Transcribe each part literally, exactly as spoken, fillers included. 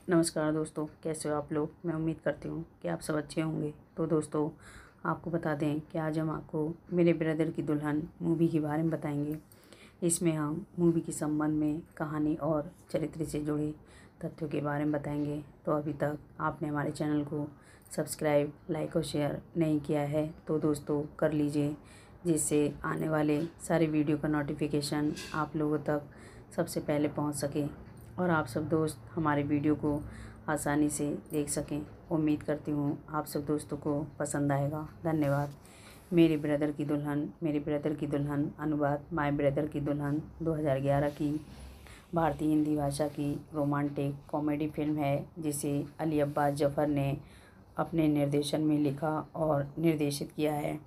नमस्कार दोस्तों, कैसे हो आप लोग। मैं उम्मीद करती हूँ कि आप सब अच्छे होंगे। तो दोस्तों, आपको बता दें कि आज हम आपको मेरे ब्रदर की दुल्हन मूवी के बारे में बताएंगे। इसमें हम मूवी के संबंध में कहानी और चरित्र से जुड़े तथ्यों के बारे में बताएंगे। तो अभी तक आपने हमारे चैनल को सब्सक्राइब, लाइक और शेयर नहीं किया है तो दोस्तों कर लीजिए, जिससे आने वाले सारे वीडियो का नोटिफिकेशन आप लोगों तक सबसे पहले पहुंच सके और आप सब दोस्त हमारे वीडियो को आसानी से देख सकें। उम्मीद करती हूँ आप सब दोस्तों को पसंद आएगा। धन्यवाद। मेरे ब्रदर की दुल्हन मेरे ब्रदर की दुल्हन अनुवाद माय ब्रदर की दुल्हन दो हज़ार ग्यारह की भारतीय हिंदी भाषा की रोमांटिक कॉमेडी फिल्म है, जिसे अली अब्बास जफ़र ने अपने निर्देशन में लिखा और निर्देशित किया है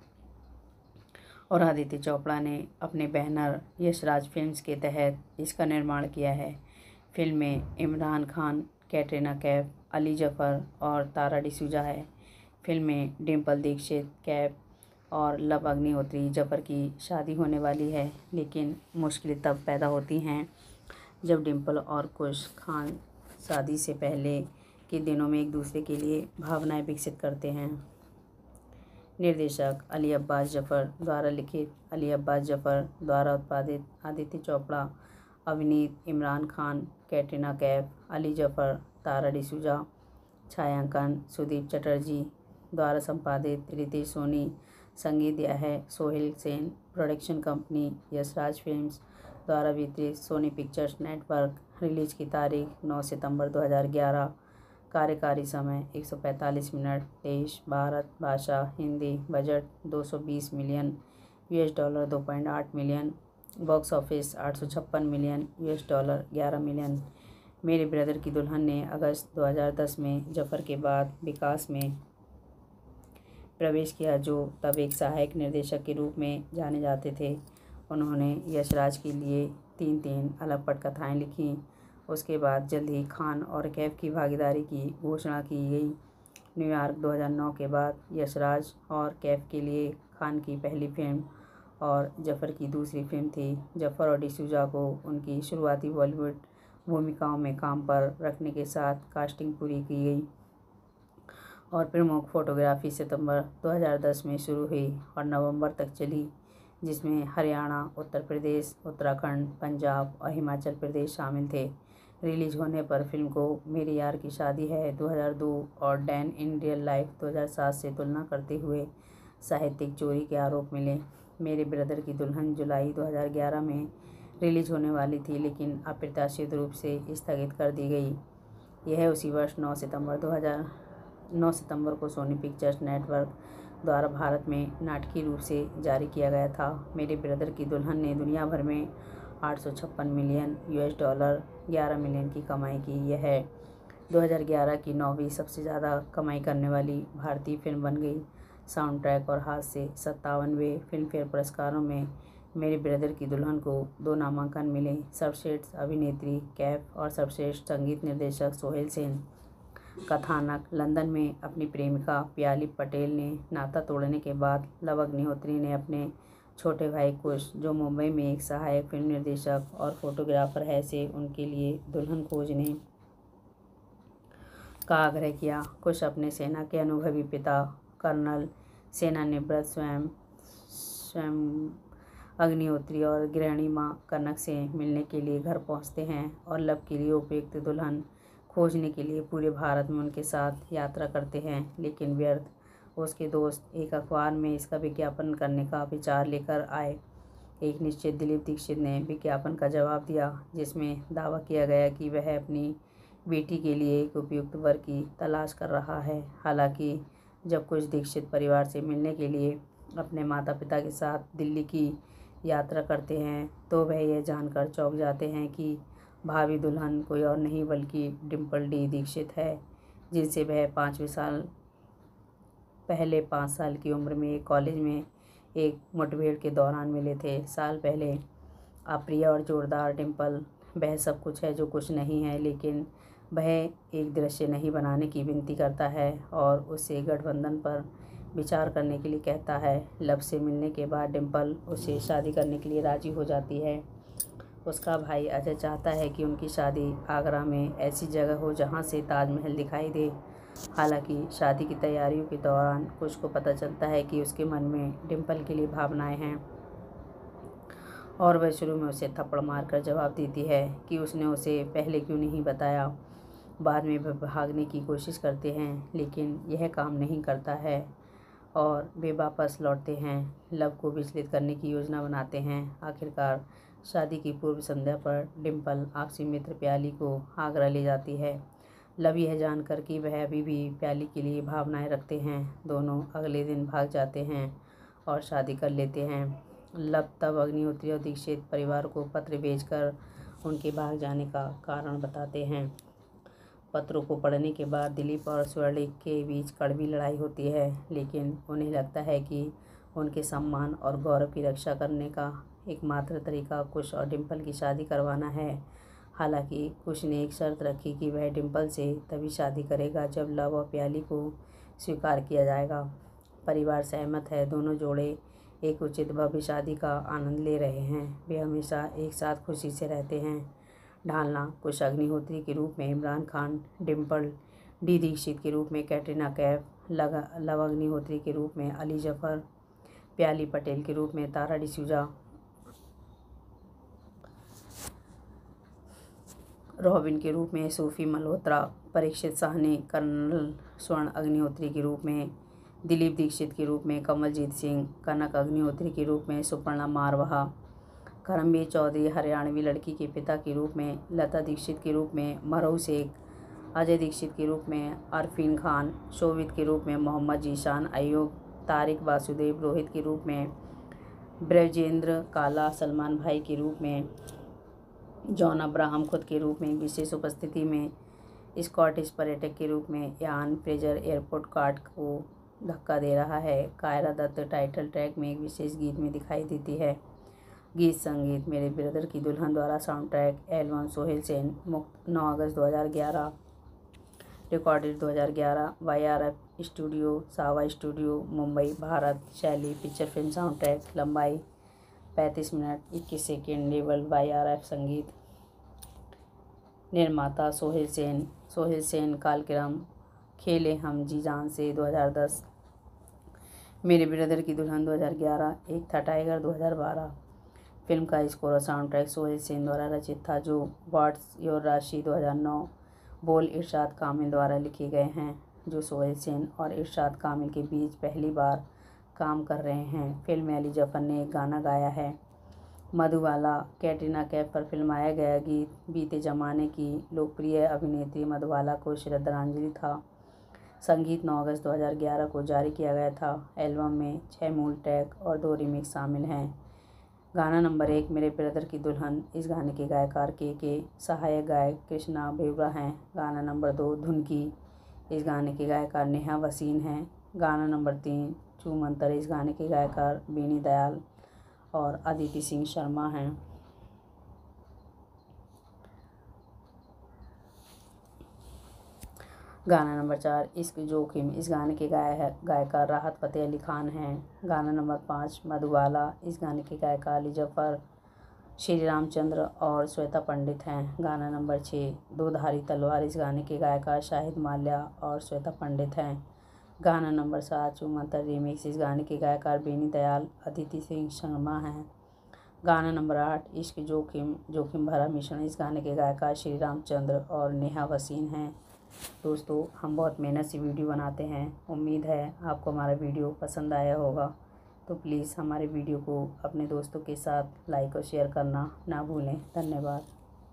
और आदित्य चोपड़ा ने अपने बैनर यशराज फिल्म्स के तहत इसका निर्माण किया है। फिल्म में इमरान खान, कैटरीना कैफ, अली जफ़र और तारा डिसूजा है। फिल्म में डिम्पल दीक्षित, कैफ और लव अग्निहोत्री जफ़र की शादी होने वाली है, लेकिन मुश्किलें तब पैदा होती हैं जब डिम्पल और कुश खान शादी से पहले के दिनों में एक दूसरे के लिए भावनाएं विकसित करते हैं। निर्देशक अली अब्बास जफ़र द्वारा लिखित, अली अब्बास जफ़र द्वारा उत्पादित, आदित्य चोपड़ा, अभिनीत, इमरान खान, कैटरीना कैफ, अली जफ़र, तारा डिसूजा। छायांकन सुदीप चटर्जी द्वारा संपादित, रितेश सोनी। संगीत दिया है Sohail Sen. Production company Yashraj films द्वारा वितरित, सोनी पिक्चर्स नेटवर्क। रिलीज की तारीख नौ सितंबर दो हज़ार ग्यारह। कार्यकारी समय एक सौ पैंतालीस मिनट। देश भारत। भाषा हिंदी। बजट दो सौ बीस मिलियन यूएस डॉलर दो पॉइंट आठ मिलियन। बॉक्स ऑफिस आठ सौ छप्पन मिलियन यूएस डॉलर ग्यारह मिलियन। मेरे ब्रदर की दुल्हन ने अगस्त दो हज़ार दस में जफ़र के बाद विकास में प्रवेश किया, जो तब एक सहायक निर्देशक के रूप में जाने जाते थे। उन्होंने यशराज के लिए तीन तीन अलग पटकथाएँ लिखीं। उसके बाद जल्द ही खान और कैफ की भागीदारी की घोषणा की गई। न्यूयॉर्क दो हज़ार नौ के बाद यशराज और कैफ के लिए खान की पहली फिल्म और जफ़र की दूसरी फिल्म थी। जफ़र और डिसूजा को उनकी शुरुआती बॉलीवुड भूमिकाओं में काम पर रखने के साथ कास्टिंग पूरी की गई और प्रमुख फोटोग्राफी सितंबर दो हज़ार दस में शुरू हुई और नवंबर तक चली, जिसमें हरियाणा, उत्तर प्रदेश, उत्तराखंड, पंजाब और हिमाचल प्रदेश शामिल थे। रिलीज होने पर फिल्म को मेरे यार की शादी है दो हज़ार दो और डैन इन रियल लाइफ दो हज़ार सात से तुलना करते हुए साहित्यिक चोरी के आरोप मिले। मेरे ब्रदर की दुल्हन जुलाई दो हज़ार ग्यारह में रिलीज होने वाली थी, लेकिन अप्रत्याशित रूप से स्थगित कर दी गई। यह उसी वर्ष नौ सितंबर दो हज़ार नौ सितंबर को सोनी पिक्चर्स नेटवर्क द्वारा भारत में नाटकीय रूप से जारी किया गया था। मेरे ब्रदर की दुल्हन ने दुनिया भर में आठ सौ छप्पन मिलियन यूएस डॉलर ग्यारह मिलियन की कमाई की। यह दो हज़ार ग्यारह की नौवीं सबसे ज़्यादा कमाई करने वाली भारतीय फिल्म बन गई। साउंड ट्रैक और हाथ से सत्तावनवें फिल्म फेयर पुरस्कारों में मेरे ब्रदर की दुल्हन को दो नामांकन मिले, सर्वश्रेष्ठ अभिनेत्री कैफ और सर्वश्रेष्ठ संगीत निर्देशक सोहेल सेन। कथानक, लंदन में अपनी प्रेमिका प्याली पटेल ने नाता तोड़ने के बाद लव अग्निहोत्री ने अपने छोटे भाई कुश, जो मुंबई में एक सहायक फिल्म निर्देशक और फोटोग्राफर है, से उनके लिए दुल्हन खोजने का आग्रह किया। कुश अपने सेना के अनुभवी पिता कर्नल सेनानिवृत्त स्वयं स्वयं अग्निहोत्री और गृहिणी मां कनक से मिलने के लिए घर पहुंचते हैं और लव के लिए उपयुक्त दुल्हन खोजने के लिए पूरे भारत में उनके साथ यात्रा करते हैं, लेकिन व्यर्थ। उसके दोस्त एक अखबार में इसका विज्ञापन करने का विचार लेकर आए। एक निश्चित दिलीप दीक्षित ने विज्ञापन का जवाब दिया, जिसमें दावा किया गया कि वह अपनी बेटी के लिए एक उपयुक्त वर की तलाश कर रहा है। हालांकि जब कुछ दीक्षित परिवार से मिलने के लिए अपने माता पिता के साथ दिल्ली की यात्रा करते हैं, तो वह यह जानकर चौंक जाते हैं कि भावी दुल्हन कोई और नहीं बल्कि डिम्पल डी दीक्षित है, जिनसे वह पाँचवें साल पहले पाँच साल की उम्र में एक कॉलेज में एक मुठभेड़ के दौरान मिले थे। साल पहले अप्रिय और जोरदार डिम्पल वह सब कुछ है जो कुछ नहीं है, लेकिन वह एक दृश्य नहीं बनाने की विनती करता है और उससे गठबंधन पर विचार करने के लिए कहता है। लव से मिलने के बाद डिम्पल उससे शादी करने के लिए राजी हो जाती है उसका भाई अजय चाहता है कि उनकी शादी आगरा में ऐसी जगह हो जहां से ताजमहल दिखाई दे। हालांकि शादी की तैयारियों के दौरान कुछ को पता चलता है कि उसके मन में डिम्पल के लिए भावनाएं हैं और वह शुरू में उसे थप्पड़ मारकर जवाब देती है कि उसने उसे पहले क्यों नहीं बताया। बाद में वह भागने की कोशिश करते हैं लेकिन यह काम नहीं करता है और वे वापस लौटते हैं। लव को विचलित करने की योजना बनाते हैं। आखिरकार शादी की पूर्व संध्या पर डिम्पल आपसी मित्र प्याली को आगरा ले जाती है। लव यह जानकर कि वह अभी भी प्याली के लिए भावनाएं रखते हैं, दोनों अगले दिन भाग जाते हैं और शादी कर लेते हैं। लव तब अग्निहोत्री और दीक्षित परिवार को पत्र भेजकर उनके भाग जाने का कारण बताते हैं। पत्रों को पढ़ने के बाद दिलीप और स्वर्णिक के बीच कड़वी लड़ाई होती है, लेकिन उन्हें लगता है कि उनके सम्मान और गौरव की रक्षा करने का एकमात्र तरीका कुश और डिम्पल की शादी करवाना है। हालांकि कुश ने एक शर्त रखी कि वह डिम्पल से तभी शादी करेगा जब लव और प्याली को स्वीकार किया जाएगा। परिवार सहमत है। दोनों जोड़े एक उचित भव्य शादी का आनंद ले रहे हैं। वे हमेशा एक साथ खुशी से रहते हैं। ढालना कुश अग्निहोत्री के रूप में इमरान खान, डिम्पल डी दीक्षित के रूप में कैटरीना कैफ, लव अग्निहोत्री के रूप में अली जफर, प्याली पटेल के रूप में तारा डिसूजा, रॉबिन के रूप में सूफी मल्होत्रा, परीक्षित साहनी, कर्नल स्वर्ण अग्निहोत्री के रूप में दिलीप दीक्षित के रूप में कमलजीत सिंह, कनक अग्निहोत्री के रूप में सुपर्णा मारवाहा, करमवीर चौधरी हरियाणवी लड़की के पिता के रूप में लता दीक्षित के रूप में मरहू शेख, अजय दीक्षित के रूप में अरफीन खान, शोभित के रूप में मोहम्मद जीशान अयूब, तारिक वासुदेव रोहित के रूप में ब्रजेंद्र काला, सलमान भाई के रूप में जॉन अब्राहम, खुद के रूप में विशेष उपस्थिति में स्कॉटिश पर्यटक के रूप में यान फ्रेजर एयरपोर्ट कार्ड को धक्का दे रहा है। कायरा दत्त टाइटल ट्रैक में एक विशेष गीत में दिखाई देती है। गीत संगीत मेरे ब्रदर की दुल्हन द्वारा sound track album Sohail Sen, मुक्त नौ अगस्त दो हज़ार ग्यारह, रिकॉर्डेड दो हज़ार ग्यारह, वाई आर एफ स्टूडियो, सावा स्टूडियो, मुंबई, भारत। शैली पिक्चर फिल्म साउंड ट्रैक, लंबाई पैंतीस मिनट इक्कीस second, level Y R F संगीत। निर्माता सोहेल सेन। सोहेल सेन कालक्रम खेले हम जी जान से दो हज़ार दस, मेरे ब्रदर की दुल्हन दो हज़ार ग्यारह, एक था टाइगर दो हज़ार बारह। फिल्म का स्कोर और साउंड ट्रैक सोहेल सेन द्वारा रचित था, जो व्हाट्स योर राशि दो हज़ार नौ, बोल इरशाद कामिल द्वारा लिखे गए हैं, जो सोहेल सेन और इरशाद कामिल के बीच पहली बार काम कर रहे हैं। फिल्म में अली जफर ने एक गाना गाया है। मधुबाला कैटरीना कैफ पर फिल्माया गया गीत बीते ज़माने की लोकप्रिय अभिनेत्री मधुबाला को श्रद्धांजलि था। संगीत नौ अगस्त दो हज़ार ग्यारह को जारी किया गया था। एल्बम में छः मूल ट्रैक और दो रिमिक्स शामिल हैं। गाना नंबर एक मेरे ब्रदर की दुल्हन, इस गाने के गायकार के के सहायक गायक कृष्णा बेवरा हैं। गाना नंबर दो धुनकी, इस गाने के गायकार नेहा वसीन हैं। गाना नंबर तीन चू मंतर, इस गाने के गायकार बीनी दयाल और अदिति सिंह शर्मा हैं। गाना नंबर चार इश्क जोखिम, इस गाने के गाय गायकार राहत फ़तेह अली खान हैं। गाना नंबर पाँच मधुबाला, इस गाने के गायकार अली जफर, श्री रामचंद्र और श्वेता पंडित हैं। गाना नंबर छः दो धारी तलवार, इस गाने के गायकार शाहिद माल्या और श्वेता पंडित हैं। गाना नंबर सात चुमंतर रीमिक्स, इस गाने के गायकार बेनी दयाल, अदिति सिंह शर्मा हैं। गाना नंबर आठ इश्क जोखिम जोखिम भरा मिश्रण, इस गाने के गायकार श्री रामचंद्र और नेहा वसीन हैं। दोस्तों, हम बहुत मेहनत से वीडियो बनाते हैं। उम्मीद है आपको हमारा वीडियो पसंद आया होगा, तो प्लीज़ हमारे वीडियो को अपने दोस्तों के साथ लाइक और शेयर करना ना भूलें। धन्यवाद।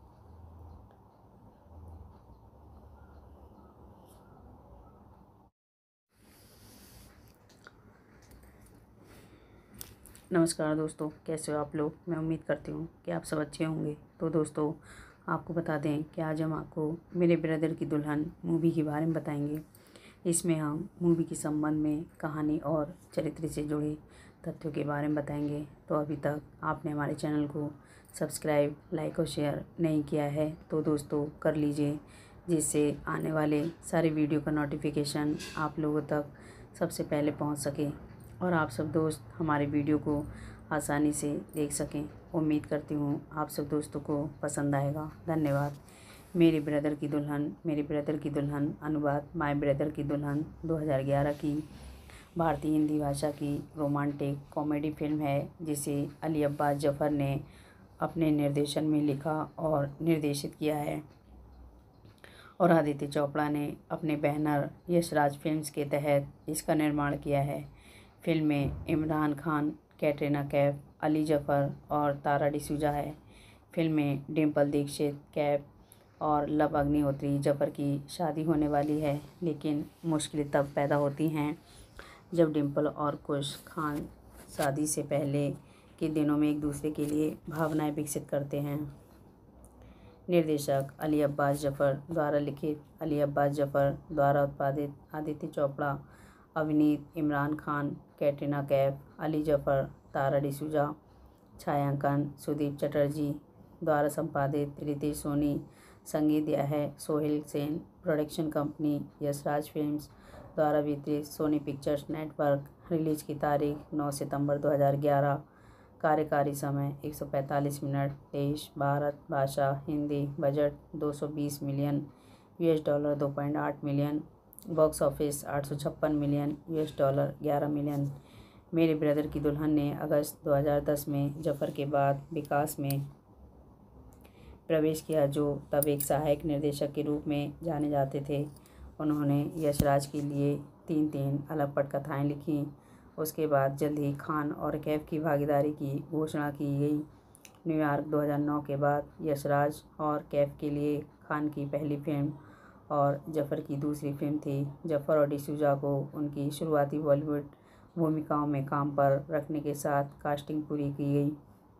नमस्कार दोस्तों, कैसे हो आप लोग। मैं उम्मीद करती हूँ कि आप सब अच्छे होंगे। तो दोस्तों, आपको बता दें कि आज हम आपको मेरे ब्रदर की दुल्हन मूवी के बारे में बताएंगे। इसमें हम मूवी के संबंध में कहानी और चरित्र से जुड़े तथ्यों के बारे में बताएंगे। तो अभी तक आपने हमारे चैनल को सब्सक्राइब, लाइक और शेयर नहीं किया है तो दोस्तों कर लीजिए, जिससे आने वाले सारे वीडियो का नोटिफिकेशन आप लोगों तक सबसे पहले पहुंच सके और आप सब दोस्त हमारे वीडियो को आसानी से देख सकें। उम्मीद करती हूँ आप सब दोस्तों को पसंद आएगा। धन्यवाद। मेरे ब्रदर की दुल्हन मेरे ब्रदर की दुल्हन अनुवाद माय ब्रदर की दुल्हन दो हज़ार ग्यारह की भारतीय हिंदी भाषा की रोमांटिक कॉमेडी फिल्म है, जिसे अली अब्बास जफ़र ने अपने निर्देशन में लिखा और निर्देशित किया है और आदित्य चोपड़ा ने अपने बैनर यशराज फिल्म्स के तहत इसका निर्माण किया है। फिल्म में इमरान खान, कैटरीना कैफ, अली जफ़र और तारा डिसूजा है। फिल्म में डिम्पल दीक्षित, कैफ और लव अग्निहोत्री जफ़र की शादी होने वाली है, लेकिन मुश्किलें तब पैदा होती हैं जब डिम्पल और कुश खान शादी से पहले के दिनों में एक दूसरे के लिए भावनाएं विकसित करते हैं। निर्देशक अली अब्बास जफ़र द्वारा लिखित, अली अब्बास जफ़र द्वारा उत्पादित, आदित्य चोपड़ा, अभिनीत, इमरान खान, कैटरीना कैफ, अली जफ़र, तारा डिसूजा। छायांकन सुदीप चटर्जी द्वारा संपादित, रितेश सोनी। संगीत दिया है Sohail Sen. Production company Yashraj films द्वारा वितरित, सोनी पिक्चर्स नेटवर्क। रिलीज की तारीख नौ सितंबर दो हज़ार ग्यारह। कार्यकारी समय एक सौ पैंतालीस मिनट। देश भारत। भाषा हिंदी। बजट दो सौ बीस मिलियन यूएस डॉलर दो पॉइंट आठ मिलियन। बॉक्स ऑफिस आठ सौ छप्पन मिलियन यूएस डॉलर ग्यारह मिलियन। मेरे ब्रदर की दुल्हन ने अगस्त दो हज़ार दस में जफ़र के बाद विकास में प्रवेश किया, जो तब एक सहायक निर्देशक के रूप में जाने जाते थे। उन्होंने यशराज के लिए तीन तीन अलग पटकथाएँ लिखीं। उसके बाद जल्द ही खान और कैफ की भागीदारी की घोषणा की गई। न्यूयॉर्क दो हज़ार नौ के बाद यशराज और कैफ के लिए खान की पहली फिल्म और जफ़र की दूसरी फिल्म थी। जफ़र और डिसूजा को उनकी शुरुआती बॉलीवुड भूमिकाओं में काम पर रखने के साथ कास्टिंग पूरी की गई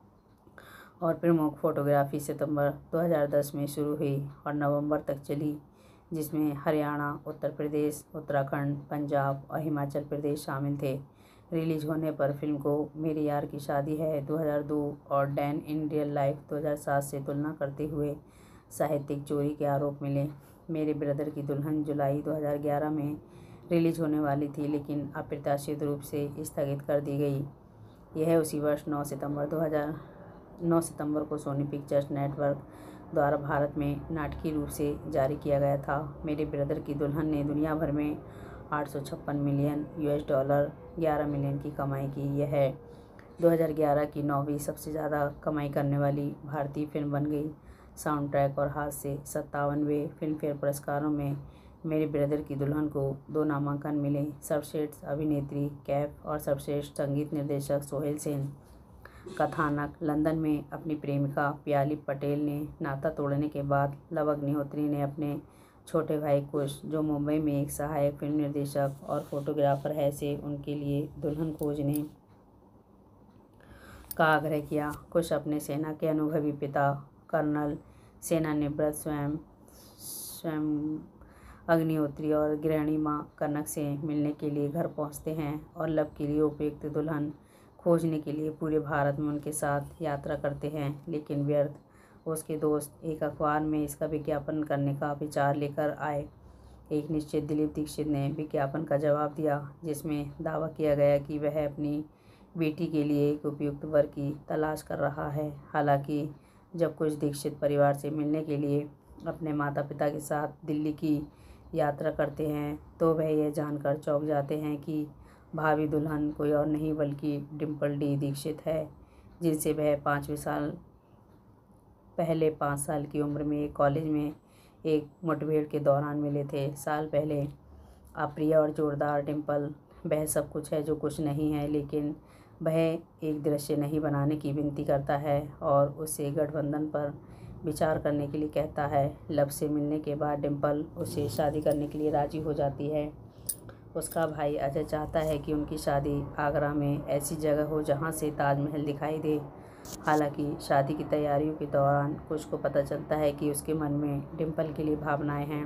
और प्रमुख फोटोग्राफी सितंबर दो हज़ार दस में शुरू हुई और नवंबर तक चली, जिसमें हरियाणा, उत्तर प्रदेश, उत्तराखंड, पंजाब और हिमाचल प्रदेश शामिल थे। रिलीज होने पर फिल्म को मेरे यार की शादी है दो हज़ार दो और डैन इन रियल लाइफ दो हज़ार सात से तुलना करते हुए साहित्यिक चोरी के आरोप मिले। मेरे ब्रदर की दुल्हन जुलाई दो हज़ार ग्यारह में रिलीज होने वाली थी, लेकिन अप्रत्याशित रूप से स्थगित कर दी गई। यह उसी वर्ष नौ सितंबर दो हज़ार नौ सितंबर को सोनी पिक्चर्स नेटवर्क द्वारा भारत में नाटकीय रूप से जारी किया गया था। मेरे ब्रदर की दुल्हन ने दुनिया भर में आठ सौ छप्पन मिलियन यूएस डॉलर ग्यारह मिलियन की कमाई की। यह है दो हज़ार ग्यारह की नौवीं सबसे ज़्यादा कमाई करने वाली भारतीय फिल्म बन गई। साउंड ट्रैक और हाथ से सत्तावनवें फिल्मफेयर पुरस्कारों में मेरे ब्रदर की दुल्हन को दो नामांकन मिले, सर्वश्रेष्ठ अभिनेत्री कैफ और सर्वश्रेष्ठ संगीत निर्देशक सोहेल सेन। कथानक, लंदन में अपनी प्रेमिका प्याली पटेल ने नाता तोड़ने के बाद लव अग्निहोत्री ने अपने छोटे भाई कुश, जो मुंबई में एक सहायक फिल्म निर्देशक और फोटोग्राफर है, से उनके लिए दुल्हन खोजने का आग्रह किया। कुश अपने सेना के अनुभवी पिता कर्नल सेनानिवृत्त स्वयं स्वयं अग्निहोत्री और गृहिणी मां कनक से मिलने के लिए घर पहुंचते हैं और लव के लिए उपयुक्त दुल्हन खोजने के लिए पूरे भारत में उनके साथ यात्रा करते हैं, लेकिन व्यर्थ। उसके दोस्त एक अखबार में इसका विज्ञापन करने का विचार लेकर आए। एक निश्चित दिलीप दीक्षित ने विज्ञापन का जवाब दिया, जिसमें दावा किया गया कि वह अपनी बेटी के लिए एक उपयुक्त वर की तलाश कर रहा है। हालांकि जब कुछ दीक्षित परिवार से मिलने के लिए अपने माता पिता के साथ दिल्ली की यात्रा करते हैं, तो वह यह जानकर चौंक जाते हैं कि भावी दुल्हन कोई और नहीं बल्कि डिम्पल डी दीक्षित है, जिनसे वह पाँचवें साल पहले पाँच साल की उम्र में एक कॉलेज में एक मुठभेड़ के दौरान मिले थे। साल पहले अप्रिय और जोरदार डिम्पल वह सब कुछ है जो कुछ नहीं है, लेकिन वह एक दृश्य नहीं बनाने की विनती करता है और उससे गठबंधन पर विचार करने के लिए कहता है। लब से मिलने के बाद डिम्पल उससे शादी करने के लिए राजी हो जाती है। उसका भाई अजय चाहता है कि उनकी शादी आगरा में ऐसी जगह हो जहां से ताजमहल दिखाई दे। हालांकि शादी की तैयारियों के दौरान कुछ को पता चलता है कि उसके मन में डिम्पल के लिए भावनाएं हैं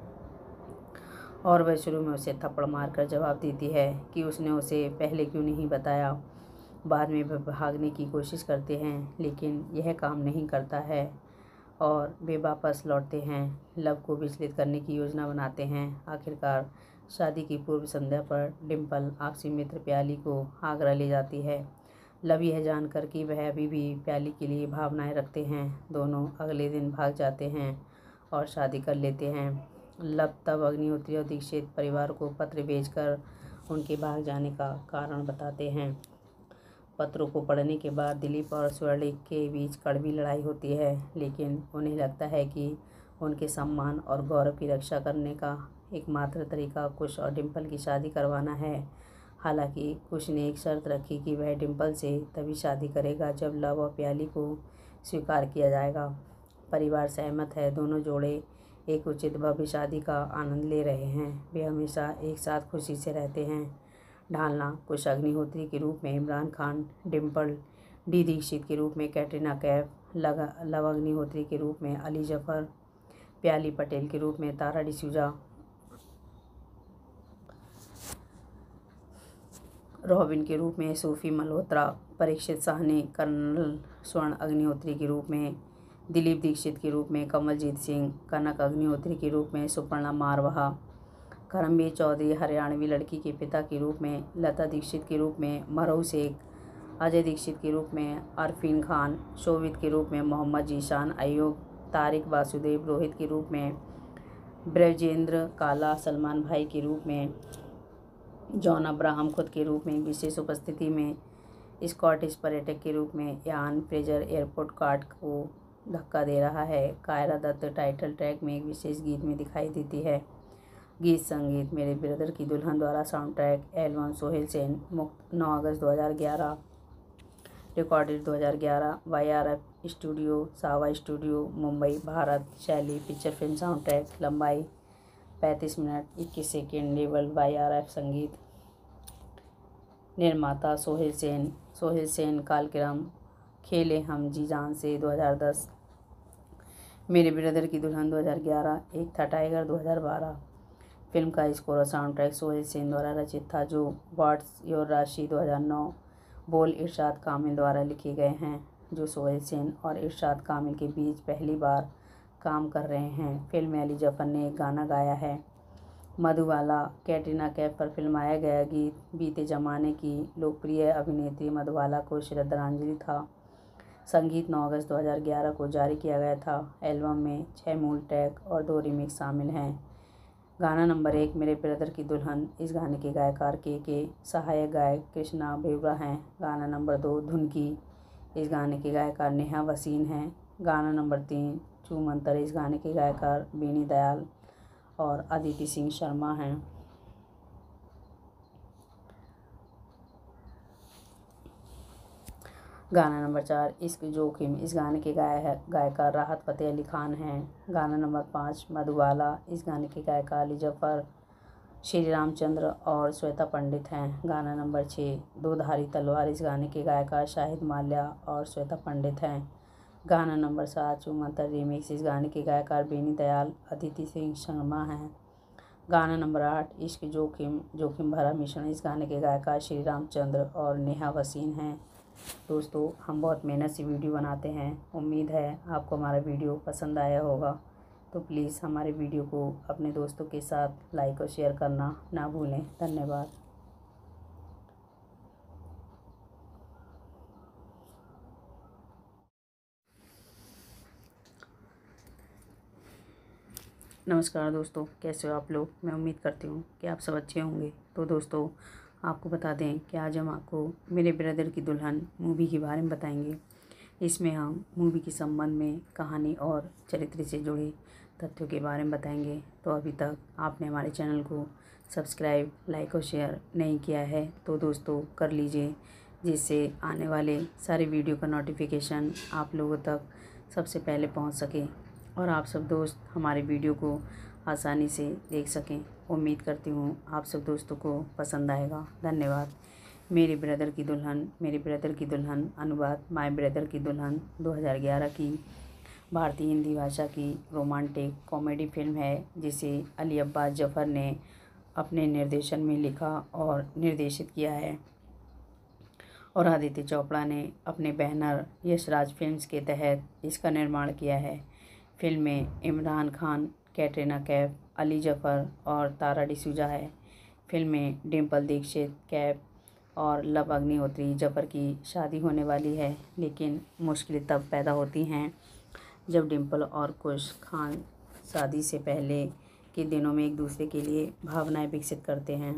और वह शुरू में उसे थप्पड़ मारकर जवाब देती है कि उसने उसे पहले क्यों नहीं बताया। बाद में वह भागने की कोशिश करते हैं, लेकिन यह काम नहीं करता है और वे वापस लौटते हैं। लव को विचलित करने की योजना बनाते हैं। आखिरकार शादी की पूर्व संध्या पर डिम्पल आपसी मित्र प्याली को आगरा ले जाती है। लब यह जानकर कि वह अभी भी प्याली के लिए भावनाएं रखते हैं, दोनों अगले दिन भाग जाते हैं और शादी कर लेते हैं। लब तब अग्निहोत्री और दीक्षित परिवार को पत्र भेजकर उनके भाग जाने का कारण बताते हैं। पत्रों को पढ़ने के बाद दिलीप और स्वर्णिक के बीच कड़वी लड़ाई होती है, लेकिन उन्हें लगता है कि उनके सम्मान और गौरव की रक्षा करने का एकमात्र तरीका कुश और डिम्पल की शादी करवाना है। हालांकि कुश ने एक शर्त रखी कि वह डिम्पल से तभी शादी करेगा जब लव और प्याली को स्वीकार किया जाएगा। परिवार सहमत है। दोनों जोड़े एक उचित भव्य शादी का आनंद ले रहे हैं। वे हमेशा एक साथ खुशी से रहते हैं। ढालना: कुश अग्निहोत्री के रूप में इमरान खान, डिम्पल डी दीक्षित के रूप में कैटरीना कैफ, लव अग्निहोत्री के रूप में अली जफर, प्याली पटेल के रूप में तारा डिसूजा, रॉबिन के रूप में सूफी मल्होत्रा, परीक्षित साहनी, कर्नल स्वर्ण अग्निहोत्री के रूप में दिलीप दीक्षित के रूप में कमलजीत सिंह, कनक अग्निहोत्री के रूप में सुपर्णा मारवाहा, करमवीर चौधरी हरियाणवी लड़की के पिता के रूप में लता दीक्षित के रूप में मरहू शेख, अजय दीक्षित के रूप में अरफीन खान, शोभित के रूप में मोहम्मद जीशान अयूब, तारिक वासुदेव रोहित के रूप में ब्रजेंद्र काला, सलमान भाई के रूप में जॉन अब्राहम, खुद के रूप में विशेष उपस्थिति में स्कॉटिश पर्यटक के रूप में यान फ्रेजर एयरपोर्ट कार्ड को धक्का दे रहा है। कायरा दत्त टाइटल ट्रैक में एक विशेष गीत में दिखाई देती है। गीत संगीत: मेरे ब्रदर की दुल्हन द्वारा sound track album Sohail Sen, मुक्त नौ अगस्त दो हज़ार ग्यारह, रिकॉर्डेड दो हज़ार ग्यारह, वाई आर एफ स्टूडियो, सावा स्टूडियो, मुंबई, भारत। शैली: फीचर फिल्म साउंड ट्रैक, लंबाई पैंतीस मिनट इक्कीस second, level Y R F. संगीत निर्माता सोहेल सेन। सोहेल सेन कालक्रम खेले हम जी जान से दो हज़ार दस, मेरे ब्रदर की दुल्हन दो हज़ार ग्यारह, एक था टाइगर दो हज़ार बारह। फिल्म का स्कोर और साउंड ट्रैक सोहेल सेन द्वारा रचित था, जो व्हाट्स योर राशि दो हज़ार नौ, बोल इरशाद कामिल द्वारा लिखे गए हैं, जो सोहेल सेन और इरशाद कामिल के बीच पहली बार काम कर रहे हैं। फिल्म में अली जफर ने एक गाना गाया है। मधुबाला: कैटरीना कैफ पर फिल्माया गया गीत बीते जमाने की लोकप्रिय अभिनेत्री मधुबाला को श्रद्धांजलि था। संगीत नौ अगस्त दो हज़ार ग्यारह को जारी किया गया था। एल्बम में छः मूल ट्रैक और दो रीमिक्स शामिल हैं। गाना नंबर एक, मेरे ब्रदर की दुल्हन। इस गाने के गायकार के के सहायक गायक कृष्णा बेवरा हैं। गाना नंबर दो, धुनकी। इस गाने के गायकार नेहा वसीन हैं। गाना नंबर तीन, चूमंतर। इस गाने के गायकार बीनी दयाल और अदिति सिंह शर्मा हैं। गाना नंबर चार, इश्क जोखिम। इस गाने के गाय गायकार राहत फ़तेह अली खान हैं। गाना नंबर पाँच, मधुबाला। इस गाने के गायकार अली जफर, श्री रामचंद्र और श्वेता पंडित हैं। गाना नंबर छः, दो धारी तलवार। इस गाने के गायकार शाहिद माल्या और श्वेता पंडित हैं। गाना नंबर सात, चूमंतर रीमिक्स। इस गाने के गायकार बेनी दयाल, अदिति सिंह शर्मा हैं। गाना नंबर आठ, इश्क जोखिम जोखिम भरा मिश्रण। इस गाने के गायकार श्री रामचंद्र और नेहा वसीन हैं। दोस्तों, हम बहुत मेहनत से वीडियो बनाते हैं। उम्मीद है आपको हमारा वीडियो पसंद आया होगा, तो प्लीज़ हमारे वीडियो को अपने दोस्तों के साथ लाइक और शेयर करना ना भूलें। धन्यवाद। नमस्कार दोस्तों, कैसे हो आप लोग। मैं उम्मीद करती हूँ कि आप सब अच्छे होंगे। तो दोस्तों, आपको बता दें कि आज हम आपको मेरे ब्रदर की दुल्हन मूवी के बारे में बताएंगे। इसमें हम मूवी के संबंध में कहानी और चरित्र से जुड़े तथ्यों के बारे में बताएंगे। तो अभी तक आपने हमारे चैनल को सब्सक्राइब, लाइक और शेयर नहीं किया है तो दोस्तों कर लीजिए, जिससे आने वाले सारे वीडियो का नोटिफिकेशन आप लोगों तक सबसे पहले पहुंच सके और आप सब दोस्त हमारे वीडियो को आसानी से देख सकें। उम्मीद करती हूँ आप सब दोस्तों को पसंद आएगा। धन्यवाद। मेरे ब्रदर की दुल्हन मेरे ब्रदर की दुल्हन अनुवाद माय ब्रदर की दुल्हन दो हज़ार ग्यारह की भारतीय हिंदी भाषा की रोमांटिक कॉमेडी फिल्म है, जिसे अली अब्बास जफ़र ने अपने निर्देशन में लिखा और निर्देशित किया है और आदित्य चोपड़ा ने अपने बैनर यशराज फिल्म्स के तहत इसका निर्माण किया है। फिल्म में इमरान खान, कैटरीना कैफ, अली जफर और तारा डिसूजा है। फिल्म में डिम्पल दीक्षित, कैफ और लव अग्निहोत्री जफ़र की शादी होने वाली है, लेकिन मुश्किलें तब पैदा होती हैं जब डिम्पल और कुश खान शादी से पहले के दिनों में एक दूसरे के लिए भावनाएं विकसित करते हैं।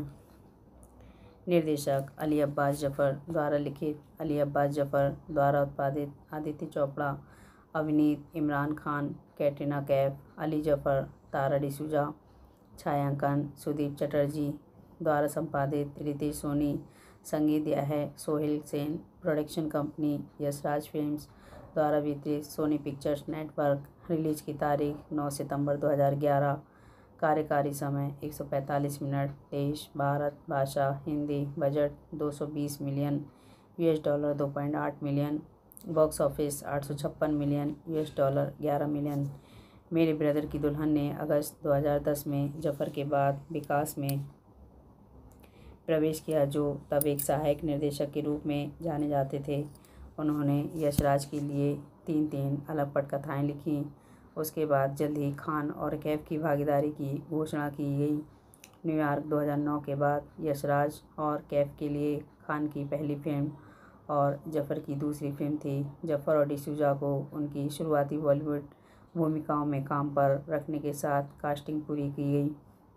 निर्देशक अली अब्बास जफ़र द्वारा लिखित, अली अब्बास जफ़र द्वारा उत्पादित, आदित्य चोपड़ा, अभिनीत इमरान खान, कैटरीना कैफ, अली जफ़र, तारा डिसूजा। छायांकन सुदीप चटर्जी द्वारा संपादित, रितेश सोनी। संगीत दिया है Sohail Sen. Production company Yashraj films द्वारा वितरित, सोनी पिक्चर्स नेटवर्क। रिलीज की तारीख नौ सितंबर दो हज़ार ग्यारह। कार्यकारी समय एक सौ पैंतालीस मिनट। देश भारत। भाषा हिंदी। बजट दो सौ बीस मिलियन यूएस डॉलर दो पॉइंट आठ मिलियन। बॉक्स ऑफिस आठ सौ छप्पन मिलियन यूएस डॉलर ग्यारह मिलियन। मेरे ब्रदर की दुल्हन ने अगस्त दो हज़ार दस में जफ़र के बाद विकास में प्रवेश किया, जो तब एक सहायक निर्देशक के रूप में जाने जाते थे। उन्होंने यशराज के लिए तीन तीन अलग पटकथाएँ लिखीं। उसके बाद जल्द ही खान और कैफ की भागीदारी की घोषणा की गई। न्यूयॉर्क दो हज़ार नौ के बाद यशराज और कैफ के लिए खान की पहली फिल्म और जफ़र की दूसरी फिल्म थी। जफ़र और डिसूजा को उनकी शुरुआती बॉलीवुड भूमिकाओं में काम पर रखने के साथ कास्टिंग पूरी की गई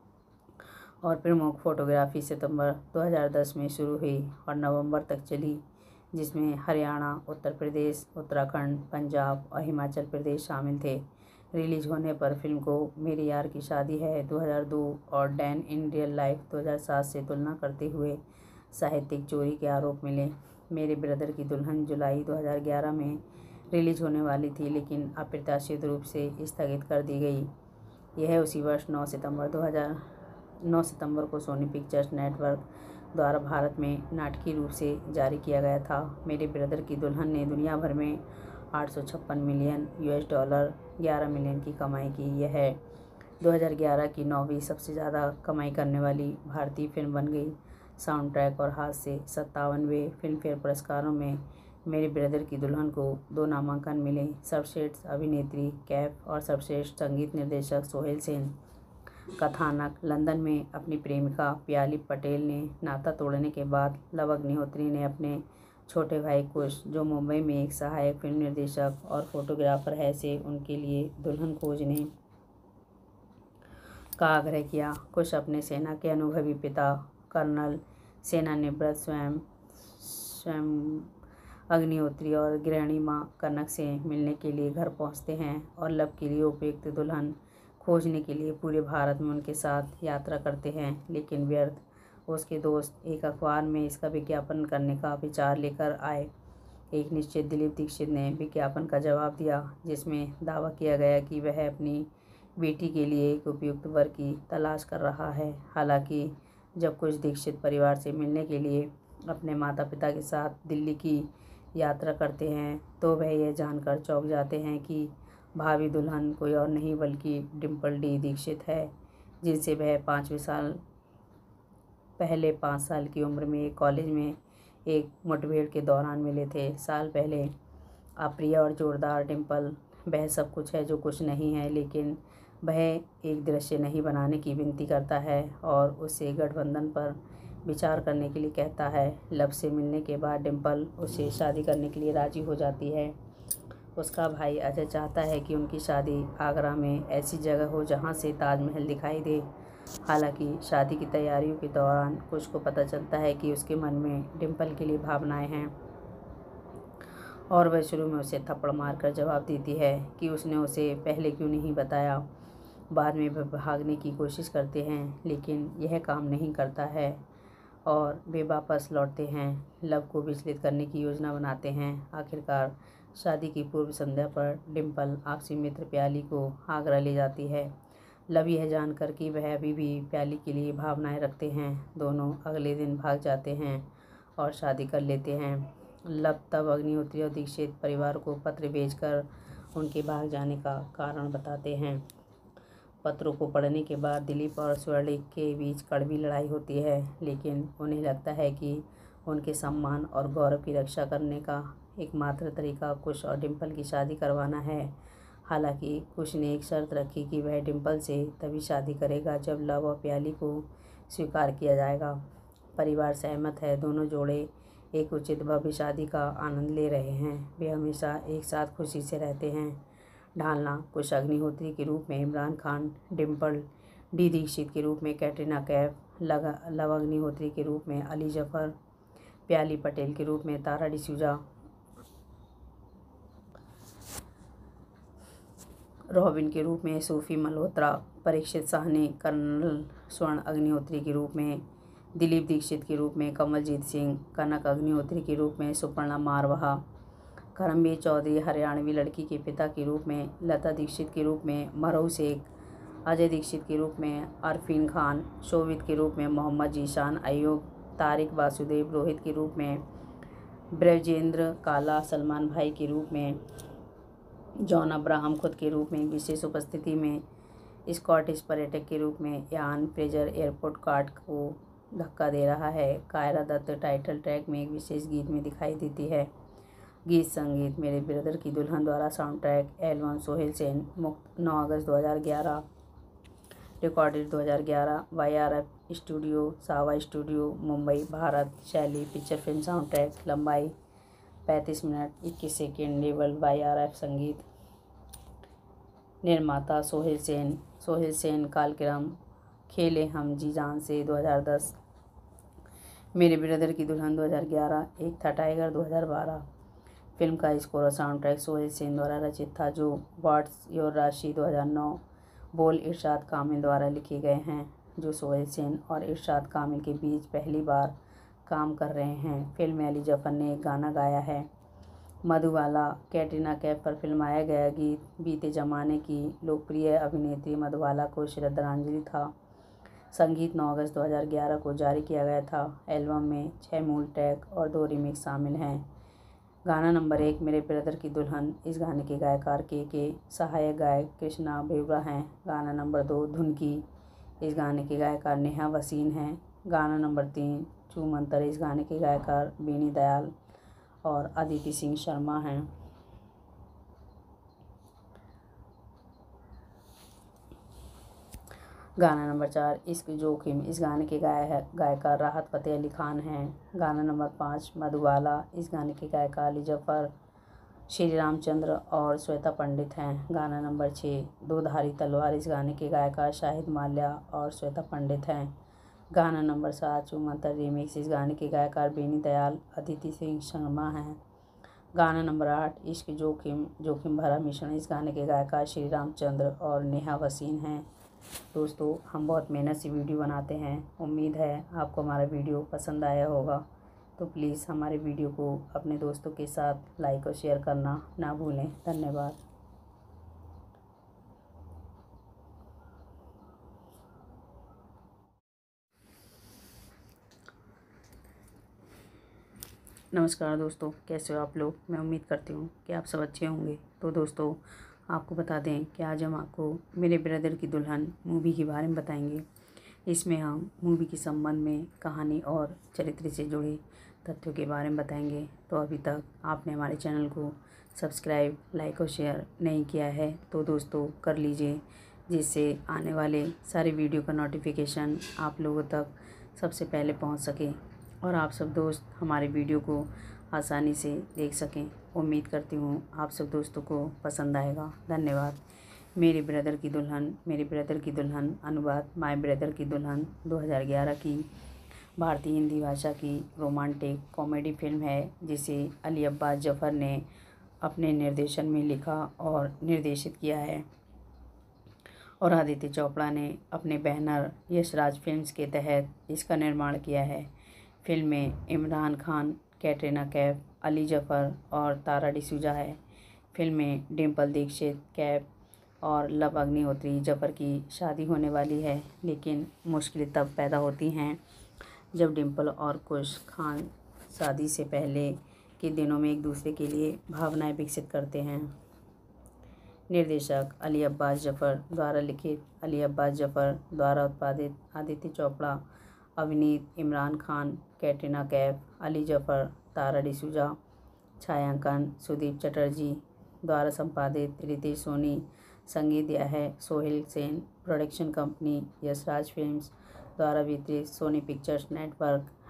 और प्रमुख फोटोग्राफी सितंबर दो हज़ार दस में शुरू हुई और नवंबर तक चली, जिसमें हरियाणा, उत्तर प्रदेश, उत्तराखंड, पंजाब और हिमाचल प्रदेश शामिल थे। रिलीज होने पर फिल्म को मेरे यार की शादी है दो हज़ार दो और डैन इन रियल लाइफ दो हज़ार सात से तुलना करते हुए साहित्यिक चोरी के आरोप मिले। मेरे ब्रदर की दुल्हन जुलाई दो हज़ार ग्यारह में रिलीज होने वाली थी, लेकिन अप्रत्याशित रूप से स्थगित कर दी गई। यह उसी वर्ष नौ सितंबर दो हज़ार नौ सितंबर को सोनी पिक्चर्स नेटवर्क द्वारा भारत में नाटकीय रूप से जारी किया गया था। मेरे ब्रदर की दुल्हन ने दुनिया भर में आठ सौ छप्पन मिलियन यूएस डॉलर ग्यारह मिलियन की कमाई की। यह दो हज़ार ग्यारह की नौवीं सबसे ज़्यादा कमाई करने वाली भारतीय फिल्म बन गई। साउंड ट्रैक और हाथ से सत्तावनवें फिल्मफेयर पुरस्कारों में मेरे ब्रदर की दुल्हन को दो नामांकन मिले, सर्वश्रेष्ठ अभिनेत्री कैफ और सर्वश्रेष्ठ संगीत निर्देशक सोहेल सेन। कथानक, लंदन में अपनी प्रेमिका प्याली पटेल ने नाता तोड़ने के बाद लव अग्निहोत्री ने अपने छोटे भाई कुश, जो मुंबई में एक सहायक फिल्म निर्देशक और फोटोग्राफर है, से उनके लिए दुल्हन खोजने का आग्रह किया। कुश अपने सेना के अनुभवी पिता कर्नल सेनानिवृत्त स्वयं स्वयं अग्निहोत्री और गृहिणी मां कनक से मिलने के लिए घर पहुंचते हैं और लव के लिए उपयुक्त दुल्हन खोजने के लिए पूरे भारत में उनके साथ यात्रा करते हैं, लेकिन व्यर्थ। उसके दोस्त एक अखबार में इसका विज्ञापन करने का विचार लेकर आए। एक निश्चित दिलीप दीक्षित ने विज्ञापन का जवाब दिया, जिसमें दावा किया गया कि वह अपनी बेटी के लिए एक उपयुक्त वर की तलाश कर रहा है। हालांकि जब कुछ दीक्षित परिवार से मिलने के लिए अपने माता पिता के साथ दिल्ली की यात्रा करते हैं, तो वह यह जानकर चौंक जाते हैं कि भावी दुल्हन कोई और नहीं बल्कि डिम्पल डी दीक्षित है, जिनसे वह पाँचवें साल पहले पाँच साल की उम्र में एक कॉलेज में एक मुठभेड़ के दौरान मिले थे। साल पहले अप्रिय और जोरदार डिम्पल वह सब कुछ है जो कुछ नहीं है, लेकिन वह एक दृश्य नहीं बनाने की विनती करता है और उससे गठबंधन पर विचार करने के लिए कहता है। लव से मिलने के बाद डिम्पल उससे शादी करने के लिए राजी हो जाती है। उसका भाई अजय चाहता है कि उनकी शादी आगरा में ऐसी जगह हो जहां से ताजमहल दिखाई दे। हालांकि शादी की तैयारियों के दौरान कुछ को पता चलता है कि उसके मन में डिम्पल के लिए भावनाएं हैं और वह शुरू में उसे थप्पड़ मारकर जवाब देती है कि उसने उसे पहले क्यों नहीं बताया। बाद में वह भागने की कोशिश करते हैं, लेकिन यह काम नहीं करता है और वे वापस लौटते हैं। लव को विचलित करने की योजना बनाते हैं। आखिरकार शादी की पूर्व संध्या पर डिम्पल आपसी मित्र प्याली को आगरा ले जाती है। लव यह जानकर कि वह अभी भी प्याली के लिए भावनाएं रखते हैं, दोनों अगले दिन भाग जाते हैं और शादी कर लेते हैं। लव तब अग्निहोत्री और दीक्षित परिवार को पत्र भेजकर उनके भाग जाने का कारण बताते हैं। पत्रों को पढ़ने के बाद दिलीप और स्वर्णिक के बीच कड़वी लड़ाई होती है, लेकिन उन्हें लगता है कि उनके सम्मान और गौरव की रक्षा करने का एकमात्र तरीका कुश और डिम्पल की शादी करवाना है। हालांकि कुश ने एक शर्त रखी कि वह डिम्पल से तभी शादी करेगा जब लव और प्याली को स्वीकार किया जाएगा। परिवार सहमत है। दोनों जोड़े एक उचित भव्य शादी का आनंद ले रहे हैं। वे हमेशा एक साथ खुशी से रहते हैं। ढालना कुश अग्निहोत्री के रूप में इमरान खान, डिम्पल डी दीक्षित के रूप में कैटरीना कैफ, लगा लव अग्निहोत्री के रूप में अली जफर, प्याली पटेल के रूप में तारा डिसूजा, रॉबिन के रूप में सूफी मल्होत्रा, परीक्षित साहनी, कर्नल स्वर्ण अग्निहोत्री के रूप में दिलीप दीक्षित के रूप में कमलजीत सिंह, कनक अग्निहोत्री के रूप में सुपर्णा मारवाहा, करमबीर चौधरी हरियाणवी लड़की के पिता के रूप में लता दीक्षित के रूप में मरहू शेख, अजय दीक्षित के रूप में अरफीन खान, शोभित के रूप में मोहम्मद जीशान अयूब, तारिक वासुदेव रोहित के रूप में ब्रजेंद्र काला, सलमान भाई के रूप में जॉन अब्राहम, खुद के रूप में विशेष उपस्थिति में स्कॉटिश पर्यटक के रूप में यान फ्रेजर एयरपोर्ट कार्ड को धक्का दे रहा है। कायरा दत्त टाइटल ट्रैक में एक विशेष गीत में दिखाई देती है। गीत संगीत मेरे ब्रदर की दुल्हन द्वारा sound track album Sohail Sen, मुक्त नौ अगस्त दो हज़ार ग्यारह, रिकॉर्डेड दो हज़ार ग्यारह, वाई आर एफ स्टूडियो, सावा स्टूडियो, मुंबई, भारत। शैली पिक्चर फिल्म साउंड ट्रैक, लंबाई पैंतीस मिनट इक्कीस second, level Y R F संगीत। निर्माता सोहेल सेन। सोहेल सेन कालक्रम खेले हम जी जान से दो हज़ार दस, मेरे ब्रदर की दुल्हन दो हज़ार ग्यारह, एक था टाइगर दो हज़ार बारह। फिल्म का स्कोर और साउंड ट्रैक सोहेल सेन द्वारा रचित था, जो व्हाट्स योर राशि दो हज़ार नौ, बोल इरशाद कामिल द्वारा लिखे गए हैं, जो सोहेल सेन और इरशाद कामिल के बीच पहली बार काम कर रहे हैं। फिल्म में अली जफर ने एक गाना गाया है। मधुबाला कैटरीना कैफ पर फिल्माया गया गीत बीते ज़माने की लोकप्रिय अभिनेत्री मधुबाला को श्रद्धांजलि था। संगीत नौ अगस्त दो हज़ार ग्यारह को जारी किया गया था। एल्बम में छः मूल ट्रैक और दो रीमिक्स शामिल हैं। गाना नंबर एक मेरे ब्रदर की दुल्हन। इस गाने के गायकार के के सहायक गायक कृष्णा बेवरा हैं। गाना नंबर दो धुनकी। इस गाने के गायकार नेहा वसीन हैं। गाना नंबर तीन चूमंतर। इस गाने के गायकार बीनी दयाल और अदिति सिंह शर्मा हैं। गाना नंबर चार इश्क जोखिम। इस गाने के गाय गायकार राहत फ़तेह अली खान हैं। गाना नंबर पाँच मधुबाला। इस गाने के गायकार अली जफर, श्री रामचंद्र और श्वेता पंडित हैं। गाना नंबर छः दो धारी तलवार। इस गाने के गायकार शाहिद माल्या और श्वेता पंडित हैं। गाना नंबर सात चूमंतर रीमिक्स। इस गाने के गायकार बेनी दयाल, अदिति सिंह शर्मा हैं। गाना नंबर आठ इश्क जोखिम जोखिम भरा मिश्रण। इस गाने के गायकार श्री रामचंद्र और नेहा वसीन हैं। दोस्तों, हम बहुत मेहनत से वीडियो बनाते हैं। उम्मीद है आपको हमारा वीडियो पसंद आया होगा। तो प्लीज़ हमारे वीडियो को अपने दोस्तों के साथ लाइक और शेयर करना ना भूलें। धन्यवाद। नमस्कार दोस्तों, कैसे हो आप लोग। मैं उम्मीद करती हूँ कि आप सब अच्छे होंगे। तो दोस्तों, आपको बता दें कि आज हम आपको मेरे ब्रदर की दुल्हन मूवी के बारे में बताएंगे। इसमें हम मूवी के संबंध में कहानी और चरित्र से जुड़े तथ्यों के बारे में बताएंगे। तो अभी तक आपने हमारे चैनल को सब्सक्राइब, लाइक और शेयर नहीं किया है तो दोस्तों कर लीजिए, जिससे आने वाले सारे वीडियो का नोटिफिकेशन आप लोगों तक सबसे पहले पहुंच सके और आप सब दोस्त हमारे वीडियो को आसानी से देख सकें। उम्मीद करती हूँ आप सब दोस्तों को पसंद आएगा। धन्यवाद। मेरे ब्रदर की दुल्हन मेरे ब्रदर की दुल्हन अनुवाद माय ब्रदर की दुल्हन दो हज़ार ग्यारह की भारतीय हिंदी भाषा की रोमांटिक कॉमेडी फिल्म है, जिसे अली अब्बास जफ़र ने अपने निर्देशन में लिखा और निर्देशित किया है और आदित्य चोपड़ा ने अपने बैनर यशराज फिल्म्स के तहत इसका निर्माण किया है। फिल्म में इमरान खान, कैटरीना कैफ, अली जफर और तारा डिसूजा है। फिल्म में डिम्पल दीक्षित, कैफ और लव अग्निहोत्री जफर की शादी होने वाली है, लेकिन मुश्किलें तब पैदा होती हैं जब डिम्पल और कुश खान शादी से पहले के दिनों में एक दूसरे के लिए भावनाएं विकसित करते हैं। निर्देशक अली अब्बास जफर द्वारा लिखित, अली अब्बास जफर द्वारा उत्पादित, आदित्य चोपड़ा, अभिनीत, इमरान खान, कैटरीना कैफ, अली जफर, तारा डिसूजा। छायांकन सुदीप चटर्जी द्वारा संपादित, रितेश सोनी। संगीत दिया है Sohail Sen. Production company Yashraj films द्वारा वितरित, सोनी पिक्चर्स नेटवर्क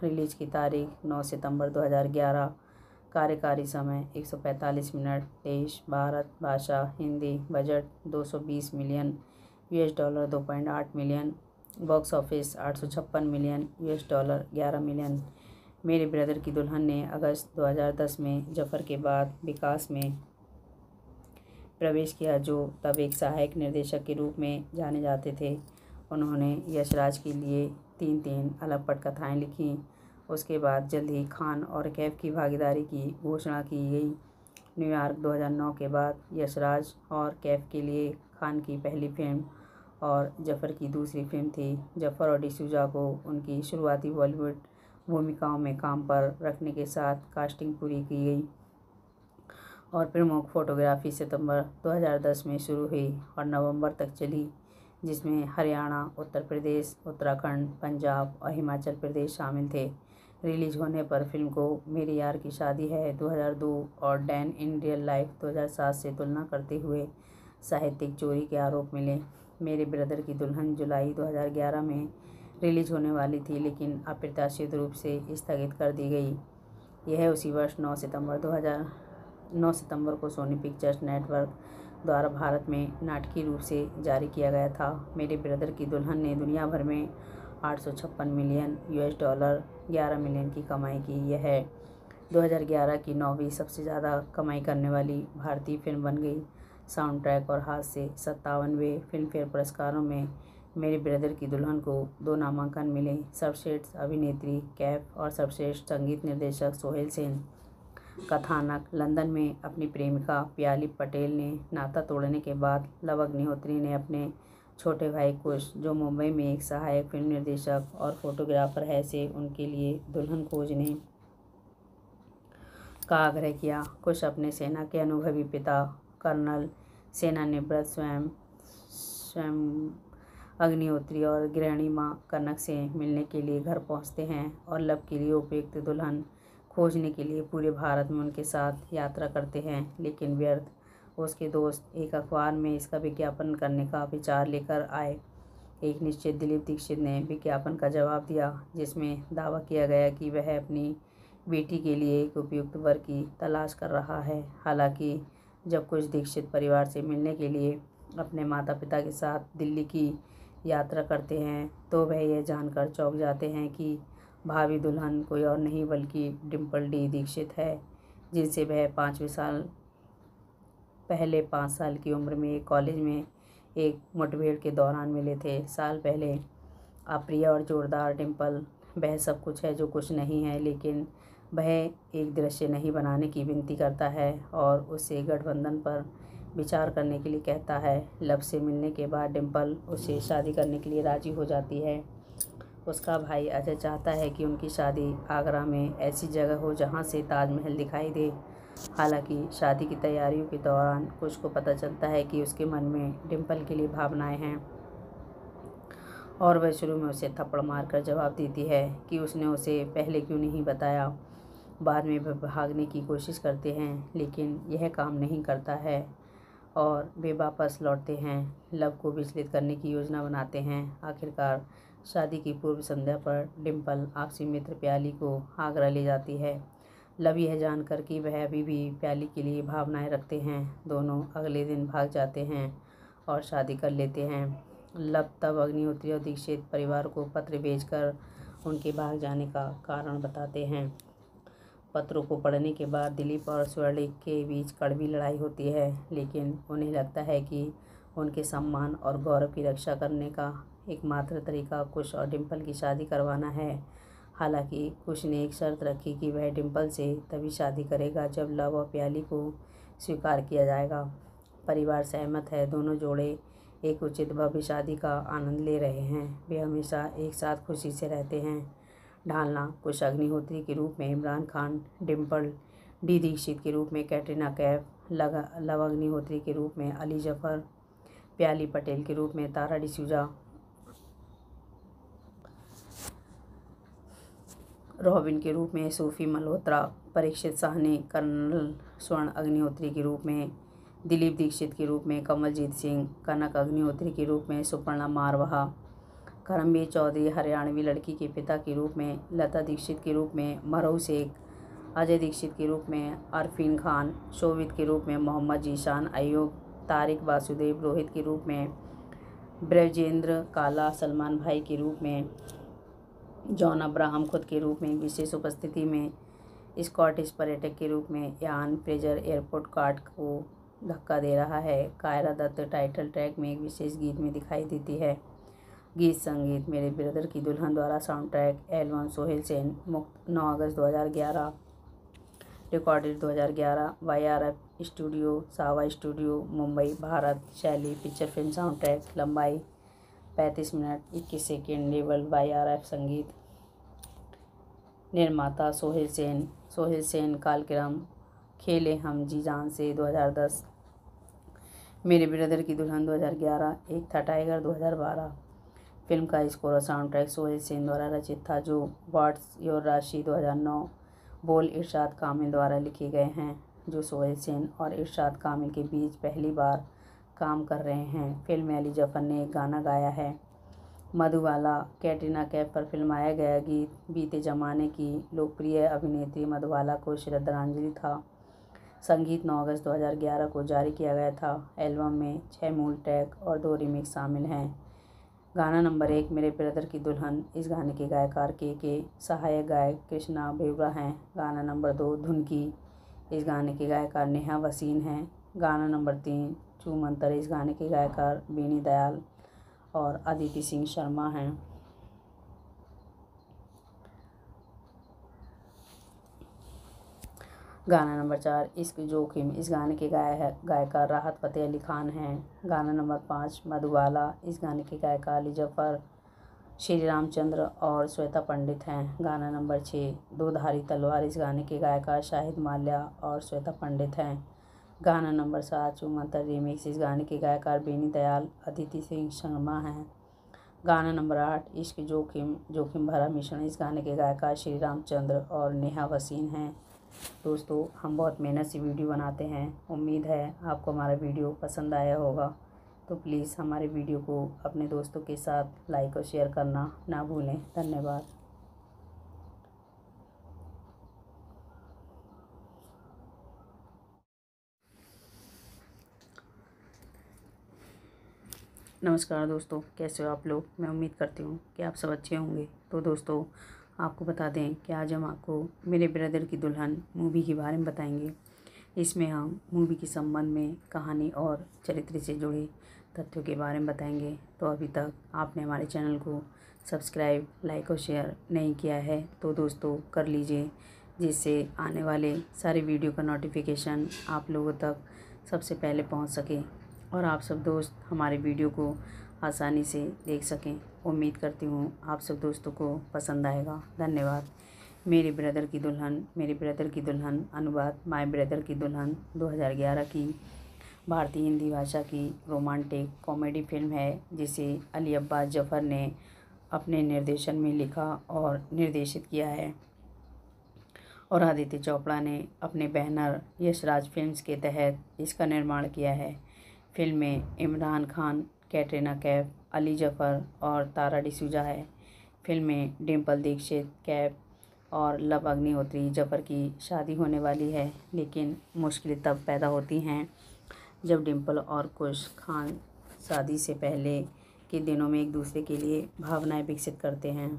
रिलीज की तारीख नौ सितंबर दो हज़ार ग्यारह। कार्यकारी समय एक सौ पैंतालीस मिनट। देश भारत। भाषा हिंदी। बजट दो सौ बीस मिलियन यूएस डॉलर दो पॉइंट आठ मिलियन। बॉक्स ऑफिस आठ सौ छप्पन मिलियन यूएस डॉलर ग्यारह मिलियन। मेरे ब्रदर की दुल्हन ने अगस्त दो हज़ार दस में जफर के बाद विकास में प्रवेश किया, जो तब एक सहायक निर्देशक के रूप में जाने जाते थे। उन्होंने यशराज के लिए तीन तीन अलग पटकथाएँ लिखीं। उसके बाद जल्द ही खान और कैफ की भागीदारी की घोषणा की गई। न्यूयॉर्क दो हज़ार नौ के बाद यशराज और कैफ के लिए खान की पहली फिल्म और जफर की दूसरी फिल्म थी। जफर और डिसूजा को उनकी शुरुआती बॉलीवुड भूमिकाओं में काम पर रखने के साथ कास्टिंग पूरी की गई और प्रमुख फोटोग्राफी सितंबर दो हज़ार दस में शुरू हुई और नवंबर तक चली, जिसमें हरियाणा, उत्तर प्रदेश, उत्तराखंड, पंजाब और हिमाचल प्रदेश शामिल थे। रिलीज होने पर फिल्म को मेरी यार की शादी है दो हज़ार दो और डैन इन रियल लाइफ दो हज़ार सात से तुलना करते हुए साहित्यिक चोरी के आरोप मिले। मेरे ब्रदर की दुल्हन जुलाई दो हज़ार ग्यारह में रिलीज होने वाली थी, लेकिन अप्रत्याशित रूप से स्थगित कर दी गई। यह उसी वर्ष नौ सितंबर दो हज़ार नौ सितंबर को सोनी पिक्चर्स नेटवर्क द्वारा भारत में नाटकीय रूप से जारी किया गया था। मेरे ब्रदर की दुल्हन ने दुनिया भर में आठ सौ छप्पन मिलियन यूएस डॉलर ग्यारह मिलियन की कमाई की। यह दो हज़ार ग्यारह की नौवीं सबसे ज़्यादा कमाई करने वाली भारतीय फिल्म बन गई। साउंड ट्रैक और हाथ से सत्तावनवें फिल्मफेयर पुरस्कारों में मेरे ब्रदर की दुल्हन को दो नामांकन मिले। सर्वश्रेष्ठ अभिनेत्री कैफ और सर्वश्रेष्ठ संगीत निर्देशक सोहेल सेन। कथानक: लंदन में अपनी प्रेमिका प्याली पटेल ने नाता तोड़ने के बाद लव अग्निहोत्री ने अपने छोटे भाई कुश, जो मुंबई में एक सहायक फिल्म निर्देशक और फोटोग्राफर है, से उनके लिए दुल्हन खोजने का आग्रह किया। कुश अपने सेना के अनुभवी पिता कर्नल सेनानिवृत्त स्वयं स्वयं अग्निहोत्री और गृहिणी मां कनक से मिलने के लिए घर पहुंचते हैं और लव के लिए उपयुक्त दुल्हन खोजने के लिए पूरे भारत में उनके साथ यात्रा करते हैं, लेकिन व्यर्थ। उसके दोस्त एक अखबार में इसका विज्ञापन करने का विचार लेकर आए। एक निश्चित दिलीप दीक्षित ने विज्ञापन का जवाब दिया, जिसमें दावा किया गया कि वह अपनी बेटी के लिए एक उपयुक्त वर की तलाश कर रहा है। हालांकि जब कुछ दीक्षित परिवार से मिलने के लिए अपने माता पिता के साथ दिल्ली की यात्रा करते हैं, तो वह यह जानकर चौंक जाते हैं कि भावी दुल्हन कोई और नहीं बल्कि डिम्पल डी दीक्षित है, जिनसे वह पाँचवें साल पहले पाँच साल की उम्र में एक कॉलेज में एक मुठभेड़ के दौरान मिले थे। साल पहले अप्रिय और जोरदार डिम्पल वह सब कुछ है जो कुछ नहीं है, लेकिन वह एक दृश्य नहीं बनाने की विनती करता है और उससे गठबंधन पर विचार करने के लिए कहता है। लव से मिलने के बाद डिम्पल उससे शादी करने के लिए राजी हो जाती है। उसका भाई अजय चाहता है कि उनकी शादी आगरा में ऐसी जगह हो जहां से ताजमहल दिखाई दे। हालांकि शादी की तैयारियों के दौरान कुछ को पता चलता है कि उसके मन में डिम्पल के लिए भावनाएं हैं और वह शुरू में उसे थप्पड़ मारकर जवाब देती है कि उसने उसे पहले क्यों नहीं बताया। बाद में वह भागने की कोशिश करते हैं, लेकिन यह काम नहीं करता है और वे वापस लौटते हैं। लव को विचलित करने की योजना बनाते हैं। आखिरकार शादी की पूर्व संध्या पर डिम्पल आपसी मित्र प्याली को आगरा ले जाती है। लव यह जानकर कि वह अभी भी प्याली के लिए भावनाएं रखते हैं, दोनों अगले दिन भाग जाते हैं और शादी कर लेते हैं। लव तब अग्निहोत्री और दीक्षित परिवार को पत्र भेजकर उनके भाग जाने का कारण बताते हैं। पत्रों को पढ़ने के बाद दिलीप और स्वर्णिक के बीच कड़वी लड़ाई होती है, लेकिन उन्हें लगता है कि उनके सम्मान और गौरव की रक्षा करने का एकमात्र तरीका कुश और डिम्पल की शादी करवाना है। हालांकि कुश ने एक शर्त रखी कि वह डिम्पल से तभी शादी करेगा जब लव और प्याली को स्वीकार किया जाएगा। परिवार सहमत है। दोनों जोड़े एक उचित भव्य शादी का आनंद ले रहे हैं। वे हमेशा एक साथ खुशी से रहते हैं। ढालना: कुश अग्निहोत्री के रूप में इमरान खान, डिम्पल डी दीक्षित के रूप में कैटरीना कैफ, लव अग्निहोत्री के रूप में अली जफर, प्याली पटेल के रूप में तारा डिसूजा, रॉबिन के रूप में सूफी मल्होत्रा, परीक्षित साहनी, कर्नल स्वर्ण अग्निहोत्री के रूप में दिलीप दीक्षित के रूप में कमलजीत सिंह, कनक अग्निहोत्री के रूप में सुपर्णा मारवाहा, करमवीर चौधरी हरियाणवी लड़की के पिता के रूप में, लता दीक्षित के रूप में मरहू शेख, अजय दीक्षित के रूप में अरफीन खान, शोभित के रूप में मोहम्मद जीशान अयूब, तारिक वासुदेव रोहित के रूप में ब्रजेंद्र काला, सलमान भाई के रूप में जॉन अब्राहम, खुद के रूप में विशेष उपस्थिति में स्कॉटिश पर्यटक के रूप में यान फ्रेजर एयरपोर्ट कार्ड को धक्का दे रहा है। कायरा दत्त टाइटल ट्रैक में एक विशेष गीत में दिखाई देती है। गीत संगीत मेरे ब्रदर की दुल्हन द्वारा sound track album Sohail Sen, मुक्त नौ अगस्त दो हज़ार ग्यारह, रिकॉर्डेड दो हज़ार ग्यारह, वाई आर एफ स्टूडियो, सावा स्टूडियो, मुंबई, भारत। शैली पिक्चर फिल्म साउंड ट्रैक, लंबाई पैंतीस मिनट इक्कीस second, level Y R F. संगीत निर्माता सोहेल सेन, सोहेल सेन कालक्रम खेले हम जी जान से दो हज़ार दस, मेरे ब्रदर की दुल्हन दो हज़ार ग्यारह, एक था टाइगर दो हज़ार बारह। फिल्म का स्कोर और साउंड ट्रैक सोहेल सेन द्वारा रचित था, जो व्हाट्स योर राशि दो हज़ार नौ, बोल इरशाद कामिल द्वारा लिखे गए हैं, जो सोहेल सेन और इरशाद कामिल के बीच पहली बार काम कर रहे हैं। फिल्म में अली जफर ने एक गाना गाया है। मधुबाला कैटरीना कैफ पर फिल्माया गया गीत बीते ज़माने की लोकप्रिय अभिनेत्री मधुबाला को श्रद्धांजलि था। संगीत नौ अगस्त दो हज़ार ग्यारह को जारी किया गया था। एल्बम में छः मूल ट्रैक और दो रीमिक्स शामिल हैं। गाना नंबर एक मेरे ब्रदर की दुल्हन, इस गाने के गायकार के के सहायक गायक कृष्णा बेवरा हैं। गाना नंबर दो धुनकी, इस गाने के गायकार नेहा वसीन हैं। गाना नंबर तीन चूमंतर, इस गाने के गायकार बीनी दयाल और अदिति सिंह शर्मा हैं। गाना नंबर चार इश्क जोखिम, इस गाने के गाय गायकार राहत फ़तेह अली खान हैं। गाना नंबर पाँच मधुबाला, इस गाने के गायकार अली जफ़र, श्री रामचंद्र और श्वेता पंडित हैं। गाना नंबर छः दो धारी तलवार, इस गाने के गायकार शाहिद माल्या और श्वेता पंडित हैं। गाना नंबर सात चूमंतर रीमिक्स, इस गाने के गायकार बेनी दयाल, अदिति सिंह शर्मा हैं। गाना नंबर आठ इश्क जोखिम, जोखिम भरा मिश्रण, इस गाने के गायकार श्री रामचंद्र और नेहा वसीन हैं। दोस्तों, हम बहुत मेहनत से वीडियो बनाते हैं। उम्मीद है आपको हमारा वीडियो पसंद आया होगा, तो प्लीज़ हमारे वीडियो को अपने दोस्तों के साथ लाइक और शेयर करना ना भूलें। धन्यवाद। नमस्कार दोस्तों, कैसे हो आप लोग। मैं उम्मीद करती हूँ कि आप सब अच्छे होंगे। तो दोस्तों, आपको बता दें कि आज हम आपको मेरे ब्रदर की दुल्हन मूवी के बारे में बताएंगे। इसमें हम मूवी के संबंध में कहानी और चरित्र से जुड़े तथ्यों के बारे में बताएंगे। तो अभी तक आपने हमारे चैनल को सब्सक्राइब, लाइक और शेयर नहीं किया है तो दोस्तों कर लीजिए, जिससे आने वाले सारे वीडियो का नोटिफिकेशन आप लोगों तक सबसे पहले पहुंच सके और आप सब दोस्त हमारे वीडियो को आसानी से देख सकें। उम्मीद करती हूँ आप सब दोस्तों को पसंद आएगा। धन्यवाद। मेरे ब्रदर की दुल्हन, मेरे ब्रदर की दुल्हन अनुवाद माय ब्रदर की दुल्हन दो हज़ार ग्यारह की भारतीय हिंदी भाषा की रोमांटिक कॉमेडी फिल्म है, जिसे अली अब्बास जफ़र ने अपने निर्देशन में लिखा और निर्देशित किया है और आदित्य चोपड़ा ने अपने बैनर यशराज फिल्म्स के तहत इसका निर्माण किया है। फिल्म में इमरान खान, कैटरीना कैफ, अली जफ़र और तारा डिसूजा है। फिल्म में डिम्पल दीक्षित, कैफ और लव अग्निहोत्री जफ़र की शादी होने वाली है, लेकिन मुश्किलें तब पैदा होती हैं जब डिम्पल और कुश खान शादी से पहले के दिनों में एक दूसरे के लिए भावनाएं विकसित करते हैं।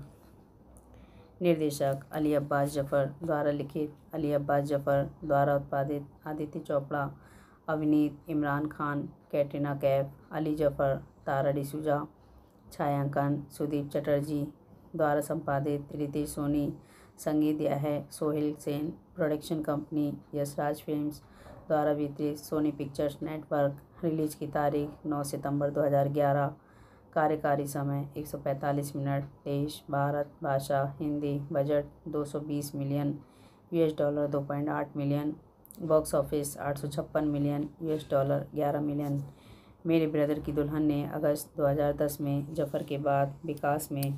निर्देशक अली अब्बास जफ़र द्वारा लिखित, अली अब्बास जफ़र द्वारा उत्पादित, आदित्य चोपड़ा, अभिनीत, इमरान खान, कैटरीना कैफ, अली जफ़र, तारा डिसूजा। छायांकन सुदीप चटर्जी द्वारा संपादित, रितेश सोनी। संगीत दिया है Sohail Sen. Production company Yashraj films द्वारा वितरित, सोनी पिक्चर्स नेटवर्क। रिलीज की तारीख नौ सितंबर दो हज़ार ग्यारह। कार्यकारी समय एक सौ पैंतालीस मिनट। देश भारत। भाषा हिंदी। बजट दो सौ बीस मिलियन यूएस डॉलर दो पॉइंट आठ मिलियन। बॉक्स ऑफिस आठ सौ छप्पन मिलियन यूएस डॉलर ग्यारह मिलियन। मेरे ब्रदर की दुल्हन ने अगस्त दो हज़ार दस में जफ़र के बाद विकास में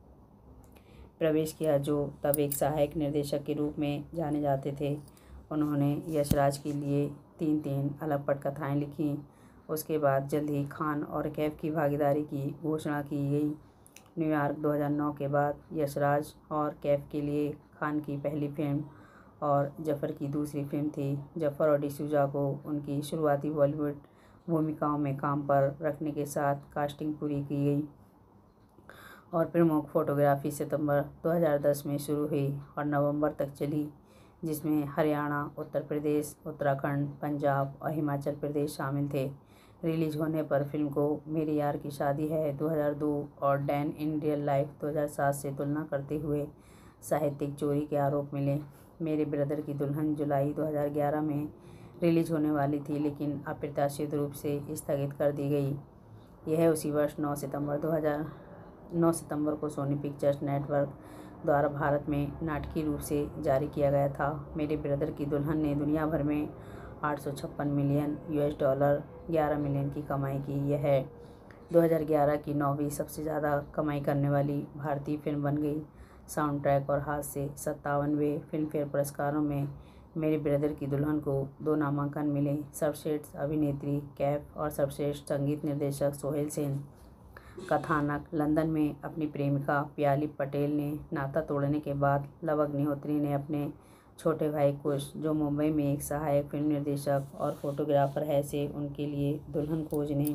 प्रवेश किया, जो तब एक सहायक निर्देशक के रूप में जाने जाते थे। उन्होंने यशराज के लिए तीन तीन अलग पटकथाएँ लिखीं। उसके बाद जल्द ही खान और कैफ की भागीदारी की घोषणा की गई न्यूयॉर्क दो हज़ार नौ के बाद यशराज और कैफ के लिए खान की पहली फिल्म और जफ़र की दूसरी फिल्म थी। जफ़र और डिसूजा को उनकी शुरुआती बॉलीवुड भूमिकाओं में काम पर रखने के साथ कास्टिंग पूरी की गई और प्रमुख फोटोग्राफी सितंबर दो हज़ार दस में शुरू हुई और नवंबर तक चली, जिसमें हरियाणा, उत्तर प्रदेश, उत्तराखंड, पंजाब और हिमाचल प्रदेश शामिल थे। रिलीज होने पर फिल्म को मेरे यार की शादी है दो हज़ार दो और डैन इन रियल लाइफ दो हज़ार सात से तुलना करते हुए साहित्यिक चोरी के आरोप मिले। मेरे ब्रदर की दुल्हन जुलाई दो हज़ार ग्यारह में रिलीज होने वाली थी, लेकिन अप्रत्याशित रूप से स्थगित कर दी गई। यह उसी वर्ष नौ सितंबर दो हज़ार नौ सितंबर को सोनी पिक्चर्स नेटवर्क द्वारा भारत में नाटकीय रूप से जारी किया गया था। मेरे ब्रदर की दुल्हन ने दुनिया भर में आठ सौ छप्पन मिलियन यूएस डॉलर ग्यारह मिलियन की कमाई की। यह दो हज़ार ग्यारह की नौवीं सबसे ज़्यादा कमाई करने वाली भारतीय फिल्म बन गई। साउंड ट्रैक और हाथ से सत्तावनवें फिल्मफेयर पुरस्कारों में मेरे ब्रदर की दुल्हन को दो नामांकन मिले, सर्वश्रेष्ठ अभिनेत्री कैफ और सर्वश्रेष्ठ संगीत निर्देशक सोहेल सेन। कथानक, लंदन में अपनी प्रेमिका प्याली पटेल ने नाता तोड़ने के बाद लव अग्निहोत्री ने अपने छोटे भाई कुश, जो मुंबई में एक सहायक फिल्म निर्देशक और फोटोग्राफर है, से उनके लिए दुल्हन खोजने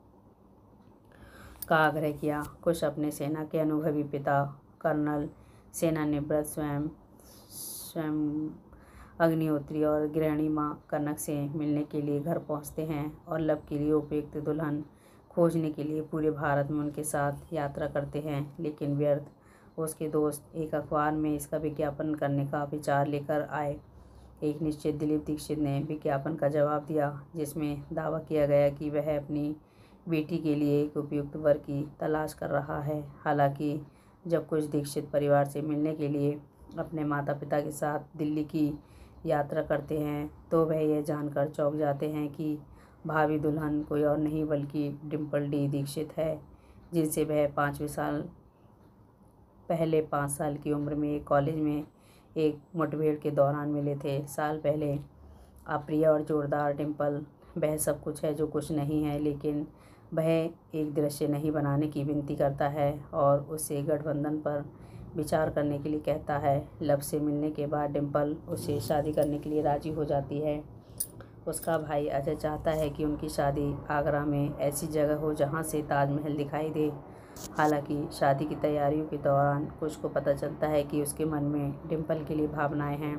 का आग्रह किया। कुश अपने सेना के अनुभवी पिता कर्नल सेनानिवृत्त स्वयं स्वयं अग्निहोत्री और गृहिणी मां कनक से मिलने के लिए घर पहुंचते हैं और लव के लिए उपयुक्त दुल्हन खोजने के लिए पूरे भारत में उनके साथ यात्रा करते हैं, लेकिन व्यर्थ। उसके दोस्त एक अखबार में इसका विज्ञापन करने का विचार लेकर आए। एक निश्चित दिलीप दीक्षित ने विज्ञापन का जवाब दिया, जिसमें दावा किया गया कि वह अपनी बेटी के लिए एक उपयुक्त वर की तलाश कर रहा है। हालांकि जब कुछ दीक्षित परिवार से मिलने के लिए अपने माता पिता के साथ दिल्ली की यात्रा करते हैं, तो वह यह जानकर चौंक जाते हैं कि भावी दुल्हन कोई और नहीं बल्कि डिम्पल डी दीक्षित है, जिनसे वह पाँचवें साल पहले पाँच साल की उम्र में एक कॉलेज में एक मुठभेड़ के दौरान मिले थे। साल पहले अप्रिय और जोरदार डिम्पल वह सब कुछ है जो कुछ नहीं है, लेकिन वह एक दृश्य नहीं बनाने की विनती करता है और उससे गठबंधन पर विचार करने के लिए कहता है। लव से मिलने के बाद डिम्पल उससे शादी करने के लिए राजी हो जाती है। उसका भाई अजय चाहता है कि उनकी शादी आगरा में ऐसी जगह हो जहां से ताजमहल दिखाई दे। हालांकि शादी की तैयारियों के दौरान कुछ को पता चलता है कि उसके मन में डिम्पल के लिए भावनाएं हैं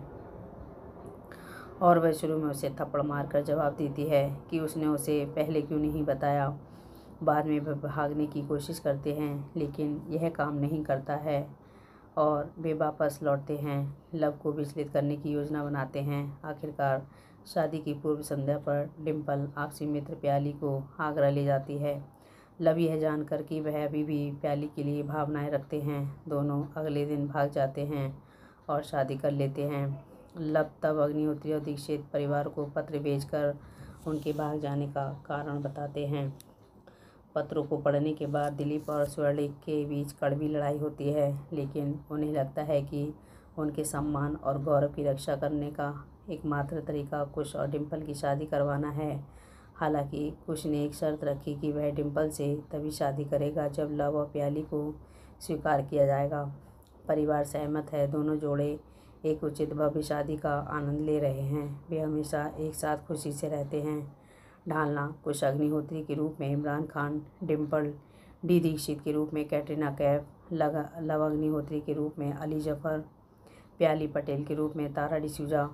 और वह शुरू में उसे थप्पड़ मारकर जवाब देती है कि उसने उसे पहले क्यों नहीं बताया। बाद में वह भागने की कोशिश करते हैं, लेकिन यह काम नहीं करता है और वे वापस लौटते हैं। लव को विचलित करने की योजना बनाते हैं। आखिरकार शादी की पूर्व संध्या पर डिम्पल आपसी मित्र प्याली को आगरा ले जाती है। लव यह जानकर कि वह अभी भी प्याली के लिए भावनाएं रखते हैं, दोनों अगले दिन भाग जाते हैं और शादी कर लेते हैं। लव तब अग्निहोत्री और दीक्षित परिवार को पत्र भेजकर उनके भाग जाने का कारण बताते हैं। पत्रों को पढ़ने के बाद दिलीप और स्वर्णिक के बीच कड़वी लड़ाई होती है, लेकिन उन्हें लगता है कि उनके सम्मान और गौरव की रक्षा करने का एकमात्र तरीका कुश और डिम्पल की शादी करवाना है। हालांकि कुश ने एक शर्त रखी कि वह डिम्पल से तभी शादी करेगा जब लव और प्याली को स्वीकार किया जाएगा। परिवार सहमत है। दोनों जोड़े एक उचित भव्य शादी का आनंद ले रहे हैं। वे हमेशा एक साथ खुशी से रहते हैं। ढालना, कुश अग्निहोत्री के रूप में इमरान खान, डिम्पल डी दीक्षित के रूप में कैटरीना कैफ, लव अग्निहोत्री के रूप में अली जफर, प्याली पटेल के रूप में तारा डिसूजा,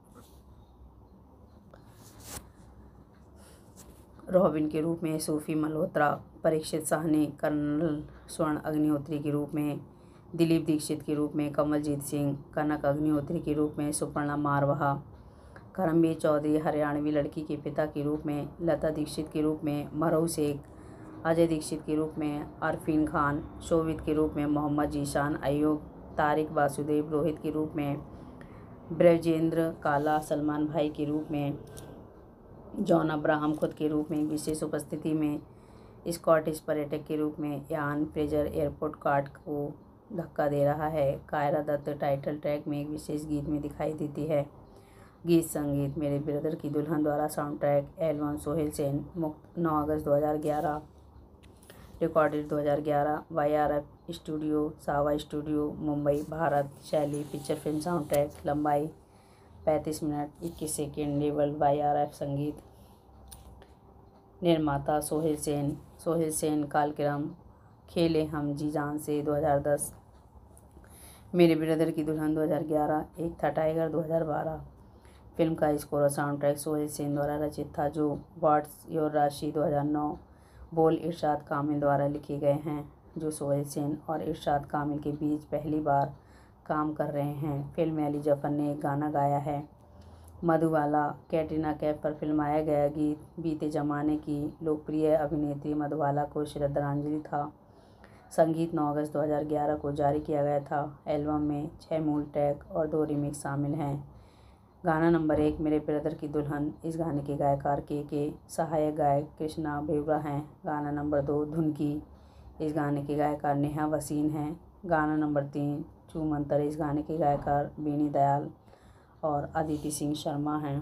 रॉबिन के रूप में सूफी मल्होत्रा, परीक्षित साहनी, कर्नल स्वर्ण अग्निहोत्री के रूप में दिलीप दीक्षित के रूप में कमलजीत सिंह, कनक अग्निहोत्री के रूप में सुपर्णा मारवाहा, करमवीर चौधरी हरियाणवी लड़की के पिता के रूप में लता दीक्षित के रूप में मरहू शेख, अजय दीक्षित के रूप में अरफीन खान, शोभित के रूप में मोहम्मद जीशान अयूब, तारिक वासुदेव रोहित के रूप में ब्रजेंद्र काला, सलमान भाई के रूप में जॉन अब्राहम, खुद के रूप में विशेष उपस्थिति में स्कॉटिश पर्यटक के रूप में यान फ्रेजर एयरपोर्ट कार्ड को धक्का दे रहा है। कायरा दत्त टाइटल ट्रैक में एक विशेष गीत में दिखाई देती है। गीत संगीत मेरे ब्रदर की दुल्हन द्वारा sound track album Sohail Sen, मुक्त नौ अगस्त दो हज़ार ग्यारह। रिकॉर्डेड दो हज़ार ग्यारह, वाई आर एफ स्टूडियो, सावा स्टूडियो, मुंबई, भारत। शैली फीचर फिल्म। साउंड ट्रैक लंबाई पैंतीस मिनट इक्कीस second. Level Y R F. संगीत निर्माता सोहेल सेन। सोहेल सेन। कालक्रम खेले हम जी जान से दो हज़ार दस, मेरे ब्रदर की दुल्हन दो हज़ार ग्यारह, एक था टाइगर दो हज़ार बारह। फिल्म का स्कोर और साउंड ट्रैक सोहेल सेन द्वारा रचित था, जो व्हाट्स योर राशि दो हज़ार नौ, बोल इरशाद कामिल द्वारा लिखे गए हैं, जो सोहेल सेन और इरशाद कामिल के बीच पहली बार काम कर रहे हैं। फिल्म में अली जफर ने एक गाना गाया है। मधुबाला कैटरीना कैफ पर फिल्माया गया गीत बीते ज़माने की लोकप्रिय अभिनेत्री मधुबाला को श्रद्धांजलि था। संगीत नौ अगस्त दो हज़ार ग्यारह को जारी किया गया था। एल्बम में छः मूल ट्रैक और दो रीमिक्स शामिल हैं। गाना नंबर एक, मेरे ब्रदर की दुल्हन। इस गाने के गायकार के के सहायक गायक कृष्णा बेवरा हैं। गाना नंबर दो, धुनकी। इस गाने के गायकार नेहा वसीन हैं। गाना नंबर तीन, चूमंतर। इस गाने के गायकार बीनी दयाल और अदिति सिंह शर्मा हैं।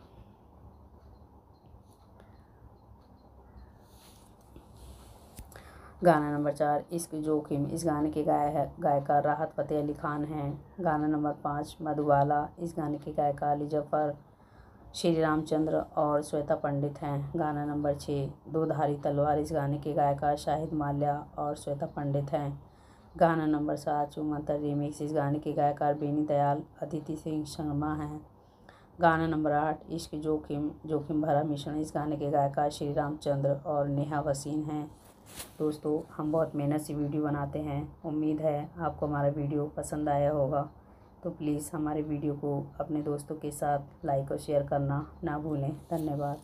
गाना नंबर चार, इश्क जोखिम। इस गाने के गाय गायकार राहत फ़तेह अली खान हैं। गाना नंबर पाँच, मधुबाला। इस गाने के गायकार अली जफ़र, श्री रामचंद्र और श्वेता पंडित हैं। गाना नंबर छः, दो धारी तलवार। इस गाने के गायकार शाहिद माल्या और श्वेता पंडित हैं। गाना नंबर सात, चूमंतर रीमिक्स। इस गाने के गायकार बेनी दयाल, अदिति सिंह शर्मा हैं। गाना नंबर आठ, इश्क जोखिम जोखिम भरा मिश्रण। इस गाने के गायकार श्री रामचंद्र और नेहा वसीन हैं। दोस्तों, हम बहुत मेहनत से वीडियो बनाते हैं। उम्मीद है आपको हमारा वीडियो पसंद आया होगा, तो प्लीज़ हमारे वीडियो को अपने दोस्तों के साथ लाइक और शेयर करना ना भूलें। धन्यवाद।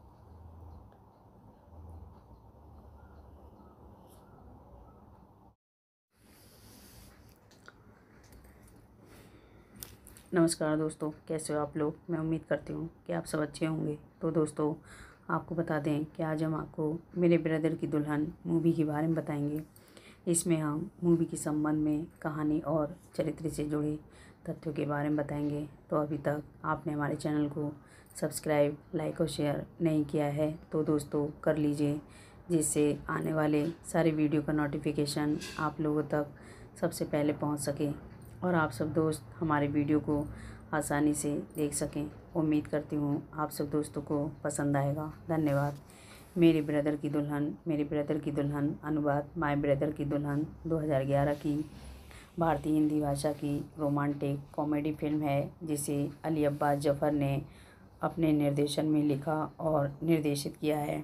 नमस्कार दोस्तों, कैसे हो आप लोग। मैं उम्मीद करती हूँ कि आप सब अच्छे होंगे। तो दोस्तों, आपको बता दें कि आज हम आपको मेरे ब्रदर की दुल्हन मूवी के बारे में बताएंगे। इसमें हम मूवी के संबंध में कहानी और चरित्र से जुड़े तथ्यों के बारे में बताएंगे। तो अभी तक आपने हमारे चैनल को सब्सक्राइब, लाइक और शेयर नहीं किया है तो दोस्तों कर लीजिए, जिससे आने वाले सारे वीडियो का नोटिफिकेशन आप लोगों तक सबसे पहले पहुंच सके और आप सब दोस्त हमारे वीडियो को आसानी से देख सकें। उम्मीद करती हूँ आप सब दोस्तों को पसंद आएगा। धन्यवाद। मेरे ब्रदर की दुल्हन मेरे ब्रदर की दुल्हन अनुवाद माय ब्रदर की दुल्हन दो हज़ार ग्यारह की भारतीय हिंदी भाषा की रोमांटिक कॉमेडी फिल्म है, जिसे अली अब्बास जफ़र ने अपने निर्देशन में लिखा और निर्देशित किया है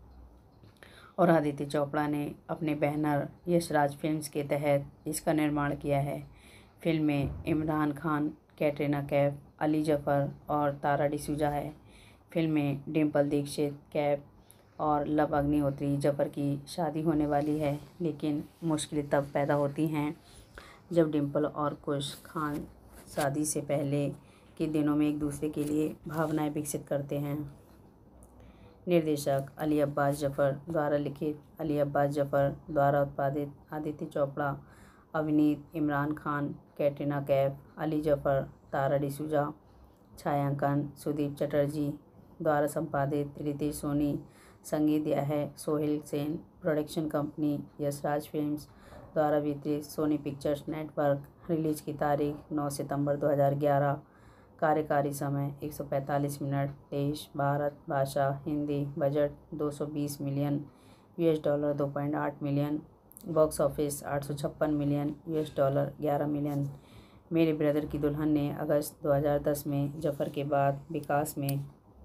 और आदित्य चोपड़ा ने अपने बैनर यशराज फिल्म्स के तहत इसका निर्माण किया है। फिल्म में इमरान खान, कैटरीना कैफ, अली जफ़र और तारा डिसूजा है। फिल्म में डिम्पल दीक्षित, कैफ और लव अग्निहोत्री जफ़र की शादी होने वाली है, लेकिन मुश्किलें तब पैदा होती हैं जब डिम्पल और कुश खान शादी से पहले के दिनों में एक दूसरे के लिए भावनाएं विकसित करते हैं। निर्देशक अली अब्बास जफ़र द्वारा लिखित, अली अब्बास जफ़र द्वारा उत्पादित, आदित्य चोपड़ा, अभिनीत, इमरान खान, कैटरीना कैफ, अली जफ़र, तारा डिसूजा। छायांकन सुदीप चटर्जी द्वारा संपादित, रितेश सोनी। संगीत दिया है Sohail Sen. Production company Yashraj films द्वारा वितरित, सोनी पिक्चर्स नेटवर्क। रिलीज की तारीख नौ सितंबर दो हज़ार ग्यारह। कार्यकारी समय एक सौ पैंतालीस मिनट। देश भारत। भाषा हिंदी। बजट दो सौ बीस मिलियन यूएस डॉलर दो पॉइंट आठ मिलियन। बॉक्स ऑफिस आठ सौ छप्पन मिलियन यूएस डॉलर ग्यारह मिलियन। मेरे ब्रदर की दुल्हन ने अगस्त दो हज़ार दस में जफ़र के बाद विकास में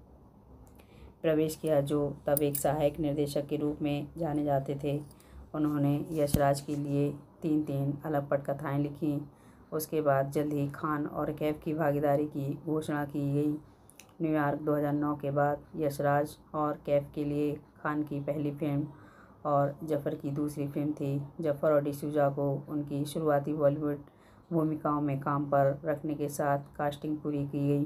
प्रवेश किया, जो तब एक सहायक निर्देशक के रूप में जाने जाते थे। उन्होंने यशराज के लिए तीन तीन अलग पटकथाएँ लिखीं। उसके बाद जल्द ही खान और कैफ की भागीदारी की घोषणा की गई। न्यूयॉर्क दो हज़ार नौ के बाद यशराज और कैफ के लिए खान की पहली फिल्म और जफ़र की दूसरी फिल्म थी। जफ़र और डिसूजा को उनकी शुरुआती बॉलीवुड भूमिकाओं में काम पर रखने के साथ कास्टिंग पूरी की गई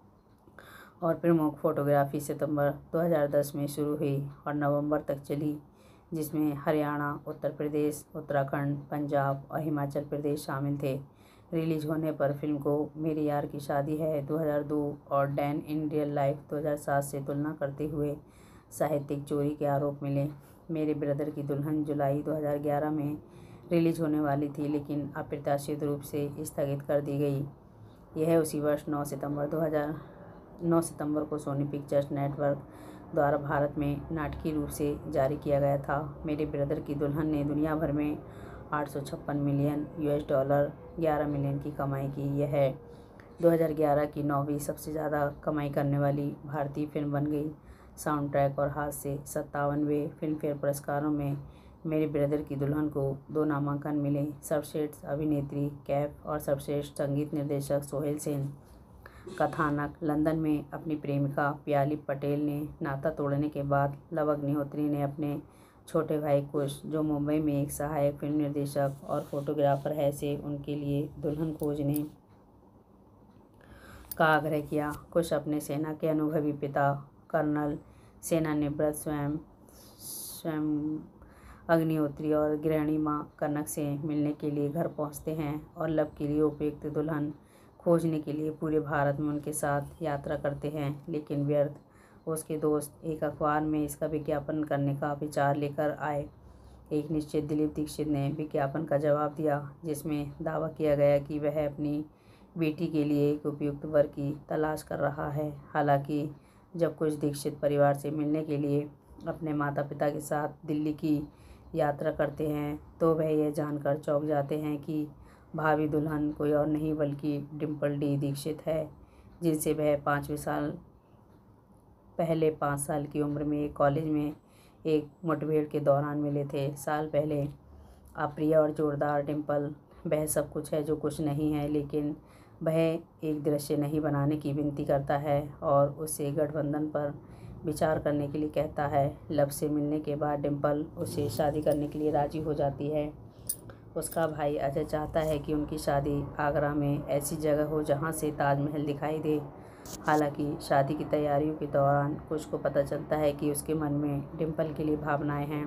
और प्रमुख फोटोग्राफी सितंबर दो हज़ार दस में शुरू हुई और नवंबर तक चली, जिसमें हरियाणा, उत्तर प्रदेश, उत्तराखंड, पंजाब और हिमाचल प्रदेश शामिल थे। रिलीज होने पर फिल्म को मेरे यार की शादी है दो हज़ार दो और डैन इन रियल लाइफ दो हज़ार सात से तुलना करते हुए साहित्यिक चोरी के आरोप मिले। मेरे ब्रदर की दुल्हन जुलाई दो हज़ार ग्यारह में रिलीज होने वाली थी, लेकिन अप्रत्याशित रूप से स्थगित कर दी गई। यह उसी वर्ष नौ सितंबर दो हज़ार नौ सितंबर को सोनी पिक्चर्स नेटवर्क द्वारा भारत में नाटकीय रूप से जारी किया गया था। मेरे ब्रदर की दुल्हन ने दुनिया भर में आठ सौ छप्पन मिलियन यूएस डॉलर ग्यारह मिलियन की कमाई की। यह दो हज़ार ग्यारह की नौवीं सबसे ज़्यादा कमाई करने वाली भारतीय फिल्म बन गई। साउंड ट्रैक और हाथ से सत्तावनवें फिल्मफेयर पुरस्कारों में मेरे ब्रदर की दुल्हन को दो नामांकन मिले, सर्वश्रेष्ठ अभिनेत्री कैफ और सर्वश्रेष्ठ संगीत निर्देशक सोहेल सेन। कथानक, लंदन में अपनी प्रेमिका प्याली पटेल ने नाता तोड़ने के बाद लव अग्निहोत्री ने अपने छोटे भाई कुश, जो मुंबई में एक सहायक फिल्म निर्देशक और फोटोग्राफर है, से उनके लिए दुल्हन खोजने का आग्रह किया। कुश अपने सेना के अनुभवी पिता कर्नल सेनानिवृत्त स्वयं स्वयं अग्निहोत्री और गृहिणी मां कनक से मिलने के लिए घर पहुंचते हैं और लव के लिए उपयुक्त दुल्हन खोजने के लिए पूरे भारत में उनके साथ यात्रा करते हैं, लेकिन व्यर्थ। उसके दोस्त एक अखबार में इसका विज्ञापन करने का विचार लेकर आए। एक निश्चित दिलीप दीक्षित ने विज्ञापन का जवाब दिया, जिसमें दावा किया गया कि वह अपनी बेटी के लिए एक उपयुक्त वर की तलाश कर रहा है। हालांकि जब कुछ दीक्षित परिवार से मिलने के लिए अपने माता पिता के साथ दिल्ली की यात्रा करते हैं, तो वह यह जानकर चौंक जाते हैं कि भावी दुल्हन कोई और नहीं बल्कि डिम्पल डी दीक्षित है, जिनसे वह पाँचवें साल पहले पाँच साल की उम्र में एक कॉलेज में एक मुठभेड़ के दौरान मिले थे। साल पहले अप्रिय और जोरदार डिम्पल वह सब कुछ है जो कुछ नहीं है, लेकिन वह एक दृश्य नहीं बनाने की विनती करता है और उससे गठबंधन पर विचार करने के लिए कहता है। लव से मिलने के बाद डिम्पल उससे शादी करने के लिए राजी हो जाती है। उसका भाई अजय चाहता है कि उनकी शादी आगरा में ऐसी जगह हो जहां से ताजमहल दिखाई दे। हालांकि शादी की तैयारियों के दौरान कुछ को पता चलता है कि उसके मन में डिम्पल के लिए भावनाएं हैं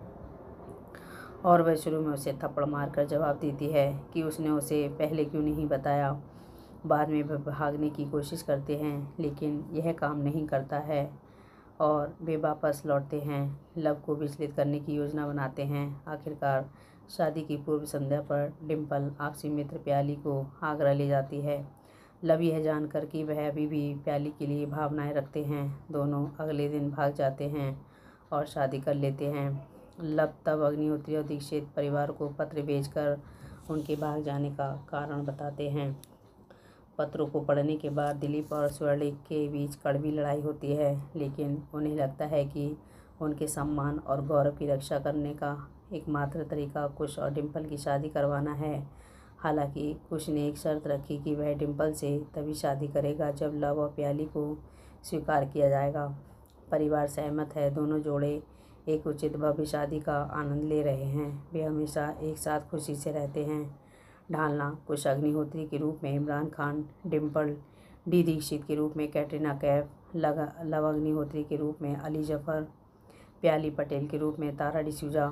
और वह शुरू में उसे थप्पड़ मारकर जवाब देती है कि उसने उसे पहले क्यों नहीं बताया। बाद में वह भागने की कोशिश करते हैं, लेकिन यह काम नहीं करता है और वे वापस लौटते हैं। लव को विचलित करने की योजना बनाते हैं। आखिरकार शादी की पूर्व संध्या पर डिम्पल आपसी मित्र प्याली को आगरा ले जाती है। लव यह जानकर कि वह अभी भी प्याली के लिए भावनाएं रखते हैं, दोनों अगले दिन भाग जाते हैं और शादी कर लेते हैं। लव तब अग्निहोत्री और दीक्षित परिवार को पत्र भेजकर उनके भाग जाने का कारण बताते हैं। पत्रों को पढ़ने के बाद दिलीप और स्वर्णिक के बीच कड़वी लड़ाई होती है, लेकिन उन्हें लगता है कि उनके सम्मान और गौरव की रक्षा करने का एकमात्र तरीका कुश और डिम्पल की शादी करवाना है। हालांकि कुश ने एक शर्त रखी कि वह डिम्पल से तभी शादी करेगा जब लव और प्याली को स्वीकार किया जाएगा। परिवार सहमत है। दोनों जोड़े एक उचित भव्य शादी का आनंद ले रहे हैं। वे हमेशा एक साथ खुशी से रहते हैं। ढालना, कुश अग्निहोत्री के रूप में इमरान खान, डिम्पल डी दीक्षित के रूप में कैटरीना कैफ, लव अग्निहोत्री के रूप में अली जफर, प्याली पटेल के रूप में तारा डिसूजा,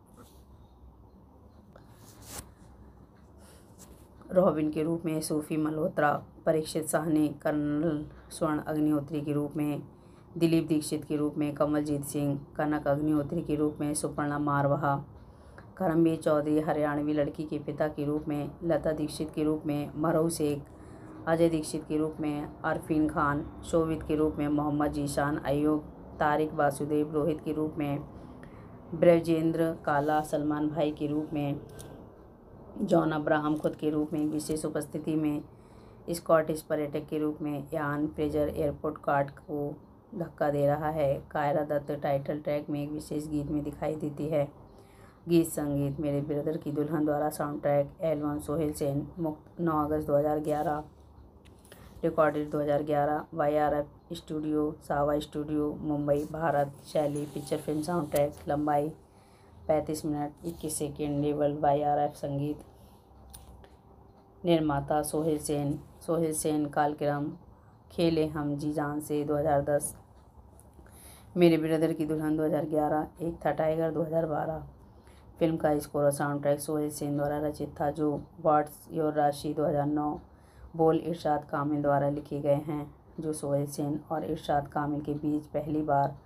रॉबिन के रूप में सूफी मल्होत्रा, परीक्षित साहनी, कर्नल स्वर्ण अग्निहोत्री के रूप में दिलीप दीक्षित के रूप में कमलजीत सिंह, कनक अग्निहोत्री के रूप में सुपर्णा मारवाहा, करमवीर चौधरी हरियाणवी लड़की के पिता के रूप में लता दीक्षित के रूप में मरहू शेख, अजय दीक्षित के रूप में अरफीन खान, शोभित के रूप में मोहम्मद जीशान अयूब, तारिक वासुदेव रोहित के रूप में ब्रजेंद्र काला, सलमान भाई के रूप में जॉन अब्राहम, खुद के रूप में विशेष उपस्थिति में स्कॉटिश पर्यटक के रूप में यान फ्रेजर एयरपोर्ट कार्ड को धक्का दे रहा है। कायरा दत्त टाइटल ट्रैक में एक विशेष गीत में दिखाई देती है। गीत संगीत मेरे ब्रदर की दुल्हन द्वारा sound track album Sohail Sen, मुक्त नौ अगस्त दो हज़ार ग्यारह, रिकॉर्डेड दो हज़ार ग्यारह, वाई आर एफ स्टूडियो, सावा स्टूडियो, मुंबई, भारत। शैली पिक्चर फिल्म साउंड ट्रैक, लंबाई पैंतीस मिनट इक्कीस second, level Y R F. संगीत निर्माता सोहेल सेन। सोहेल सेन कालक्रम खेले हम जी जान से दो हज़ार दस, मेरे ब्रदर की दुल्हन दो हज़ार ग्यारह, एक था टाइगर दो हज़ार बारह। फिल्म का स्कोर और साउंड ट्रैक सोहेल सेन द्वारा रचित था, जो व्हाट्स योर राशि दो हज़ार नौ, बोल इरशाद कामिल द्वारा लिखे गए हैं, जो सोहेल सेन और इरशाद कामिल के बीच पहली बार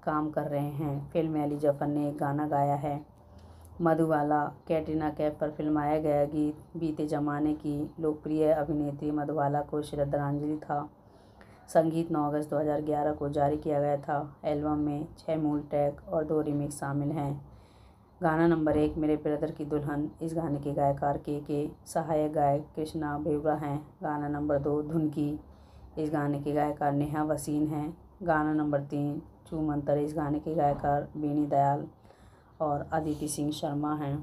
काम कर रहे हैं। फिल्म में अली जफर ने एक गाना गाया है। मधुबाला कैटरीना कैफ पर फिल्माया गया गीत बीते ज़माने की लोकप्रिय अभिनेत्री मधुबाला को श्रद्धांजलि था। संगीत नौ अगस्त दो हज़ार ग्यारह को जारी किया गया था। एल्बम में छः मूल ट्रैक और दो रीमिक्स शामिल हैं। गाना नंबर एक मेरे ब्रदर की दुल्हन। इस गाने के गायकार के के सहायक गायक कृष्णा बेवरा हैं। गाना नंबर दो धुन की। इस गाने के गायकार नेहा वसीन हैं। गाना नंबर तीन चूमंतर। इस गाने के गायकार बीनी दयाल और अदिति सिंह शर्मा हैं।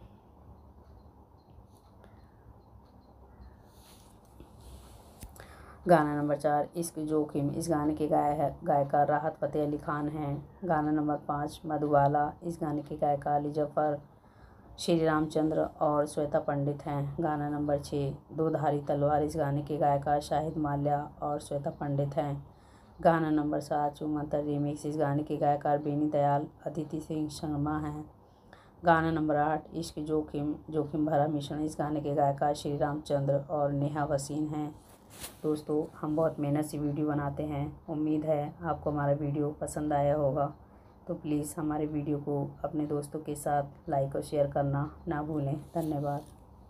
गाना नंबर चार इश्क जोखिम। इस गाने के गाय गायकार राहत फ़तेह अली खान हैं। गाना नंबर पाँच मधुबाला। इस गाने के गायकार अली जफर, श्री रामचंद्र और श्वेता पंडित हैं। गाना नंबर छः दो धारी तलवार। इस गाने के गायकार शाहिद माल्या और श्वेता पंडित हैं। गाना नंबर सात चूमंतर रीमिक्स। इस गाने के गायकार बेनी दयाल, अदिति सिंह शर्मा हैं। गाना नंबर आठ इश्क जोखिम जोखिम भरा मिश्रण। इस गाने के गायकार श्री रामचंद्र और नेहा वसीन हैं। दोस्तों, हम बहुत मेहनत से वीडियो बनाते हैं। उम्मीद है आपको हमारा वीडियो पसंद आया होगा। तो प्लीज़ हमारे वीडियो को अपने दोस्तों के साथ लाइक और शेयर करना ना भूलें। धन्यवाद।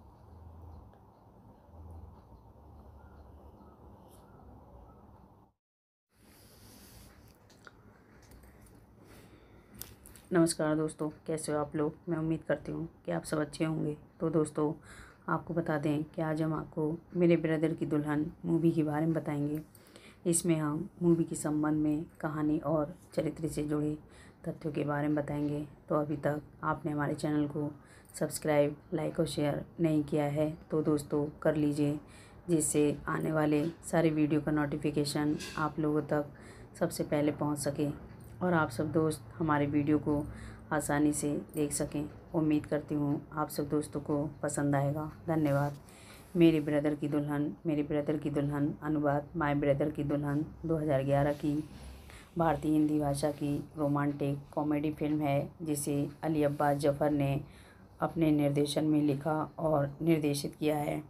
नमस्कार दोस्तों, कैसे हो आप लोग। मैं उम्मीद करती हूँ कि आप सब अच्छे होंगे। तो दोस्तों, आपको बता दें कि आज हम आपको मेरे ब्रदर की दुल्हन मूवी के बारे में बताएंगे। इसमें हम मूवी के संबंध में कहानी और चरित्र से जुड़े तथ्यों के बारे में बताएंगे। तो अभी तक आपने हमारे चैनल को सब्सक्राइब, लाइक और शेयर नहीं किया है तो दोस्तों कर लीजिए, जिससे आने वाले सारे वीडियो का नोटिफिकेशन आप लोगों तक सबसे पहले पहुंच सके और आप सब दोस्त हमारे वीडियो को आसानी से देख सकें। उम्मीद करती हूँ आप सब दोस्तों को पसंद आएगा। धन्यवाद। मेरे ब्रदर की दुल्हन मेरे ब्रदर की दुल्हन अनुवाद माय ब्रदर की दुल्हन दो हज़ार ग्यारह की भारतीय हिंदी भाषा की रोमांटिक कॉमेडी फिल्म है, जिसे अली अब्बास जफ़र ने अपने निर्देशन में लिखा और निर्देशित किया है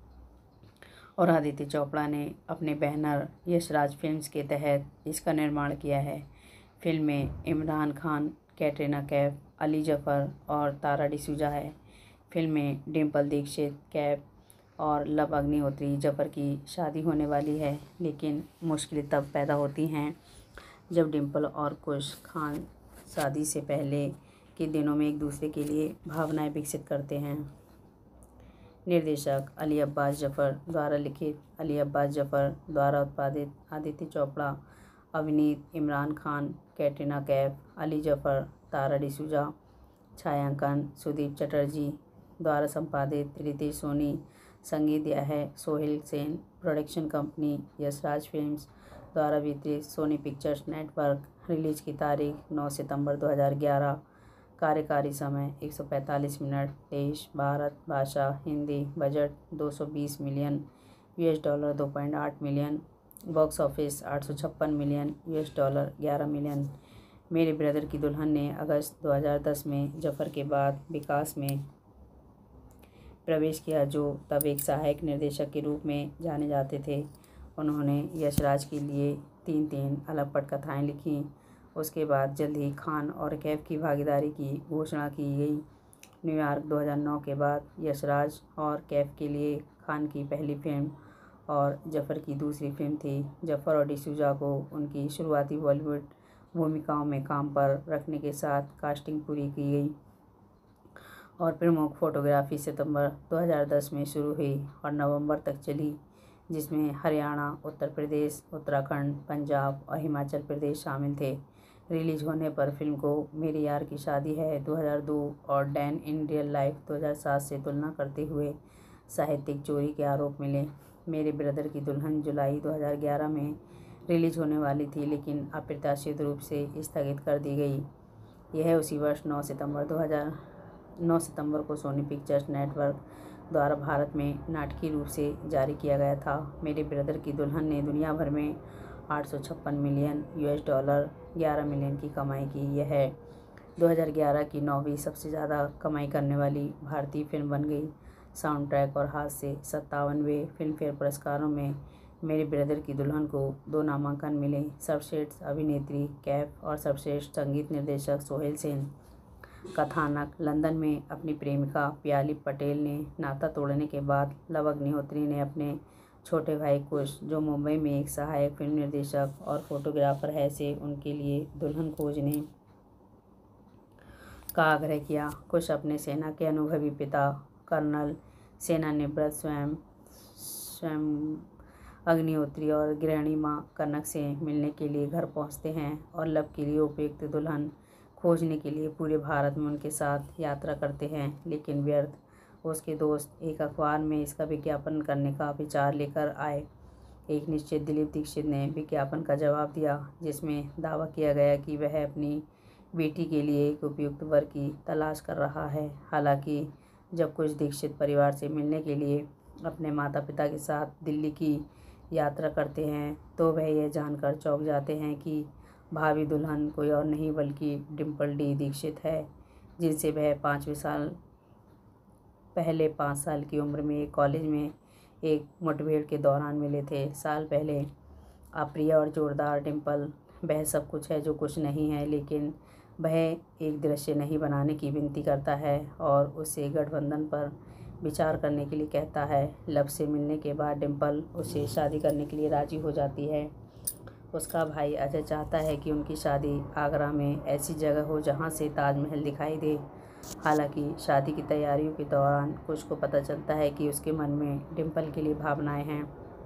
और आदित्य चोपड़ा ने अपने बैनर यशराज फिल्म्स के तहत इसका निर्माण किया है। फिल्म में इमरान खान, कैटरीना कैफ, अली जफर और तारा डिसूजा है। फिल्म में डिम्पल दीक्षित, कैफ और लव अग्निहोत्री जफर की शादी होने वाली है, लेकिन मुश्किलें तब पैदा होती हैं जब डिम्पल और कुश खान शादी से पहले के दिनों में एक दूसरे के लिए भावनाएं विकसित करते हैं। निर्देशक अली अब्बास जफर द्वारा लिखित, अली अब्बास जफर द्वारा उत्पादित, आदित्य चोपड़ा, अभिनीत, इमरान खान, कैटरीना कैफ, अली जफर, तारा डिसूजा। छायांकन सुदीप चटर्जी द्वारा संपादित, रितेश सोनी। संगीत दिया है Sohail Sen. Production company Yashraj films द्वारा वितरित, सोनी पिक्चर्स नेटवर्क। रिलीज की तारीख नौ सितंबर दो हज़ार ग्यारह। कार्यकारी समय एक सौ पैंतालीस मिनट। देश भारत। भाषा हिंदी। बजट दो सौ बीस मिलियन यूएस डॉलर दो पॉइंट आठ मिलियन। बॉक्स ऑफिस आठ सौ छप्पन मिलियन यूएस डॉलर ग्यारह मिलियन। मेरे ब्रदर की दुल्हन ने अगस्त दो हज़ार दस में जफर के बाद विकास में प्रवेश किया, जो तब एक सहायक निर्देशक के रूप में जाने जाते थे। उन्होंने यशराज के लिए तीन तीन अलग पटकथाएँ लिखीं। उसके बाद जल्द ही खान और कैफ की भागीदारी की घोषणा की गई। न्यूयॉर्क दो हज़ार नौ के बाद यशराज और कैफ के लिए खान की पहली फिल्म और जफर की दूसरी फिल्म थी। जफर और डिसूजा को उनकी शुरुआती बॉलीवुड भूमिकाओं में काम पर रखने के साथ कास्टिंग पूरी की गई और प्रमुख फोटोग्राफी सितंबर दो हज़ार दस में शुरू हुई और नवंबर तक चली, जिसमें हरियाणा, उत्तर प्रदेश, उत्तराखंड, पंजाब और हिमाचल प्रदेश शामिल थे। रिलीज होने पर फिल्म को मेरे यार की शादी है दो हज़ार दो और डैन इन रियल लाइफ दो हज़ार सात से तुलना करते हुए साहित्यिक चोरी के आरोप मिले। मेरे ब्रदर की दुल्हन जुलाई दो हज़ार ग्यारह में रिलीज होने वाली थी, लेकिन अप्रत्याशित रूप से स्थगित कर दी गई। यह उसी वर्ष नौ सितंबर दो हज़ार नौ सितंबर को सोनी पिक्चर्स नेटवर्क द्वारा भारत में नाटकीय रूप से जारी किया गया था। मेरे ब्रदर की दुल्हन ने दुनिया भर में आठ सौ छप्पन मिलियन यूएस डॉलर ग्यारह मिलियन की कमाई की। यह है दो हज़ार ग्यारह की नौवीं सबसे ज़्यादा कमाई करने वाली भारतीय फिल्म बन गई। साउंड ट्रैक और हाथ से सत्तावनवें फिल्म फेयर पुरस्कारों में मेरे ब्रदर की दुल्हन को दो नामांकन मिले, सर्वश्रेष्ठ अभिनेत्री कैफ और सर्वश्रेष्ठ संगीत निर्देशक सोहेल सेन। कथानक, लंदन में अपनी प्रेमिका प्याली पटेल ने नाता तोड़ने के बाद लव अग्निहोत्री ने अपने छोटे भाई कुश, जो मुंबई में एक सहायक फिल्म निर्देशक और फोटोग्राफर है, से उनके लिए दुल्हन खोजने का आग्रह किया। कुश अपने सेना के अनुभवी पिता कर्नल सेनानिवृत्त स्वयं स्वयं अग्निहोत्री और गृहिणी मां कनक से मिलने के लिए घर पहुंचते हैं और लव के लिए उपयुक्त दुल्हन खोजने के लिए पूरे भारत में उनके साथ यात्रा करते हैं, लेकिन व्यर्थ। उसके दोस्त एक अखबार में इसका विज्ञापन करने का विचार लेकर आए। एक निश्चित दिलीप दीक्षित ने विज्ञापन का जवाब दिया, जिसमें दावा किया गया कि वह अपनी बेटी के लिए एक उपयुक्त वर की तलाश कर रहा है। हालांकि जब कुछ दीक्षित परिवार से मिलने के लिए अपने माता पिता के साथ दिल्ली की यात्रा करते हैं, तो वह यह जानकर चौंक जाते हैं कि भावी दुल्हन कोई और नहीं बल्कि डिम्पल डी दीक्षित है, जिनसे वह पाँचवें साल पहले पाँच साल की उम्र में एक कॉलेज में एक मुठभेड़ के दौरान मिले थे। साल पहले अप्रिय और जोरदार डिम्पल वह सब कुछ है जो कुछ नहीं है, लेकिन वह एक दृश्य नहीं बनाने की विनती करता है और उससे गठबंधन पर विचार करने के लिए कहता है। लव से मिलने के बाद डिम्पल उससे शादी करने के लिए राजी हो जाती है। उसका भाई अजय चाहता है कि उनकी शादी आगरा में ऐसी जगह हो जहां से ताजमहल दिखाई दे। हालांकि शादी की तैयारियों के दौरान कुछ को पता चलता है कि उसके मन में डिम्पल के लिए भावनाएं हैं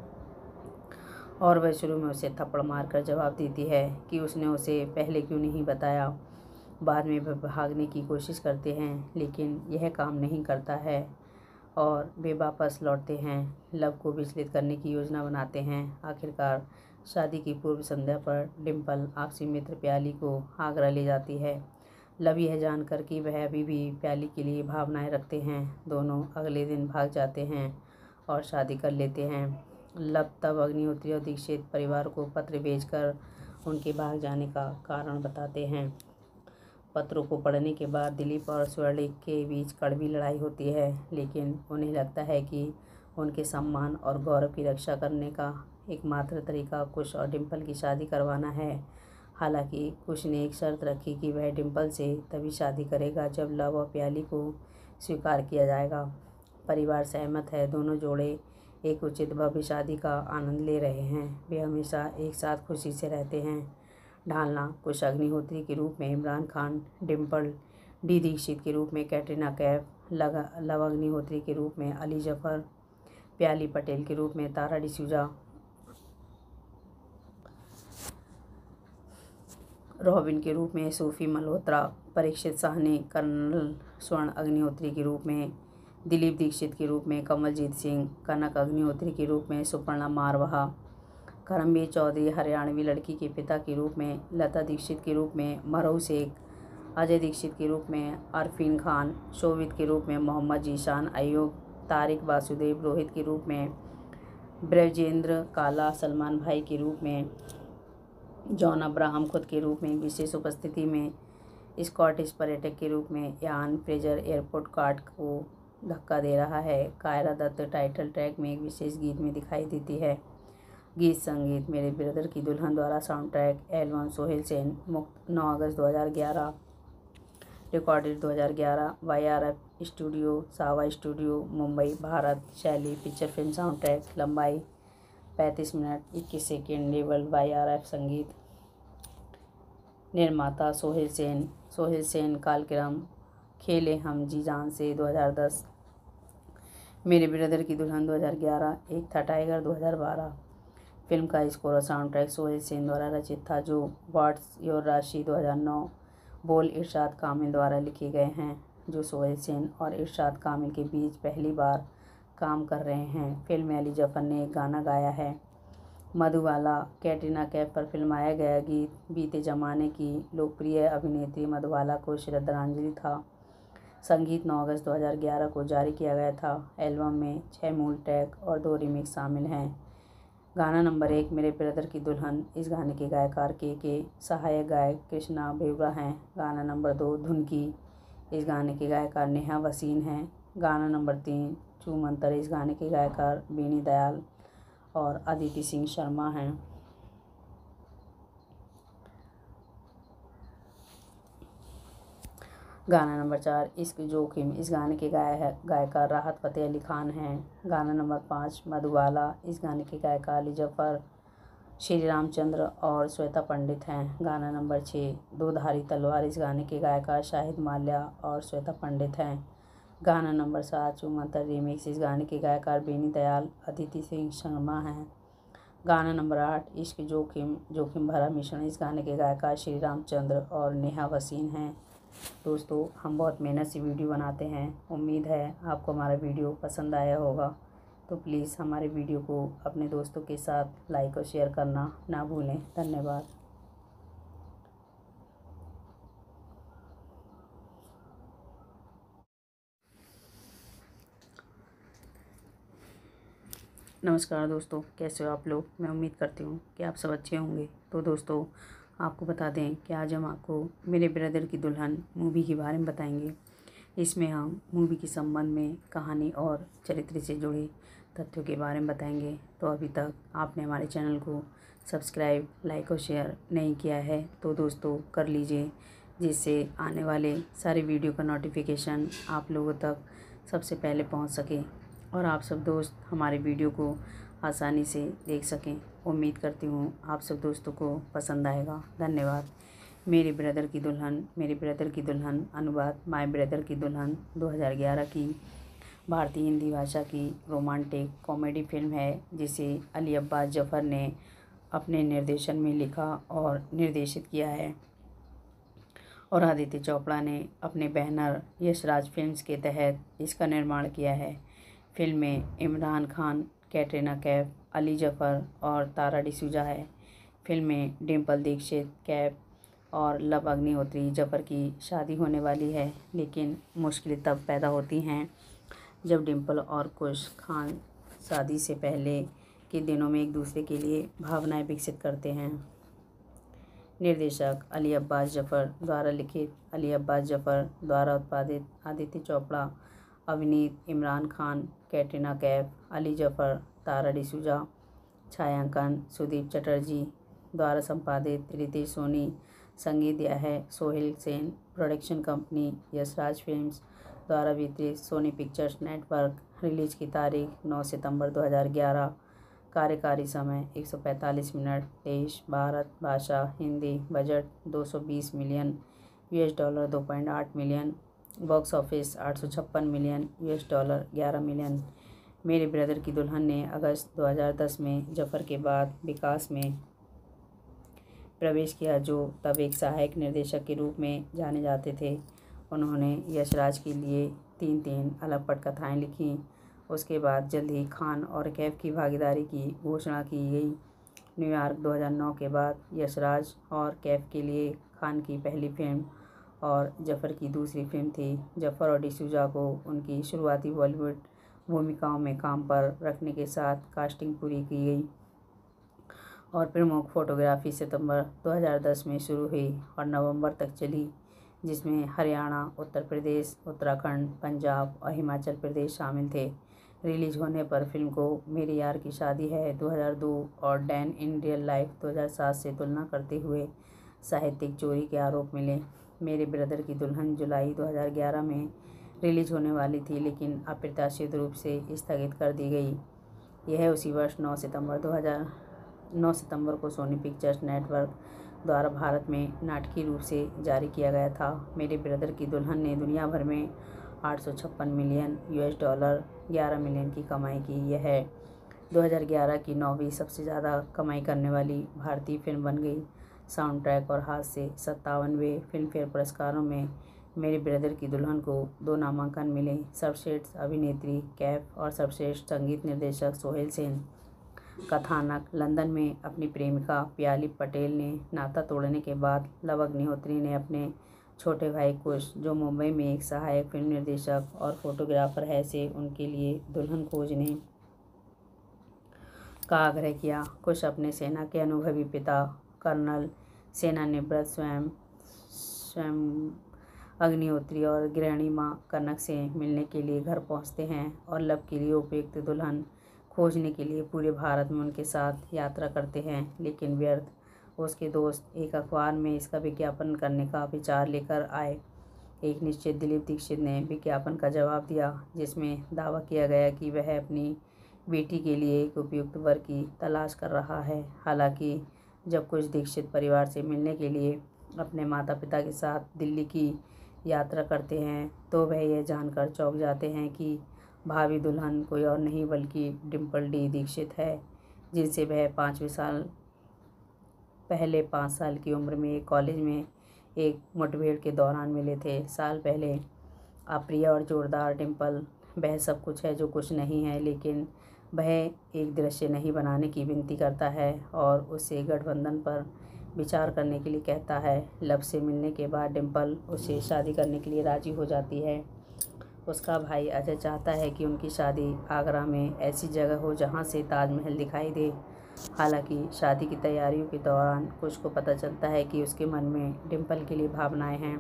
और वह शुरू में उसे थप्पड़ मारकर जवाब देती है कि उसने उसे पहले क्यों नहीं बताया। बाद में वह भागने की कोशिश करते हैं, लेकिन यह काम नहीं करता है और वे वापस लौटते हैं। लव को विचलित करने की योजना बनाते हैं। आखिरकार शादी की पूर्व संध्या पर डिम्पल आपसी मित्र प्याली को आगरा ले जाती है। लव यह जानकर कि वह अभी भी प्याली के लिए भावनाएं रखते हैं, दोनों अगले दिन भाग जाते हैं और शादी कर लेते हैं। लव तब अग्निहोत्री और दीक्षित परिवार को पत्र भेजकर उनके भाग जाने का कारण बताते हैं। पत्रों को पढ़ने के बाद दिलीप और स्वर्णिक के बीच कड़वी लड़ाई होती है, लेकिन उन्हें लगता है कि उनके सम्मान और गौरव की रक्षा करने का एकमात्र तरीका कुश और डिम्पल की शादी करवाना है। हालांकि कुश ने एक शर्त रखी कि वह डिम्पल से तभी शादी करेगा जब लव और प्याली को स्वीकार किया जाएगा। परिवार सहमत है। दोनों जोड़े एक उचित भव्य शादी का आनंद ले रहे हैं। वे हमेशा एक साथ खुशी से रहते हैं। ढालना, कुश अग्निहोत्री के रूप में इमरान खान, डिम्पल डी दीक्षित के रूप में कैटरीना कैफ, लव अग्निहोत्री के रूप में अली जफर, प्याली पटेल के रूप में तारा डिसूजा, रॉबिन के रूप में सूफी मल्होत्रा, परीक्षित साहनी, कर्नल स्वर्ण अग्निहोत्री के रूप में दिलीप दीक्षित के रूप में कमलजीत सिंह, कनक अग्निहोत्री के रूप में सुपर्णा मारवाहा, करमवीर चौधरी हरियाणवी लड़की के पिता के रूप में लता दीक्षित के रूप में मरहू शेख, अजय दीक्षित के रूप में अरफीन खान, शोभित के रूप में मोहम्मद जीशान अयूब, तारिक वासुदेव रोहित के रूप में ब्रजेंद्र काला, सलमान भाई के रूप में जॉन अब्राहम, खुद के रूप में विशेष उपस्थिति में स्कॉटिश पर्यटक के रूप में यान फ्रेजर एयरपोर्ट कार्ड को धक्का दे रहा है। कायरा दत्त टाइटल ट्रैक में एक विशेष गीत में दिखाई देती है। गीत संगीत मेरे ब्रदर की दुल्हन द्वारा sound track album Sohail Sen, मुक्त नौ अगस्त दो हज़ार ग्यारह, रिकॉर्डेड दो हज़ार ग्यारह, वाई आर एफ स्टूडियो, सावा स्टूडियो, मुंबई, भारत। शैली पिक्चर फिल्म साउंड ट्रैक, लंबाई पैंतीस मिनट इक्कीस second, level Y R F. संगीत निर्माता सोहेल सेन। सोहेल सेन कालक्रम खेले हम जी जान से दो हज़ार दस, मेरे ब्रदर की दुल्हन दो हज़ार ग्यारह, एक था टाइगर दो हज़ार बारह। फिल्म का स्कोर और साउंड ट्रैक सोहेल सेन द्वारा रचित था, जो व्हाट्स योर राशि दो हज़ार नौ, बोल इरशाद कामिल द्वारा लिखे गए हैं, जो सोहेल सेन और इरशाद कामिल के बीच पहली बार काम कर रहे हैं। फिल्म में अली जफर ने एक गाना गाया है। मधुबाला कैटरीना कैफ पर फिल्माया गया गीत बीते जमाने की लोकप्रिय अभिनेत्री मधुबाला को श्रद्धांजलि था। संगीत नौ अगस्त दो हज़ार ग्यारह को जारी किया गया था। एल्बम में छः मूल ट्रैक और दो रीमिक्स शामिल हैं। गाना नंबर एक मेरे ब्रदर की दुल्हन। इस गाने के गायकार के के सहायक गायक कृष्णा बेवरा हैं। गाना नंबर दो धुनकी। इस गाने के गायकार नेहा वसीन हैं। गाना नंबर तीन चूमंतर। इस गाने के गायकार बीनी दयाल और अदिति सिंह शर्मा हैं। गाना नंबर चार इश्क जोखिम, इस गाने के गाय है गायकार राहत फ़तेह अली खान हैं। गाना नंबर पाँच मधुबाला, इस गाने के गायकार अली जफ़र, श्री रामचंद्र और श्वेता पंडित हैं। गाना नंबर छः दो धारी तलवार, इस गाने के गायकार शाहिद माल्या और श्वेता पंडित हैं। गाना नंबर सात चुमंतर रीमिक्स, इस गाने के गायकार बेनी दयाल, अदिति सिंह शर्मा हैं। गाना नंबर आठ इश्क जोखिम, जोखिम भरा मिश्रण, इस गाने के गायकार श्री रामचंद्र और नेहा वसीन हैं। दोस्तों, हम बहुत मेहनत से वीडियो बनाते हैं। उम्मीद है आपको हमारा वीडियो पसंद आया होगा। तो प्लीज़ हमारे वीडियो को अपने दोस्तों के साथ लाइक और शेयर करना ना भूलें। धन्यवाद। नमस्कार दोस्तों, कैसे हो आप लोग। मैं उम्मीद करती हूँ कि आप सब अच्छे होंगे। तो दोस्तों, आपको बता दें कि आज हम आपको मेरे ब्रदर की दुल्हन मूवी के बारे में बताएंगे। इसमें हम मूवी के संबंध में कहानी और चरित्र से जुड़े तथ्यों के बारे में बताएंगे। तो अभी तक आपने हमारे चैनल को सब्सक्राइब, लाइक और शेयर नहीं किया है तो दोस्तों कर लीजिए, जिससे आने वाले सारे वीडियो का नोटिफिकेशन आप लोगों तक सबसे पहले पहुंच सके और आप सब दोस्त हमारे वीडियो को आसानी से देख सकें। उम्मीद करती हूँ आप सब दोस्तों को पसंद आएगा। धन्यवाद। मेरे ब्रदर की दुल्हन, मेरे ब्रदर की दुल्हन अनुवाद माय ब्रदर की दुल्हन दो हज़ार ग्यारह की भारतीय हिंदी भाषा की रोमांटिक कॉमेडी फिल्म है, जिसे अली अब्बास जफ़र ने अपने निर्देशन में लिखा और निर्देशित किया है और आदित्य चोपड़ा ने अपने बैनर यशराज फिल्म्स के तहत इसका निर्माण किया है। फिल्म में इमरान खान, कैटरीना कैफ, अली जफ़र और तारा डिसूजा है। फिल्म में डिम्पल दीक्षित, कैफ और लव अग्निहोत्री जफ़र की शादी होने वाली है, लेकिन मुश्किलें तब पैदा होती हैं जब डिम्पल और कुश खान शादी से पहले के दिनों में एक दूसरे के लिए भावनाएं विकसित करते हैं। निर्देशक अली अब्बास जफ़र द्वारा लिखित, अली अब्बास जफ़र द्वारा उत्पादित, आदित्य चोपड़ा, अभिनीत, इमरान खान, कैटरीना कैफ, अली जफ़र, तारा डिसूजा, छायांकन सुदीप चटर्जी द्वारा संपादित, रितेश सोनी, संगीत दिया है Sohail Sen, production company Yashraj films द्वारा वितरित, सोनी पिक्चर्स नेटवर्क। रिलीज की तारीख नौ सितंबर दो हज़ार ग्यारह। कार्यकारी समय एक सौ पैंतालीस मिनट। देश भारत, भाषा हिंदी। बजट दो सौ बीस मिलियन यूएस डॉलर दो पॉइंट आठ मिलियन। बॉक्स ऑफिस आठ सौ छप्पन मिलियन यूएस डॉलर ग्यारह मिलियन। मेरे ब्रदर की दुल्हन ने अगस्त दो हज़ार दस में जफ़र के बाद विकास में प्रवेश किया, जो तब एक सहायक निर्देशक के रूप में जाने जाते थे। उन्होंने यशराज के लिए तीन तीन अलग पटकथाएँ लिखीं। उसके बाद जल्द ही खान और कैफ की भागीदारी की घोषणा की गई। न्यूयॉर्क दो हज़ार नौ के बाद यशराज और कैफ के लिए खान की पहली फिल्म और जफ़र की दूसरी फिल्म थी। जफ़र और डिसूजा को उनकी शुरुआती बॉलीवुड भूमिकाओं में काम पर रखने के साथ कास्टिंग पूरी की गई और प्रमुख फोटोग्राफी सितंबर दो हज़ार दस में शुरू हुई और नवंबर तक चली, जिसमें हरियाणा, उत्तर प्रदेश, उत्तराखंड, पंजाब और हिमाचल प्रदेश शामिल थे। रिलीज होने पर फिल्म को मेरे यार की शादी है दो हज़ार दो और डैन इन रियल लाइफ दो हज़ार सात से तुलना करते हुए साहित्यिक चोरी के आरोप मिले। मेरे ब्रदर की दुल्हन जुलाई दो हज़ार ग्यारह में रिलीज होने वाली थी, लेकिन अप्रत्याशित रूप से स्थगित कर दी गई। यह उसी वर्ष नौ सितंबर दो हज़ार नौ सितंबर को सोनी पिक्चर्स नेटवर्क द्वारा भारत में नाटकीय रूप से जारी किया गया था। मेरे ब्रदर की दुल्हन ने दुनिया भर में आठ सौ छप्पन मिलियन यूएस डॉलर ग्यारह मिलियन की कमाई की। यह है दो हज़ार ग्यारह की नौवीं सबसे ज़्यादा कमाई करने वाली भारतीय फिल्म बन गई। साउंड ट्रैक और हाथ से सत्तावनवें फिल्मफेयर पुरस्कारों में मेरे ब्रदर की दुल्हन को दो नामांकन मिले, सर्वश्रेष्ठ अभिनेत्री कैफ और सर्वश्रेष्ठ संगीत निर्देशक सोहेल सेन। कथानक, लंदन में अपनी प्रेमिका प्याली पटेल ने नाता तोड़ने के बाद लव अग्निहोत्री ने अपने छोटे भाई कुश, जो मुंबई में एक सहायक फिल्म निर्देशक और फोटोग्राफर है, से उनके लिए दुल्हन खोजने का आग्रह किया। कुश अपने सेना के अनुभवी पिता कर्नल सेनानिवृत्त स्वयं स्वयं अग्निहोत्री और गृहिणी मां कनक से मिलने के लिए घर पहुंचते हैं और लव के लिए उपयुक्त दुल्हन खोजने के लिए पूरे भारत में उनके साथ यात्रा करते हैं, लेकिन व्यर्थ। उसके दोस्त एक अखबार में इसका विज्ञापन करने का विचार लेकर आए। एक निश्चित दिलीप दीक्षित ने विज्ञापन का जवाब दिया, जिसमें दावा किया गया कि वह अपनी बेटी के लिए एक उपयुक्त वर की तलाश कर रहा है। हालांकि जब कुछ दीक्षित परिवार से मिलने के लिए अपने माता पिता के साथ दिल्ली की यात्रा करते हैं, तो वह यह जानकर चौंक जाते हैं कि भावी दुल्हन कोई और नहीं बल्कि डिम्पल डी दीक्षित है, जिनसे वह पाँचवें साल पहले पाँच साल की उम्र में एक कॉलेज में एक मुठभेड़ के दौरान मिले थे। साल पहले अप्रिय और जोरदार डिम्पल वह सब कुछ है जो कुछ नहीं है, लेकिन वह एक दृश्य नहीं बनाने की विनती करता है और उससे गठबंधन पर विचार करने के लिए कहता है। लब से मिलने के बाद डिम्पल उससे शादी करने के लिए राजी हो जाती है। उसका भाई अजय चाहता है कि उनकी शादी आगरा में ऐसी जगह हो जहां से ताजमहल दिखाई दे। हालांकि शादी की तैयारियों के दौरान कुछ को पता चलता है कि उसके मन में डिम्पल के लिए भावनाएं हैं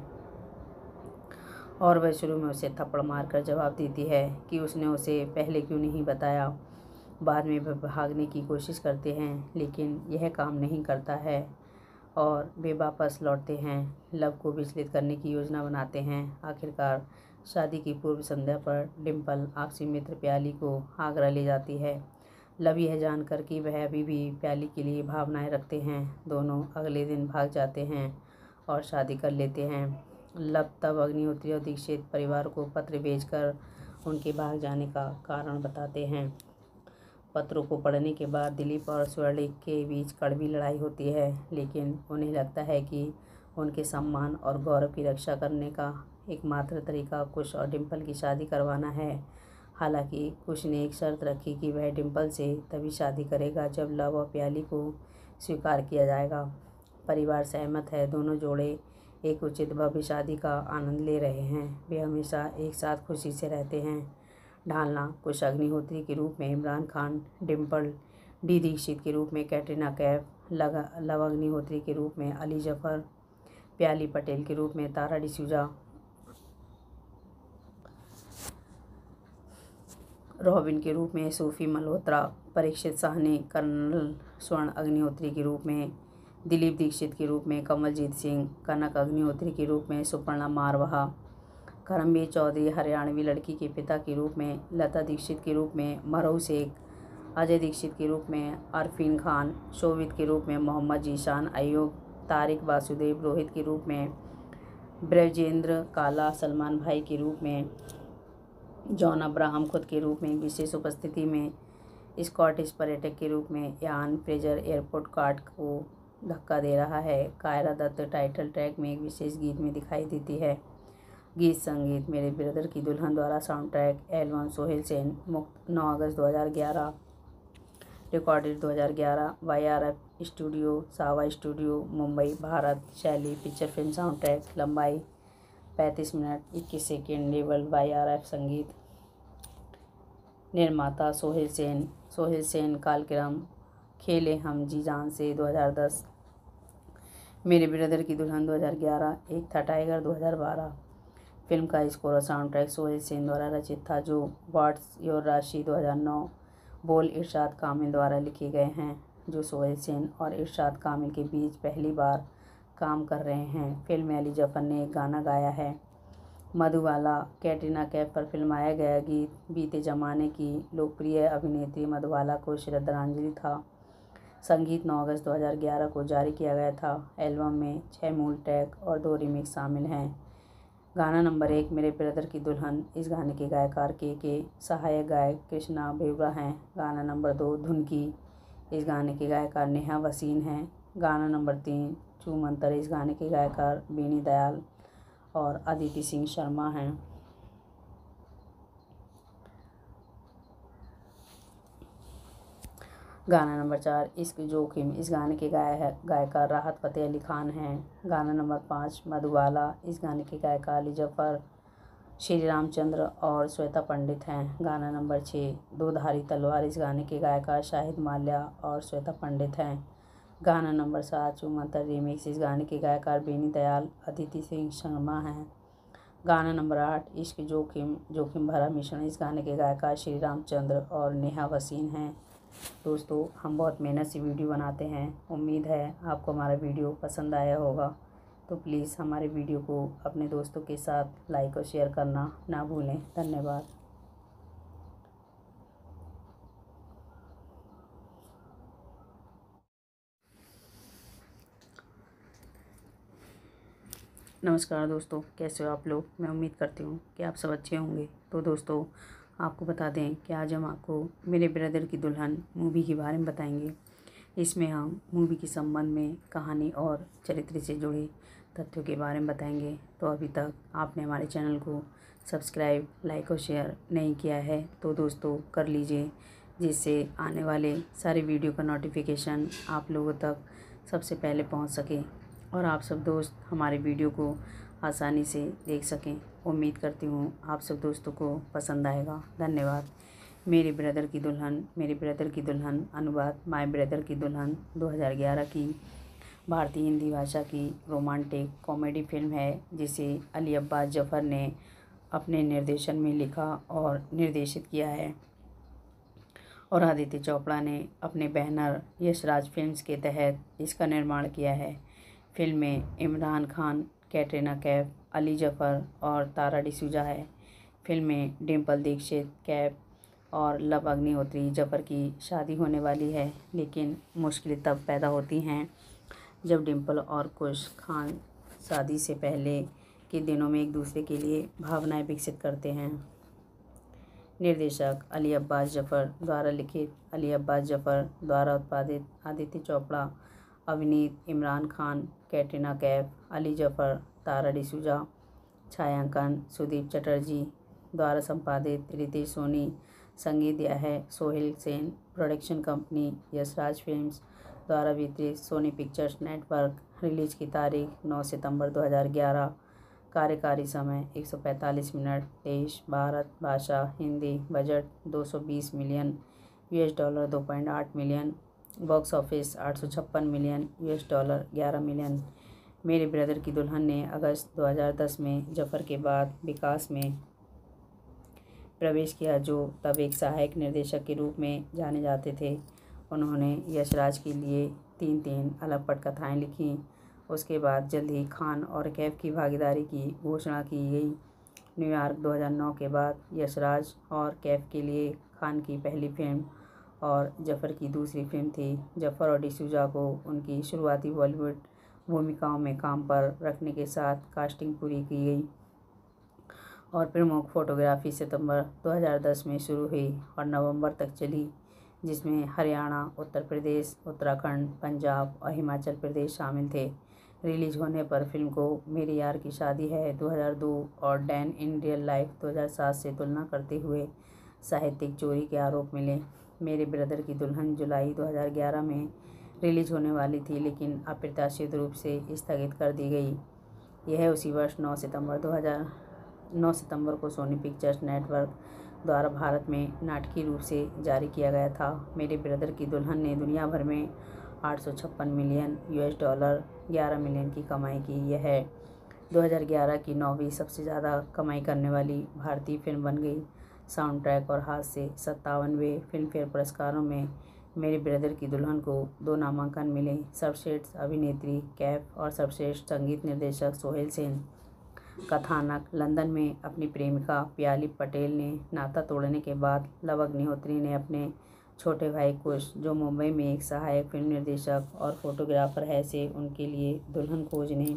और वह शुरू में उसे थप्पड़ मारकर जवाब देती है कि उसने उसे पहले क्यों नहीं बताया। बाद में वह भागने की कोशिश करते हैं, लेकिन यह काम नहीं करता है और वे वापस लौटते हैं। लब को विचलित करने की योजना बनाते हैं। आखिरकार शादी की पूर्व संध्या पर डिम्पल आपसी मित्र प्याली को आगरा ले जाती है। लब यह जानकर कि वह अभी भी प्याली के लिए भावनाएं रखते हैं, दोनों अगले दिन भाग जाते हैं और शादी कर लेते हैं। लब तब अग्निहोत्री और दीक्षित परिवार को पत्र भेजकर उनके भाग जाने का कारण बताते हैं। पत्रों को पढ़ने के बाद दिलीप और स्वर्णिक के बीच कड़वी लड़ाई होती है, लेकिन उन्हें लगता है कि उनके सम्मान और गौरव की रक्षा करने का एकमात्र तरीका कुश और डिम्पल की शादी करवाना है। हालांकि कुश ने एक शर्त रखी कि वह डिम्पल से तभी शादी करेगा जब लव और प्याली को स्वीकार किया जाएगा। परिवार सहमत है। दोनों जोड़े एक उचित भव्य शादी का आनंद ले रहे हैं। वे हमेशा एक साथ खुशी से रहते हैं। ढालना: कुश अग्निहोत्री के रूप में इमरान खान, डिम्पल डी दीक्षित के रूप में कैटरीना कैफ, लव अग्निहोत्री के रूप में अली जफर, प्याली पटेल के रूप में तारा डिसूजा, रॉबिन के रूप में सूफी मल्होत्रा, परीक्षित साहनी, कर्नल स्वर्ण अग्निहोत्री के रूप में दिलीप दीक्षित के रूप में कमलजीत सिंह, कनक अग्निहोत्री के रूप में सुपर्णा मारवाहा, करमवीर चौधरी हरियाणवी लड़की के पिता के रूप में लता दीक्षित के रूप में मरहू शेख, अजय दीक्षित के रूप में अरफीन खान, शोभित के रूप में मोहम्मद जीशान अयूब, तारिक वासुदेव रोहित के रूप में ब्रजेंद्र काला, सलमान भाई के रूप में जॉन अब्राहम, खुद के रूप में विशेष उपस्थिति में स्कॉटिश पर्यटक के रूप में यान फ्रेजर एयरपोर्ट कार्ड को धक्का दे रहा है। कायरा दत्त टाइटल ट्रैक में एक विशेष गीत में दिखाई देती है। गीत संगीत: मेरे ब्रदर की दुल्हन द्वारा sound track album Sohail Sen, मुक्त नौ अगस्त दो हज़ार ग्यारह, रिकॉर्डेड दो हज़ार ग्यारह, वाई आर एफ स्टूडियो, सावा स्टूडियो, मुंबई, भारत। शैली: फीचर फिल्म साउंड ट्रैक, लंबाई पैंतीस मिनट इक्कीस second, level Y R F. संगीत निर्माता सोहेल सेन। सोहेल सेन कालक्रम खेले हम जी जान से दो हज़ार दस, मेरे ब्रदर की दुल्हन दो हज़ार ग्यारह, एक था टाइगर दो हज़ार बारह। फिल्म का स्कोर और साउंड ट्रैक सोहेल सेन द्वारा रचित था, जो व्हाट्स योर राशि दो हज़ार नौ, बोल इरशाद कामिल द्वारा लिखे गए हैं, जो सोहेल सेन और इरशाद कामिल के बीच पहली बार काम कर रहे हैं। फिल्म में अली जफर ने एक गाना गाया है। मधुबाला: कैटरीना कैफ पर फिल्माया गया गीत बीते जमाने की लोकप्रिय अभिनेत्री मधुबाला को श्रद्धांजलि था। संगीत नौ अगस्त दो हज़ार ग्यारह को जारी किया गया था। एल्बम में छः मूल ट्रैक और दो रीमिक्स शामिल हैं। गाना नंबर एक, मेरे ब्रदर की दुल्हन। इस गाने के गायकार के के सहायक गायक कृष्णा बेवरा हैं। गाना नंबर दो, धुनकी। इस गाने के गायकार नेहा वसीन हैं। गाना नंबर तीन, चूमंतर। इस गाने के गायकार बेनी दयाल और अदिति सिंह शर्मा हैं। गाना नंबर चार, इश्क जोखिम। इस गाने के गाय गायकार राहत फ़तेह अली खान हैं। गाना नंबर पाँच, मधुबाला। इस गाने के गायकार अली जफ़र, श्री रामचंद्र और श्वेता पंडित हैं। गाना नंबर छः, दो धारी तलवार। इस गाने के गायकार शाहिद माल्या और श्वेता पंडित हैं। गाना नंबर सात, चूमंतर रीमिक्स। इस गाने के गायकार बेनी दयाल, अदिति सिंह शर्मा हैं। गाना नंबर आठ, इश्क जोखिम जोखिम भरा मिश्रण। इस गाने के गायकार श्री रामचंद्र और नेहा वसीम हैं। दोस्तों, हम बहुत मेहनत से वीडियो बनाते हैं। उम्मीद है आपको हमारा वीडियो पसंद आया होगा। तो प्लीज़ हमारे वीडियो को अपने दोस्तों के साथ लाइक और शेयर करना ना भूलें। धन्यवाद। नमस्कार दोस्तों, कैसे हो आप लोग। मैं उम्मीद करती हूँ कि आप सब अच्छे होंगे। तो दोस्तों, आपको बता दें कि आज हम आपको मेरे ब्रदर की दुल्हन मूवी के बारे में बताएंगे। इसमें हम मूवी के संबंध में कहानी और चरित्र से जुड़े तथ्यों के बारे में बताएंगे। तो अभी तक आपने हमारे चैनल को सब्सक्राइब, लाइक और शेयर नहीं किया है तो दोस्तों कर लीजिए, जिससे आने वाले सारे वीडियो का नोटिफिकेशन आप लोगों तक सबसे पहले पहुंच सके और आप सब दोस्त हमारे वीडियो को आसानी से देख सकें। उम्मीद करती हूँ आप सब दोस्तों को पसंद आएगा। धन्यवाद। मेरे ब्रदर की दुल्हन मेरे ब्रदर की दुल्हन अनुवाद माय ब्रदर की दुल्हन दो हज़ार ग्यारह की भारतीय हिंदी भाषा की रोमांटिक कॉमेडी फिल्म है, जिसे अली अब्बास जफ़र ने अपने निर्देशन में लिखा और निर्देशित किया है और आदित्य चोपड़ा ने अपने बैनर यशराज फिल्म्स के तहत इसका निर्माण किया है। फिल्म में इमरान खान, कैटरीना कैफ, अली जफ़र और तारा डिसूजा है। फिल्म में डिम्पल दीक्षित, कैफ और लव अग्निहोत्री जफ़र की शादी होने वाली है, लेकिन मुश्किलें तब पैदा होती हैं जब डिम्पल और कुश खान शादी से पहले के दिनों में एक दूसरे के लिए भावनाएं विकसित करते हैं। निर्देशक अली अब्बास जफ़र द्वारा लिखित, अली अब्बास जफ़र द्वारा उत्पादित, आदित्य चोपड़ा, अभिनीत, इमरान खान, कैटरीना कैफ, अली जफ़र, तारा डिसूजा। छायांकन सुदीप चटर्जी द्वारा संपादित, रितेश सोनी। संगीत दिया है Sohail Sen. Production company Yashraj films द्वारा वितरित, सोनी पिक्चर्स नेटवर्क। रिलीज की तारीख नौ सितंबर दो हज़ार ग्यारह। कार्यकारी समय एक सौ पैंतालीस मिनट। देश भारत। भाषा हिंदी। बजट दो सौ बीस मिलियन यूएस डॉलर दो पॉइंट आठ मिलियन। बॉक्स ऑफिस आठ सौ छप्पन मिलियन यूएस डॉलर ग्यारह मिलियन। मेरे ब्रदर की दुल्हन ने अगस्त दो हज़ार दस में जफ़र के बाद विकास में प्रवेश किया, जो तब एक सहायक निर्देशक के रूप में जाने जाते थे। उन्होंने यशराज के लिए तीन तीन अलग पटकथाएँ लिखीं। उसके बाद जल्द ही खान और कैफ की भागीदारी की घोषणा की गई। न्यूयॉर्क दो हज़ार नौ के बाद यशराज और कैफ के लिए खान की पहली फिल्म और जफ़र की दूसरी फिल्म थी। जफ़र और डिसूजा को उनकी शुरुआती बॉलीवुड भूमिकाओं में काम पर रखने के साथ कास्टिंग पूरी की गई और प्रमुख फोटोग्राफी सितंबर दो हज़ार दस में शुरू हुई और नवंबर तक चली, जिसमें हरियाणा, उत्तर प्रदेश, उत्तराखंड, पंजाब और हिमाचल प्रदेश शामिल थे। रिलीज होने पर फिल्म को मेरे यार की शादी है दो हज़ार दो और डैन इन रियल लाइफ दो हज़ार सात से तुलना करते हुए साहित्यिक चोरी के आरोप मिले। मेरे ब्रदर की दुल्हन जुलाई दो हज़ार ग्यारह में रिलीज होने वाली थी, लेकिन अप्रत्याशित रूप से स्थगित कर दी गई। यह उसी वर्ष नौ सितंबर दो हज़ार नौ सितंबर को सोनी पिक्चर्स नेटवर्क द्वारा भारत में नाटकीय रूप से जारी किया गया था। मेरे ब्रदर की दुल्हन ने दुनिया भर में आठ सौ छप्पन मिलियन यूएस डॉलर ग्यारह मिलियन की कमाई की। यह है दो हज़ार ग्यारह की नौवीं सबसे ज़्यादा कमाई करने वाली भारतीय फिल्म बन गई। साउंड ट्रैक और हाथ से सत्तावनवें फिल्मफेयर पुरस्कारों में मेरे ब्रदर की दुल्हन को दो नामांकन मिले, सर्वश्रेष्ठ अभिनेत्री कैफ और सर्वश्रेष्ठ संगीत निर्देशक सोहेल सेन। कथानक, लंदन में अपनी प्रेमिका प्याली पटेल ने नाता तोड़ने के बाद लव अग्निहोत्री ने अपने छोटे भाई कुश, जो मुंबई में एक सहायक फिल्म निर्देशक और फोटोग्राफर है, से उनके लिए दुल्हन खोजने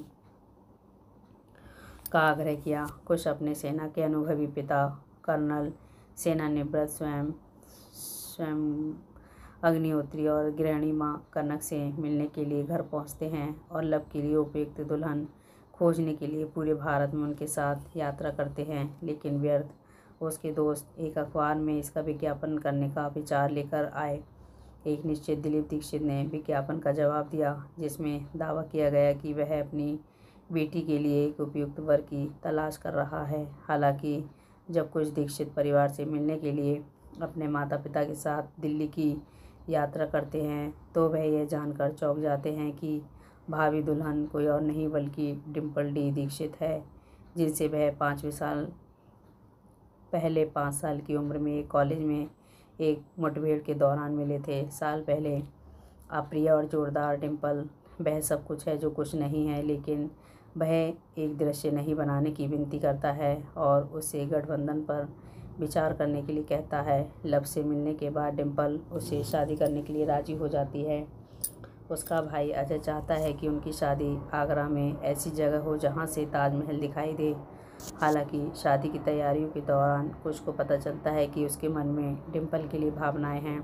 का आग्रह किया। कुश अपने सेना के अनुभवी पिता कर्नल सेनानिवृत्त स्वयं स्वयं अग्निहोत्री और गृहिणी मां कनक से मिलने के लिए घर पहुंचते हैं और लव के लिए उपयुक्त दुल्हन खोजने के लिए पूरे भारत में उनके साथ यात्रा करते हैं, लेकिन व्यर्थ। उसके दोस्त एक अखबार में इसका विज्ञापन करने का विचार लेकर आए। एक निश्चित दिलीप दीक्षित ने विज्ञापन का जवाब दिया, जिसमें दावा किया गया कि वह अपनी बेटी के लिए एक उपयुक्त वर की तलाश कर रहा है। हालांकि जब कुछ दीक्षित परिवार से मिलने के लिए अपने माता पिता के साथ दिल्ली की यात्रा करते हैं, तो वह यह जानकर चौंक जाते हैं कि भावी दुल्हन कोई और नहीं बल्कि डिम्पल डी दीक्षित है। जिनसे वह पाँचवें साल पहले पाँच साल की उम्र में एक कॉलेज में एक मुठभेड़ के दौरान मिले थे। साल पहले अप्रिय और जोरदार डिम्पल वह सब कुछ है जो कुछ नहीं है, लेकिन वह एक दृश्य नहीं बनाने की विनती करता है और उससे गठबंधन पर विचार करने के लिए कहता है। लब से मिलने के बाद डिम्पल उससे शादी करने के लिए राजी हो जाती है। उसका भाई अजय चाहता है कि उनकी शादी आगरा में ऐसी जगह हो जहां से ताजमहल दिखाई दे। हालांकि शादी की तैयारियों के दौरान कुछ को पता चलता है कि उसके मन में डिम्पल के लिए भावनाएं हैं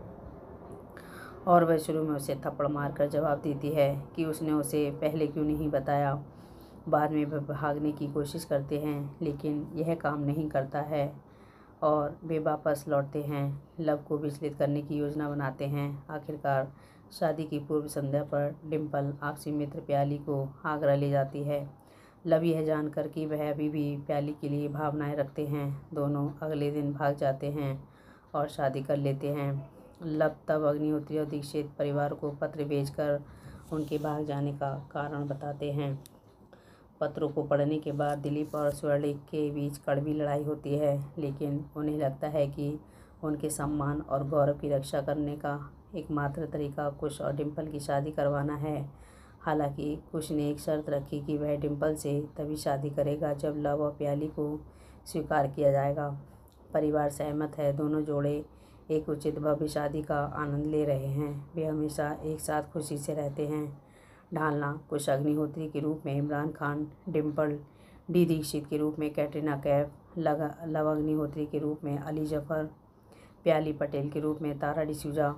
और वह शुरू में उसे थप्पड़ मारकर जवाब देती है कि उसने उसे पहले क्यों नहीं बताया। बाद में वह भागने की कोशिश करते हैं, लेकिन यह काम नहीं करता है और वे वापस लौटते हैं। लब को विचलित करने की योजना बनाते हैं। आखिरकार शादी की पूर्व संध्या पर डिम्पल आपसी मित्र प्याली को आगरा ले जाती है। लब यह जानकर कि वह अभी भी प्याली के लिए भावनाएं रखते हैं, दोनों अगले दिन भाग जाते हैं और शादी कर लेते हैं। लब तब अग्निहोत्री और दीक्षित परिवार को पत्र भेजकर उनके भाग जाने का कारण बताते हैं। पत्रों को पढ़ने के बाद दिलीप और स्वर्णिक के बीच कड़वी लड़ाई होती है, लेकिन उन्हें लगता है कि उनके सम्मान और गौरव की रक्षा करने का एकमात्र तरीका कुश और डिम्पल की शादी करवाना है। हालांकि कुश ने एक शर्त रखी कि वह डिम्पल से तभी शादी करेगा जब लव और प्याली को स्वीकार किया जाएगा। परिवार सहमत है। दोनों जोड़े एक उचित भव्य शादी का आनंद ले रहे हैं। वे हमेशा एक साथ खुशी से रहते हैं। ढालना कुश अग्निहोत्री के रूप में इमरान खान, डिम्पल डी दीक्षित के रूप में कैटरीना कैफ, लव अग्निहोत्री के रूप में अली जफर, प्याली पटेल के रूप में तारा डिसूजा,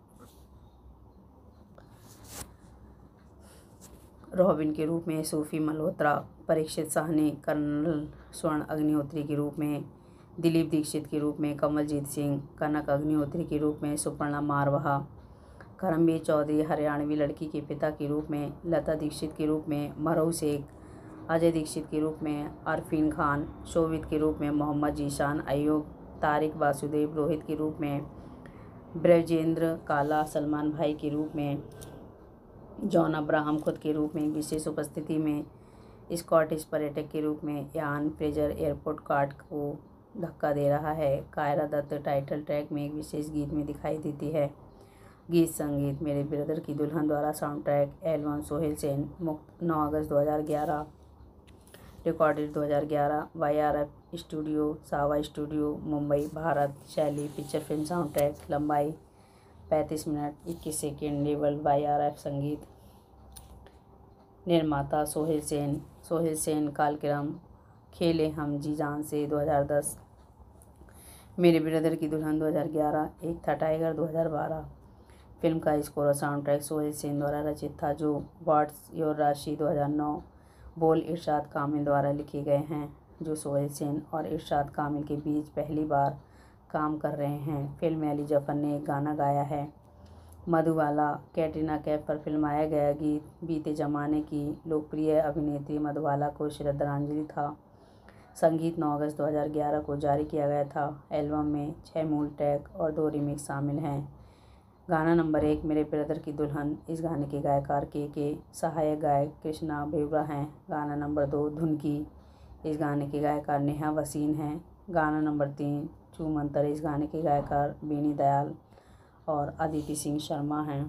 रॉबिन के रूप में सूफी मल्होत्रा, परीक्षित साहनी, कर्नल स्वर्ण अग्निहोत्री के रूप में दिलीप दीक्षित के रूप में कमलजीत सिंह, कनक अग्निहोत्री के रूप में सुपर्णा मारवाहा, करमवीर चौधरी हरियाणवी लड़की के पिता के रूप में लता दीक्षित के रूप में मरहू शेख, अजय दीक्षित के रूप में अरफीन खान, शोभित के रूप में मोहम्मद जीशान अयूब, तारिक वासुदेव रोहित के रूप में ब्रजेंद्र काला, सलमान भाई के रूप में जॉन अब्राहम, खुद के रूप में विशेष उपस्थिति में स्कॉटिश पर्यटक के रूप में यान फ्रेजर एयरपोर्ट कार्ड को धक्का दे रहा है। कायरा दत्त टाइटल ट्रैक में एक विशेष गीत में दिखाई देती है। गीत संगीत मेरे ब्रदर की दुल्हन द्वारा sound track album Sohail Sen, मुक्त नौ अगस्त दो हज़ार ग्यारह, रिकॉर्डेड दो हज़ार ग्यारह, वाई आर एफ स्टूडियो, सावा स्टूडियो, मुंबई, भारत। शैली पिक्चर फिल्म साउंड ट्रैक, लंबाई पैंतीस मिनट इक्कीस second, level Y R F संगीत। निर्माता सोहेल सेन, सोहेल सेन कालक्रम खेले हम जी जान से दो हज़ार दस, मेरे ब्रदर की दुल्हन दो हज़ार ग्यारह, एक था टाइगर दो हज़ार बारह। फिल्म का स्कोर और साउंड ट्रैक सोहेल सेन द्वारा रचित था, जो व्हाट्स योर राशि दो हज़ार नौ, बोल इरशाद कामिल द्वारा लिखे गए हैं, जो सोहेल सेन और इरशाद कामिल के बीच पहली बार काम कर रहे हैं। फिल्म में अली जफर ने एक गाना गाया है। मधुबाला कैटरीना कैफ पर फिल्माया गया गीत बीते जमाने की लोकप्रिय अभिनेत्री मधुबाला को श्रद्धांजलि था। संगीत नौ अगस्त दो हज़ार ग्यारह को जारी किया गया था। एल्बम में छः मूल ट्रैक और दो रीमिक्स शामिल हैं। गाना नंबर एक मेरे ब्रदर की दुल्हन, इस गाने के गायकार के के सहायक गायक कृष्णा बेवरा हैं। गाना नंबर दो धुनकी, इस गाने के गायकार नेहा वसीन हैं। गाना नंबर तीन चूमंतर, इस गाने के गायकार बेनी दयाल और अदिति सिंह शर्मा हैं।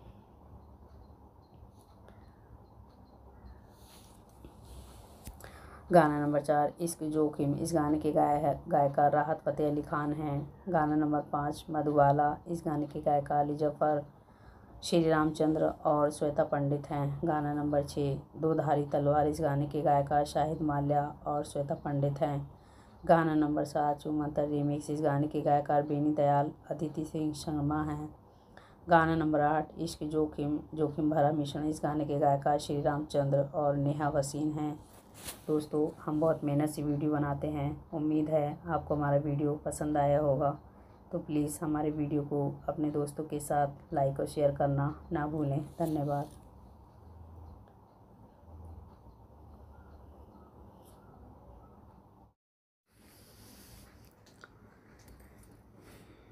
गाना नंबर चार इश्क जोखिम, इस गाने के गाय गायकार राहत फ़तेह अली खान हैं। गाना नंबर पाँच मधुबाला, इस गाने के गायकार अली जफ़र, श्री रामचंद्र और श्वेता पंडित हैं। गाना नंबर छः दो धारी तलवार, इस गाने के गायकार शाहिद माल्या और श्वेता पंडित हैं। गाना नंबर सात चूमंतर रीमिक्स, इस गाने के गायकार बेनी दयाल, अदिति सिंह शर्मा हैं। गाना नंबर आठ इश्क जोखिम जोखिम भरा मिश्रण, इस गाने के गायकार श्री रामचंद्र और नेहा वसीन हैं। दोस्तों, हम बहुत मेहनत से वीडियो बनाते हैं। उम्मीद है आपको हमारा वीडियो पसंद आया होगा, तो प्लीज़ हमारे वीडियो को अपने दोस्तों के साथ लाइक और शेयर करना ना भूलें। धन्यवाद।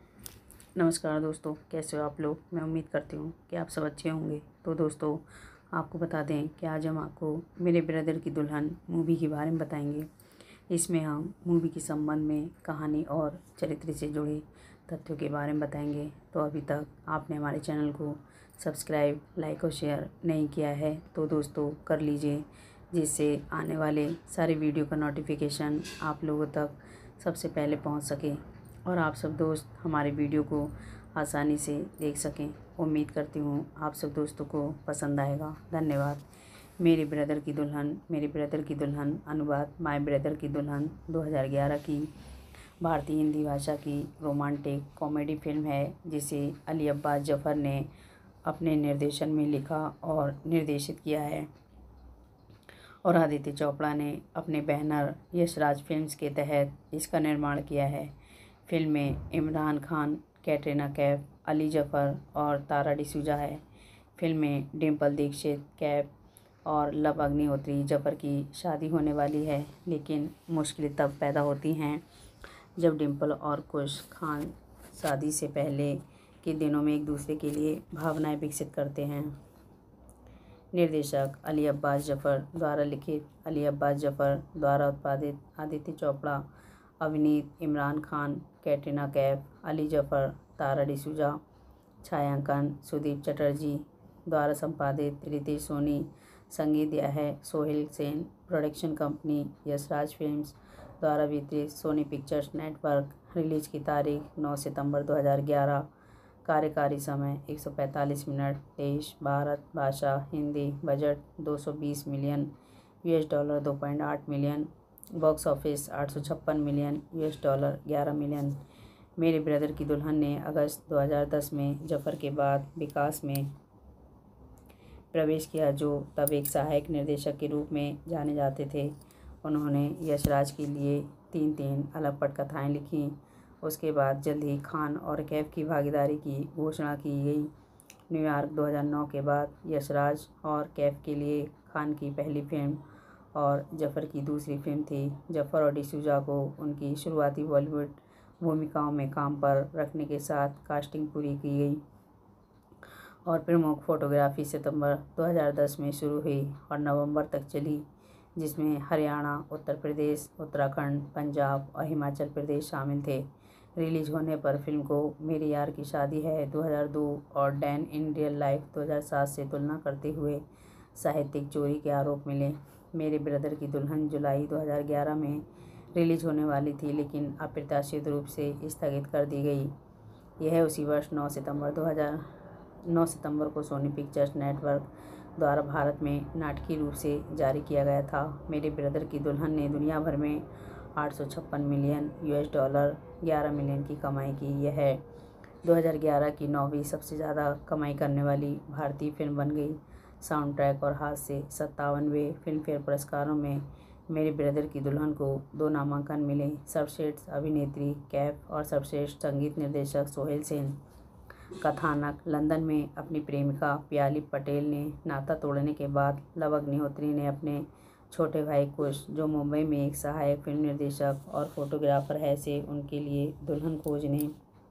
नमस्कार दोस्तों, कैसे हो आप लोग। मैं उम्मीद करती हूँ कि आप सब अच्छे होंगे। तो दोस्तों, आपको बता दें कि आज हम आपको मेरे ब्रदर की दुल्हन मूवी के बारे में बताएंगे। इसमें हम मूवी के संबंध में कहानी और चरित्र से जुड़े तथ्यों के बारे में बताएंगे। तो अभी तक आपने हमारे चैनल को सब्सक्राइब, लाइक और शेयर नहीं किया है तो दोस्तों कर लीजिए, जिससे आने वाले सारे वीडियो का नोटिफिकेशन आप लोगों तक सबसे पहले पहुंच सके और आप सब दोस्त हमारे वीडियो को आसानी से देख सकें। उम्मीद करती हूँ आप सब दोस्तों को पसंद आएगा। धन्यवाद। मेरे ब्रदर की दुल्हन मेरे ब्रदर की दुल्हन अनुवाद माय ब्रदर की दुल्हन दो हज़ार ग्यारह की भारतीय हिंदी भाषा की रोमांटिक कॉमेडी फिल्म है, जिसे अली अब्बास जफ़र ने अपने निर्देशन में लिखा और निर्देशित किया है और आदित्य चोपड़ा ने अपने बैनर यशराज फिल्म्स के तहत इसका निर्माण किया है। फिल्म में इमरान खान, कैटरीना कैफ, अली जफ़र और तारा डिसूजा है। फिल्म में डिम्पल दीक्षित, कैफ और लव अग्निहोत्री जफ़र की शादी होने वाली है, लेकिन मुश्किलें तब पैदा होती हैं जब डिम्पल और कुश खान शादी से पहले के दिनों में एक दूसरे के लिए भावनाएं विकसित करते हैं। निर्देशक अली अब्बास जफ़र द्वारा लिखित, अली अब्बास जफ़र द्वारा उत्पादित, आदित्य चोपड़ा, अभिनीत, इमरान खान, कैटरीना कैफ, अली जफ़र, तारा डिसूजा। छायांकन सुदीप चटर्जी द्वारा संपादित, रितेश सोनी। संगीत दिया है Sohail Sen. Production company Yashraj films द्वारा वितरित, सोनी पिक्चर्स नेटवर्क। रिलीज की तारीख नौ सितंबर दो हज़ार ग्यारह। कार्यकारी समय एक सौ पैंतालीस मिनट। देश भारत। भाषा हिंदी। बजट दो सौ बीस मिलियन यूएस डॉलर दो पॉइंट आठ मिलियन। बॉक्स ऑफिस आठ सौ छप्पन मिलियन यूएस डॉलर ग्यारह मिलियन। मेरे ब्रदर की दुल्हन ने अगस्त दो हज़ार दस में जफ़र के बाद विकास में प्रवेश किया, जो तब एक सहायक निर्देशक के रूप में जाने जाते थे। उन्होंने यशराज के लिए तीन तीन अलग पटकथाएं लिखीं। उसके बाद जल्द ही खान और कैफ की भागीदारी की घोषणा की गई। न्यूयॉर्क दो हज़ार नौ के बाद यशराज और कैफ के लिए खान की पहली फिल्म और जफ़र की दूसरी फिल्म थी। जफ़र और डिसूजा को उनकी शुरुआती बॉलीवुड भूमिकाओं में काम पर रखने के साथ कास्टिंग पूरी की गई और प्रमुख फोटोग्राफी सितंबर दो हज़ार दस में शुरू हुई और नवंबर तक चली, जिसमें हरियाणा, उत्तर प्रदेश, उत्तराखंड, पंजाब और हिमाचल प्रदेश शामिल थे। रिलीज होने पर फिल्म को मेरे यार की शादी है दो हज़ार दो और डैन इन रियल लाइफ दो हज़ार सात से तुलना करते हुए साहित्यिक चोरी के आरोप मिले। मेरे ब्रदर की दुल्हन जुलाई दो हज़ार ग्यारह में रिलीज होने वाली थी, लेकिन अप्रत्याशित रूप से स्थगित कर दी गई। यह उसी वर्ष नौ सितंबर दो हज़ार नौ सितंबर को सोनी पिक्चर्स नेटवर्क द्वारा भारत में नाटकीय रूप से जारी किया गया था। मेरे ब्रदर की दुल्हन ने दुनिया भर में आठ सौ छप्पन मिलियन यूएस डॉलर ग्यारह मिलियन की कमाई की। यह है दो हज़ार ग्यारह की नौवीं सबसे ज़्यादा कमाई करने वाली भारतीय फिल्म बन गई। साउंड ट्रैक और हाथ से सत्तावनवें फिल्म फेयर पुरस्कारों में मेरे ब्रदर की दुल्हन को दो नामांकन मिले, सर्वश्रेष्ठ अभिनेत्री कैफ और सर्वश्रेष्ठ संगीत निर्देशक सोहेल सेन। कथानक, लंदन में अपनी प्रेमिका प्याली पटेल ने नाता तोड़ने के बाद लव अग्निहोत्री ने अपने छोटे भाई कुश, जो मुंबई में एक सहायक फिल्म निर्देशक और फोटोग्राफर है, से उनके लिए दुल्हन खोजने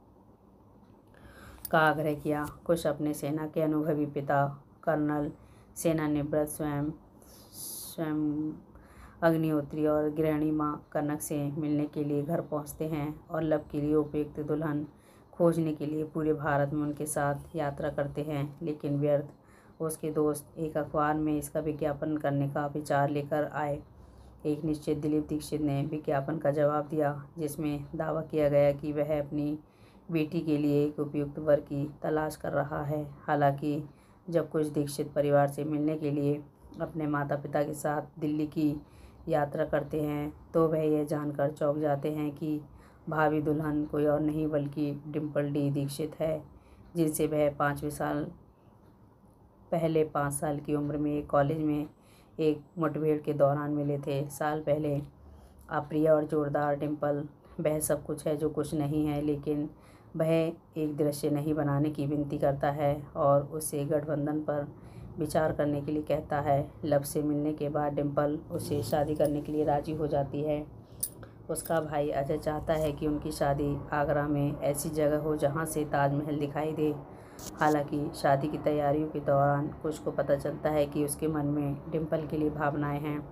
का आग्रह किया। कुश अपने सेना के अनुभवी पिता कर्नल सेनानिवृत्त स्वयं स्वयं अग्निहोत्री और गृहिणी मां कनक से मिलने के लिए घर पहुंचते हैं और लव के लिए उपयुक्त दुल्हन खोजने के लिए पूरे भारत में उनके साथ यात्रा करते हैं, लेकिन व्यर्थ। उसके दोस्त एक अखबार में इसका विज्ञापन करने का विचार लेकर आए। एक निश्चित दिलीप दीक्षित ने विज्ञापन का जवाब दिया, जिसमें दावा किया गया कि वह अपनी बेटी के लिए एक उपयुक्त वर की तलाश कर रहा है। हालांकि जब कुछ दीक्षित परिवार से मिलने के लिए अपने माता पिता के साथ दिल्ली की यात्रा करते हैं, तो वह यह जानकर चौंक जाते हैं कि भावी दुल्हन कोई और नहीं बल्कि डिम्पल डी दीक्षित है, जिनसे वह पाँचवें साल पहले पाँच साल की उम्र में एक कॉलेज में एक मुठभेड़ के दौरान मिले थे। साल पहले अप्रिय और जोरदार डिम्पल वह सब कुछ है जो कुछ नहीं है, लेकिन वह एक दृश्य नहीं बनाने की विनती करता है और उससे गठबंधन पर विचार करने के लिए कहता है। लब से मिलने के बाद डिम्पल उससे शादी करने के लिए राजी हो जाती है। उसका भाई अजय चाहता है कि उनकी शादी आगरा में ऐसी जगह हो जहां से ताजमहल दिखाई दे। हालांकि शादी की तैयारियों के दौरान कुश को पता चलता है कि उसके मन में डिम्पल के लिए भावनाएं हैं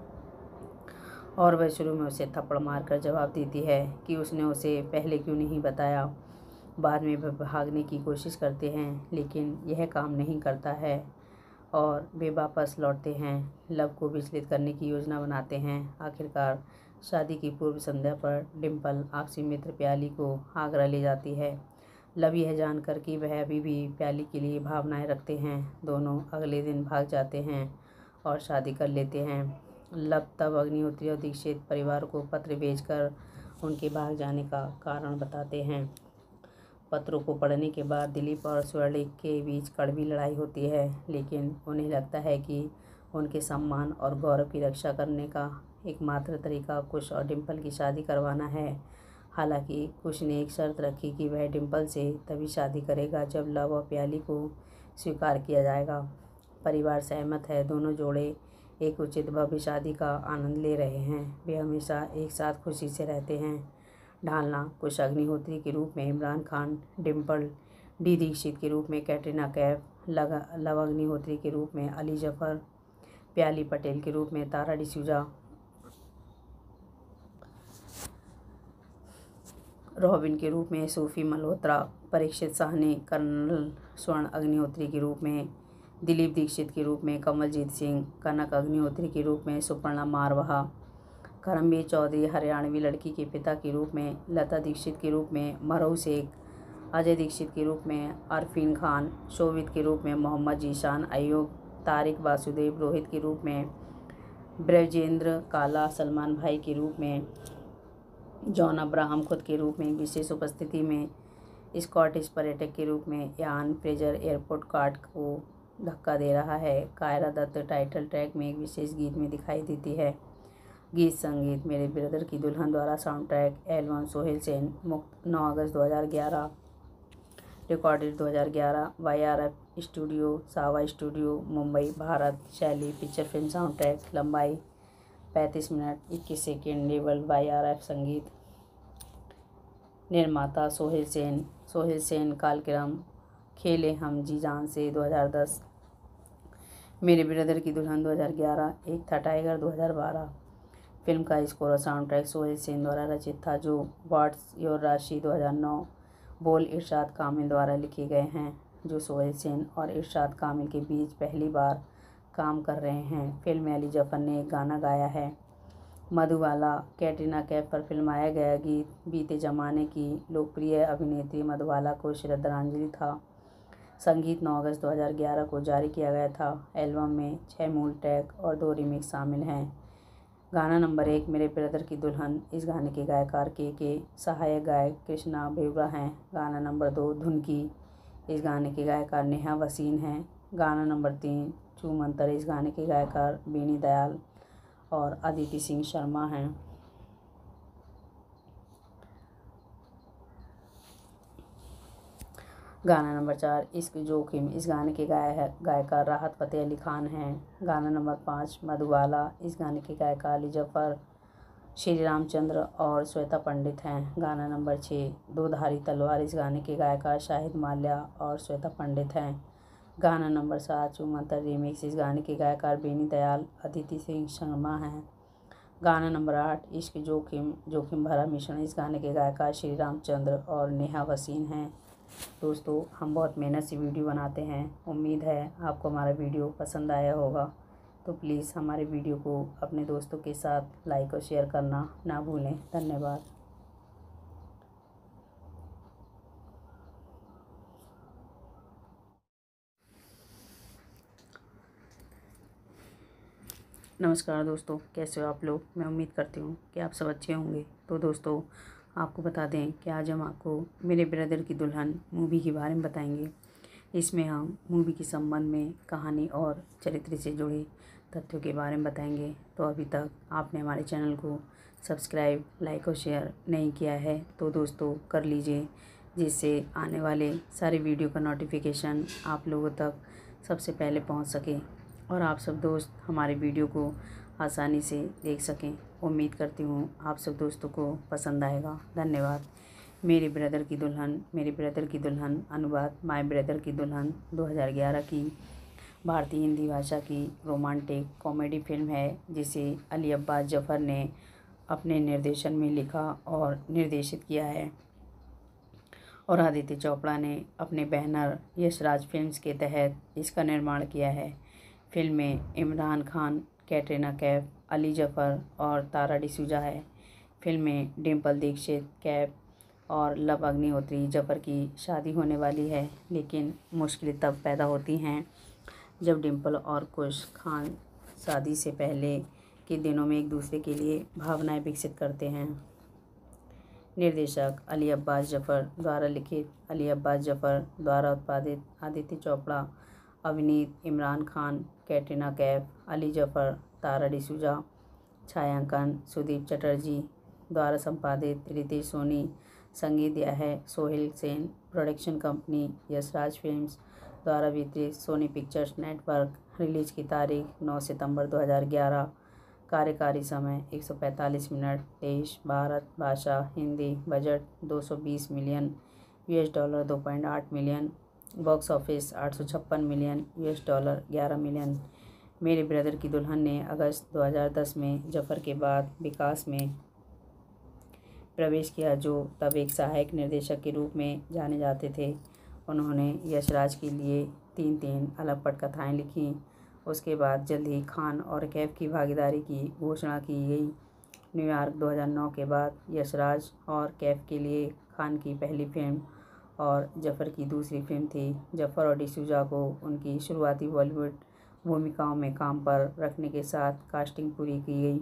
और वह शुरू में उसे थप्पड़ मारकर जवाब देती है कि उसने उसे पहले क्यों नहीं बताया। बाद में वह भागने की कोशिश करते हैं लेकिन यह काम नहीं करता है और वे वापस लौटते हैं। लव को विचलित करने की योजना बनाते हैं। आखिरकार शादी की पूर्व संध्या पर डिम्पल आपसी मित्र प्याली को आगरा ले जाती है। लव यह जानकर कि वह अभी भी प्याली के लिए भावनाएं रखते हैं, दोनों अगले दिन भाग जाते हैं और शादी कर लेते हैं। लव तब अग्निहोत्री और दीक्षित परिवार को पत्र भेजकर उनके भाग जाने का कारण बताते हैं। पत्रों को पढ़ने के बाद दिलीप और स्वर्णिक के बीच कड़वी लड़ाई होती है, लेकिन उन्हें लगता है कि उनके सम्मान और गौरव की रक्षा करने का एकमात्र तरीका कुश और डिम्पल की शादी करवाना है। हालांकि कुश ने एक शर्त रखी कि वह डिम्पल से तभी शादी करेगा जब लव और प्याली को स्वीकार किया जाएगा। परिवार सहमत है। दोनों जोड़े एक उचित भव्य शादी का आनंद ले रहे हैं। वे हमेशा एक साथ खुशी से रहते हैं। ढालना: कुश अग्निहोत्री के रूप में इमरान खान, डिम्पल डी दीक्षित के रूप में कैटरीना कैफ, लव अग्निहोत्री के रूप में अली जफर, प्याली पटेल के रूप में तारा डिसूजा, रॉबिन के रूप में सूफी मल्होत्रा, परीक्षित साहनी, कर्नल स्वर्ण अग्निहोत्री के रूप में दिलीप दीक्षित के रूप में कमलजीत सिंह, कनक अग्निहोत्री के रूप में सुपर्णा मारवाहा, करमवीर चौधरी हरियाणवी लड़की के पिता के रूप में लता दीक्षित के रूप में मरहू शेख, अजय दीक्षित के रूप में अरफीन खान, शोभित के रूप में मोहम्मद जीशान अयूब, तारिक वासुदेव रोहित के रूप में ब्रजेंद्र काला, सलमान भाई के रूप में जॉन अब्राहम, खुद के रूप में विशेष उपस्थिति में स्कॉटिश पर्यटक के रूप में यान फ्रेजर एयरपोर्ट कार्ड को धक्का दे रहा है। कायरा दत्त टाइटल ट्रैक में एक विशेष गीत में दिखाई देती है। गीत संगीत मेरे ब्रदर की दुल्हन द्वारा sound track album Sohail Sen, मुक्त नौ अगस्त दो हज़ार ग्यारह, रिकॉर्डेड दो हज़ार ग्यारह, वाई आर एफ स्टूडियो, सावा स्टूडियो, मुंबई, भारत। शैली पिक्चर फिल्म साउंड ट्रैक, लंबाई पैंतीस मिनट इक्कीस second, level Y R F संगीत, निर्माता सोहेल सेन। सोहेल सेन कालक्रम खेले हम जी जान से दो हज़ार दस, मेरे ब्रदर की दुल्हन दो हज़ार ग्यारह, एक था टाइगर दो हज़ार बारह। फिल्म का स्कोर और साउंड ट्रैक सोहेल सेन द्वारा रचित था, जो व्हाट्स योर राशि दो हज़ार नौ, बोल इरशाद कामिल द्वारा लिखे गए हैं, जो सोहेल सेन और इरशाद कामिल के बीच पहली बार काम कर रहे हैं। फिल्म में अली जफर ने एक गाना गाया है। मधुबाला कैटरीना कैफ पर फिल्माया गया गीत बीते ज़माने की लोकप्रिय अभिनेत्री मधुबाला को श्रद्धांजलि था। संगीत नौ अगस्त दो हज़ार ग्यारह को जारी किया गया था। एल्बम में छः मूल ट्रैक और दो रीमिक्स शामिल हैं। गाना नंबर एक मेरे ब्रदर की दुल्हन, इस गाने के गायकार के के सहायक गायक कृष्णा बेवरा हैं। गाना नंबर दो धुनकी, इस गाने के गायकार नेहा वसीन हैं। गाना नंबर तीन चूमंतर, इस गाने के गायकार बेनी दयाल और अदिति सिंह शर्मा हैं। गाना नंबर चार इश्क जोखिम, इस गाने के गाय गायकार राहत फ़तेह अली खान हैं। गाना नंबर पाँच मधुबाला, इस गाने के गायकार अली जफ़र, श्री रामचंद्र और श्वेता पंडित हैं। गाना नंबर छः दो धारी तलवार, इस गाने के गायकार शाहिद माल्या और श्वेता पंडित हैं। गाना नंबर सात चूमंतर रीमिक्स, इस गाने के गायकार बेनी दयाल, अदिति सिंह शर्मा हैं। गाना नंबर आठ इश्क जोखिम जोखिम भरा मिश्रण, इस गाने के गायकार श्री रामचंद्र और नेहा वसीन हैं। दोस्तों, हम बहुत मेहनत से वीडियो बनाते हैं। उम्मीद है आपको हमारा वीडियो पसंद आया होगा, तो प्लीज़ हमारे वीडियो को अपने दोस्तों के साथ लाइक और शेयर करना ना भूलें। धन्यवाद। नमस्कार दोस्तों, कैसे हो आप लोग। मैं उम्मीद करती हूँ कि आप सब अच्छे होंगे। तो दोस्तों, आपको बता दें कि आज हम आपको मेरे ब्रदर की दुल्हन मूवी के बारे में बताएंगे। इसमें हम मूवी के संबंध में कहानी और चरित्र से जुड़े तथ्यों के बारे में बताएंगे। तो अभी तक आपने हमारे चैनल को सब्सक्राइब, लाइक और शेयर नहीं किया है तो दोस्तों कर लीजिए, जिससे आने वाले सारे वीडियो का नोटिफिकेशन आप लोगों तक सबसे पहले पहुंच सके और आप सब दोस्त हमारे वीडियो को आसानी से देख सकें। उम्मीद करती हूँ आप सब दोस्तों को पसंद आएगा। धन्यवाद। मेरे ब्रदर की दुल्हन मेरे ब्रदर की दुल्हन अनुवाद माय ब्रदर की दुल्हन दो हज़ार ग्यारह की भारतीय हिंदी भाषा की रोमांटिक कॉमेडी फिल्म है जिसे अली अब्बास जफ़र ने अपने निर्देशन में लिखा और निर्देशित किया है और आदित्य चोपड़ा ने अपने बैनर यशराज फिल्म्स के तहत इसका निर्माण किया है। फिल्म में इमरान खान, कैटरीना कैफ, अली जफ़र और तारा डिसूजा है। फिल्म में डिम्पल दीक्षित, कैफ और लव अग्निहोत्री जफ़र की शादी होने वाली है, लेकिन मुश्किलें तब पैदा होती हैं जब डिम्पल और कुश खान शादी से पहले के दिनों में एक दूसरे के लिए भावनाएं विकसित करते हैं। निर्देशक अली अब्बास जफ़र द्वारा लिखित, अली अब्बास जफ़र द्वारा उत्पादित, आदित्य चोपड़ा, अभिनीत, इमरान खान, कैटरीना कैफ, अली जफ़र, तारा डिसूजा। छायांकन सुदीप चटर्जी द्वारा संपादित, रितेश सोनी। संगीत दिया है Sohail Sen. Production company Yashraj films द्वारा वितरित, सोनी पिक्चर्स नेटवर्क। रिलीज की तारीख नौ सितंबर दो हज़ार ग्यारह। कार्यकारी समय एक सौ पैंतालीस मिनट। देश भारत। भाषा हिंदी। बजट दो सौ बीस मिलियन यूएस डॉलर दो पॉइंट आठ मिलियन। बॉक्स ऑफिस आठ सौ छप्पन मिलियन यूएस डॉलर ग्यारह मिलियन। मेरे ब्रदर की दुल्हन ने अगस्त दो हज़ार दस में जफ़र के बाद विकास में प्रवेश किया, जो तब एक सहायक निर्देशक के रूप में जाने जाते थे। उन्होंने यशराज के लिए तीन तीन अलग पटकथाएं लिखीं। उसके बाद जल्द ही खान और कैफ की भागीदारी की घोषणा की गई। न्यूयॉर्क दो हज़ार नौ के बाद यशराज और कैफ के लिए खान की पहली फिल्म और जफ़र की दूसरी फिल्म थी। जफ़र और डिसूजा को उनकी शुरुआती बॉलीवुड भूमिकाओं में काम पर रखने के साथ कास्टिंग पूरी की गई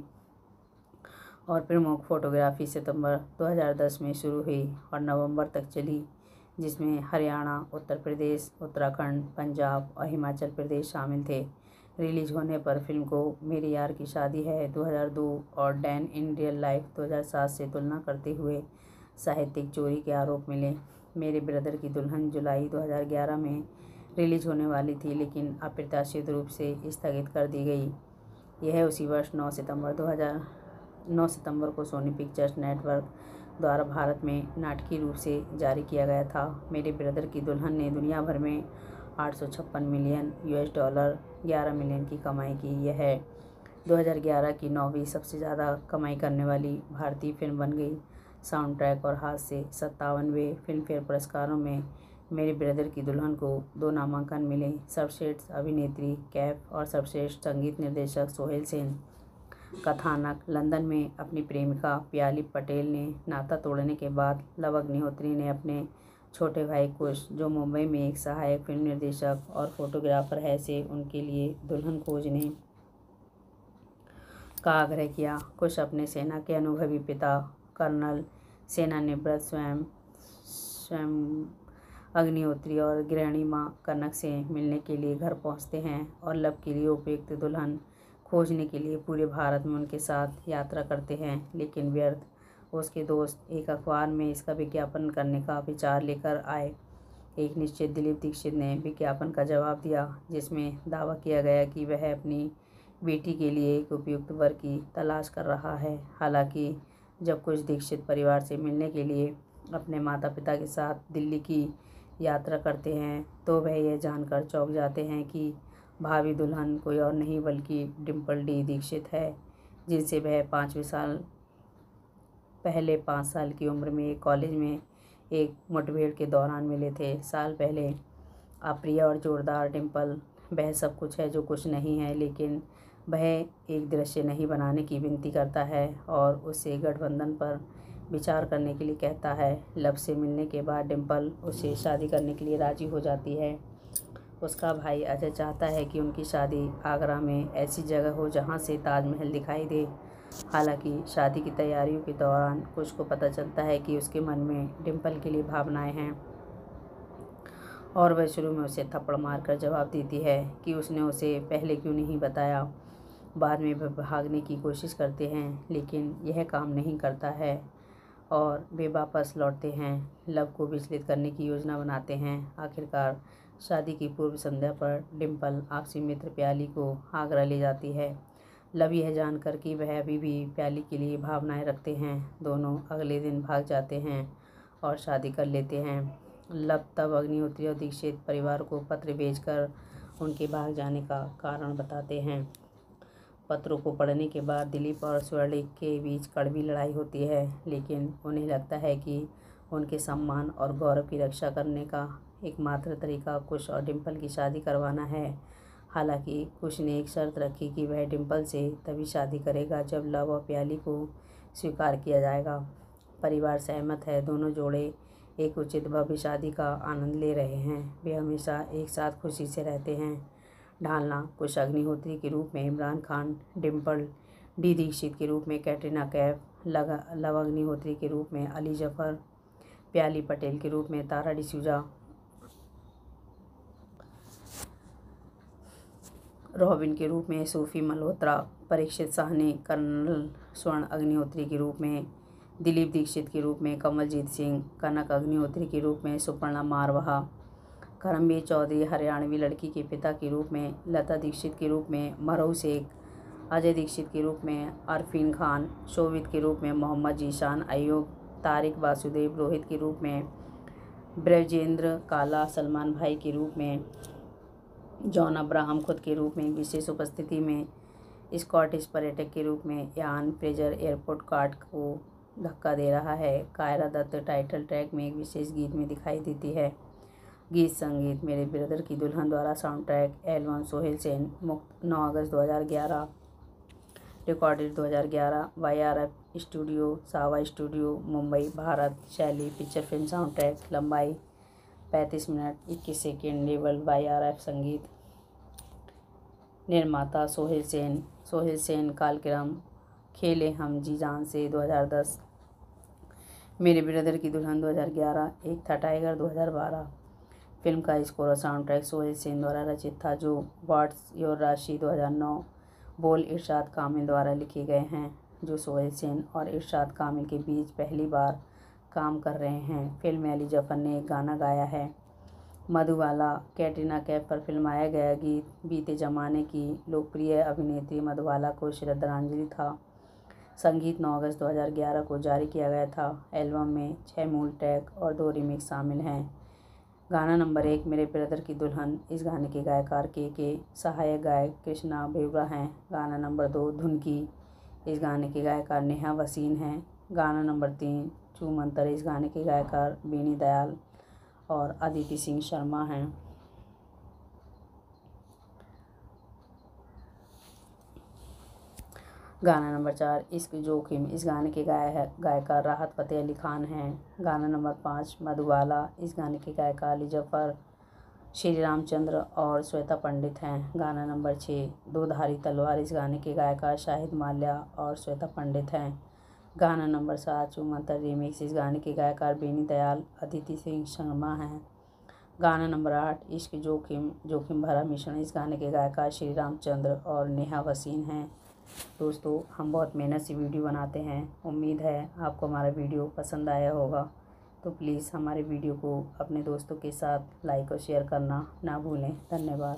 और प्रमुख फोटोग्राफी सितंबर दो हज़ार दस में शुरू हुई और नवंबर तक चली, जिसमें हरियाणा, उत्तर प्रदेश, उत्तराखंड, पंजाब और हिमाचल प्रदेश शामिल थे। रिलीज होने पर फिल्म को मेरे यार की शादी है दो हज़ार दो और डैन इन रियल लाइफ दो हज़ार सात से तुलना करते हुए साहित्यिक चोरी के आरोप मिले। मेरे ब्रदर की दुल्हन जुलाई दो हज़ार ग्यारह में रिलीज होने वाली थी, लेकिन अप्रत्याशित रूप से स्थगित कर दी गई। यह उसी वर्ष नौ सितंबर दो हज़ार नौ सितंबर को सोनी पिक्चर्स नेटवर्क द्वारा भारत में नाटकीय रूप से जारी किया गया था। मेरे ब्रदर की दुल्हन ने दुनिया भर में आठ सौ छप्पन मिलियन यूएस डॉलर ग्यारह मिलियन की कमाई की। यह है दो हज़ार ग्यारह की नौवीं सबसे ज़्यादा कमाई करने वाली भारतीय फिल्म बन गई। साउंड ट्रैक और हाथ से सत्तावनवें फिल्म फेयर पुरस्कारों में मेरे ब्रदर की दुल्हन को दो नामांकन मिले, सर्वश्रेष्ठ अभिनेत्री कैफ और सर्वश्रेष्ठ संगीत निर्देशक सोहेल सेन। कथानक, लंदन में अपनी प्रेमिका प्याली पटेल ने नाता तोड़ने के बाद लव अग्निहोत्री ने अपने छोटे भाई कुश, जो मुंबई में एक सहायक फिल्म निर्देशक और फोटोग्राफर है, से उनके लिए दुल्हन खोजने का आग्रह किया। कुश अपने सेना के अनुभवी पिता कर्नल सेनानिवृत्त स्वयं स्वयं अग्निहोत्री और गृहिणी मां कनक से मिलने के लिए घर पहुंचते हैं और लव के लिए उपयुक्त दुल्हन खोजने के लिए पूरे भारत में उनके साथ यात्रा करते हैं, लेकिन व्यर्थ। उसके दोस्त एक अखबार में इसका विज्ञापन करने का विचार लेकर आए। एक निश्चित दिलीप दीक्षित ने विज्ञापन का जवाब दिया, जिसमें दावा किया गया कि वह अपनी बेटी के लिए एक उपयुक्त वर की तलाश कर रहा है। हालांकि जब कुछ दीक्षित परिवार से मिलने के लिए अपने माता पिता के साथ दिल्ली की यात्रा करते हैं, तो वह यह जानकर चौंक जाते हैं कि भावी दुल्हन कोई और नहीं बल्कि डिम्पल डी दीक्षित है, जिनसे वह पाँचवें साल पहले पाँच साल की उम्र में एक कॉलेज में एक मुठभेड़ के दौरान मिले थे। साल पहले अप्रिय और जोरदार डिम्पल वह सब कुछ है जो कुछ नहीं है, लेकिन वह एक दृश्य नहीं बनाने की विनती करता है और उससे गठबंधन पर विचार करने के लिए कहता है। लब से मिलने के बाद डिम्पल उससे शादी करने के लिए राजी हो जाती है। उसका भाई अजय चाहता है कि उनकी शादी आगरा में ऐसी जगह हो जहां से ताजमहल दिखाई दे। हालांकि शादी की तैयारियों के दौरान कुछ को पता चलता है कि उसके मन में डिम्पल के लिए भावनाएं हैं और वह शुरू में उसे थप्पड़ मारकर जवाब देती है कि उसने उसे पहले क्यों नहीं बताया। बाद में वह भागने की कोशिश करते हैं, लेकिन यह काम नहीं करता है और वे वापस लौटते हैं। लव को विचलित करने की योजना बनाते हैं। आखिरकार शादी की पूर्व संध्या पर डिम्पल आपसी मित्र प्याली को आगरा ले जाती है। लव यह जानकर कि वह अभी भी प्याली के लिए भावनाएं रखते हैं, दोनों अगले दिन भाग जाते हैं और शादी कर लेते हैं। लव तब अग्निहोत्री और दीक्षित परिवार को पत्र भेजकर उनके भाग जाने का कारण बताते हैं। पत्रों को पढ़ने के बाद दिलीप और स्वर्णिक के बीच कड़वी लड़ाई होती है, लेकिन उन्हें लगता है कि उनके सम्मान और गौरव की रक्षा करने का एकमात्र तरीका कुश और डिम्पल की शादी करवाना है। हालांकि कुश ने एक शर्त रखी कि वह डिम्पल से तभी शादी करेगा जब लव और प्याली को स्वीकार किया जाएगा। परिवार सहमत है। दोनों जोड़े एक उचित भव्य शादी का आनंद ले रहे हैं। वे हमेशा एक साथ खुशी से रहते हैं। ढालना: कुश अग्निहोत्री के रूप में इमरान खान, डिम्पल डी दीक्षित के रूप में कैटरीना कैफ, लव अग्निहोत्री के रूप में अली जफर, प्याली पटेल के रूप में तारा डिसूजा, रॉबिन के रूप में सूफी मल्होत्रा, परीक्षित साहनी, कर्नल स्वर्ण अग्निहोत्री के रूप में दिलीप दीक्षित के रूप में कमलजीत सिंह, कनक अग्निहोत्री के रूप में सुपर्णा मारवाहा, करमवीर चौधरी हरियाणवी लड़की के पिता के रूप में लता दीक्षित के रूप में मरहू शेख, अजय दीक्षित के रूप में अरफीन खान, शोभित के रूप में मोहम्मद जीशान अयूब, तारिक वासुदेव रोहित के रूप में ब्रजेंद्र काला, सलमान भाई के रूप में जॉन अब्राहम, खुद के रूप में विशेष उपस्थिति में स्कॉटिश पर्यटक के रूप में यान फ्रेजर एयरपोर्ट कार्ड को धक्का दे रहा है। कायरा दत्त टाइटल ट्रैक में एक विशेष गीत में दिखाई देती है। गीत संगीत: मेरे ब्रदर की दुल्हन द्वारा sound track album Sohail Sen, मुक्त नौ अगस्त दो हज़ार ग्यारह, रिकॉर्डेड दो हज़ार ग्यारह, वाई आर एफ स्टूडियो, सावा स्टूडियो, मुंबई, भारत। शैली: फीचर फिल्म साउंड ट्रैक, लंबाई पैंतीस मिनट इक्कीस second, level Y R F. संगीत निर्माता सोहेल सेन। सोहेल सेन कालक्रम खेले हम जी जान से दो हज़ार दस, मेरे ब्रदर की दुल्हन दो हज़ार ग्यारह, एक था टाइगर दो हज़ार बारह। फिल्म का स्कोर और साउंड ट्रैक सोहेल सेन द्वारा रचित था, जो व्हाट्स योर राशि दो हज़ार नौ, बोल इरशाद कामिल द्वारा लिखे गए हैं, जो सोहेल सेन और इरशाद कामिल के बीच पहली बार काम कर रहे हैं। फिल्म में अली जफर ने एक गाना गाया है। मधुबाला: कैटरीना कैफ पर फिल्माया गया गीत बीते ज़माने की लोकप्रिय अभिनेत्री मधुबाला को श्रद्धांजलि था। संगीत नौ अगस्त दो हज़ार ग्यारह को जारी किया गया था। एल्बम में छः मूल ट्रैक और दो रीमिक्स शामिल हैं। गाना नंबर एक, मेरे ब्रदर की दुल्हन। इस गाने के गायकार के के सहायक गायक कृष्णा बेवरा हैं। गाना नंबर दो, धुनकी। इस गाने के गायकार नेहा वसीन हैं। गाना नंबर तीन, चूमंतर। इस गाने के गायकार बेनी दयाल और अदिति सिंह शर्मा हैं। गाना नंबर चार, इश्क जोखिम। इस गाने के गाय गायकार राहत फ़तेह अली खान हैं। गाना नंबर पाँच, मधुबाला। इस गाने के गायकार अली जफर, श्री रामचंद्र और श्वेता पंडित हैं। गाना नंबर छः, दो धारी तलवार। इस गाने के गायकार शाहिद माल्या और श्वेता पंडित हैं। गाना नंबर सात, चूमंतर रीमिक्स। इस गाने के गायकार बेनी दयाल, अदिति सिंह शर्मा हैं। गाना नंबर आठ, इश्क जोखिम जोखिम भरा मिश्रण। इस गाने के गायकार श्री रामचंद्र और नेहा वसीन हैं। दोस्तों, हम बहुत मेहनत से वीडियो बनाते हैं। उम्मीद है आपको हमारा वीडियो पसंद आया होगा, तो प्लीज़ हमारे वीडियो को अपने दोस्तों के साथ लाइक और शेयर करना ना भूलें। धन्यवाद।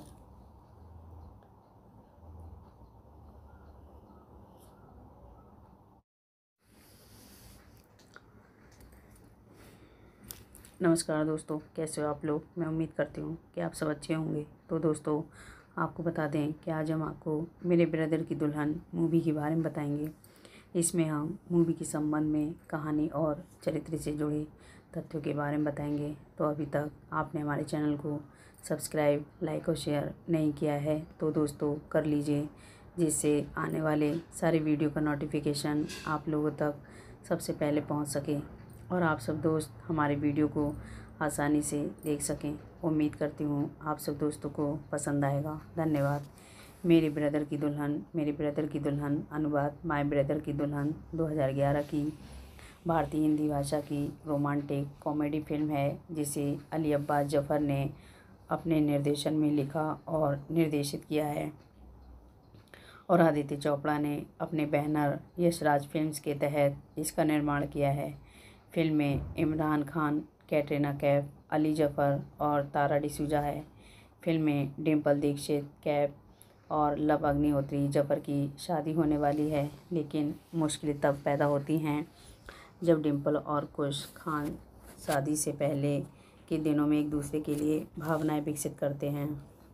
नमस्कार दोस्तों, कैसे हो आप लोग। मैं उम्मीद करती हूँ कि आप सब अच्छे होंगे। तो दोस्तों, आपको बता दें कि आज हम आपको मेरे ब्रदर की दुल्हन मूवी के बारे में बताएंगे। इसमें हम मूवी के संबंध में कहानी और चरित्र से जुड़े तथ्यों के बारे में बताएंगे। तो अभी तक आपने हमारे चैनल को सब्सक्राइब, लाइक और शेयर नहीं किया है तो दोस्तों कर लीजिए, जिससे आने वाले सारे वीडियो का नोटिफिकेशन आप लोगों तक सबसे पहले पहुंच सके और आप सब दोस्त हमारे वीडियो को आसानी से देख सकें। उम्मीद करती हूँ आप सब दोस्तों को पसंद आएगा। धन्यवाद। मेरे ब्रदर की दुल्हन मेरे ब्रदर की दुल्हन अनुवाद माय ब्रदर की दुल्हन दो हज़ार ग्यारह की भारतीय हिंदी भाषा की रोमांटिक कॉमेडी फिल्म है, जिसे अली अब्बास जफ़र ने अपने निर्देशन में लिखा और निर्देशित किया है और आदित्य चोपड़ा ने अपने बैनर यशराज फिल्म्स के तहत इसका निर्माण किया है। फिल्म में इमरान खान, कैटरीना कैफ, अली जफर और तारा डिसूजा है। फिल्म में डिम्पल दीक्षित, कैफ और लव अग्निहोत्री जफर की शादी होने वाली है, लेकिन मुश्किलें तब पैदा होती हैं जब डिम्पल और कुश खान शादी से पहले के दिनों में एक दूसरे के लिए भावनाएं विकसित करते हैं।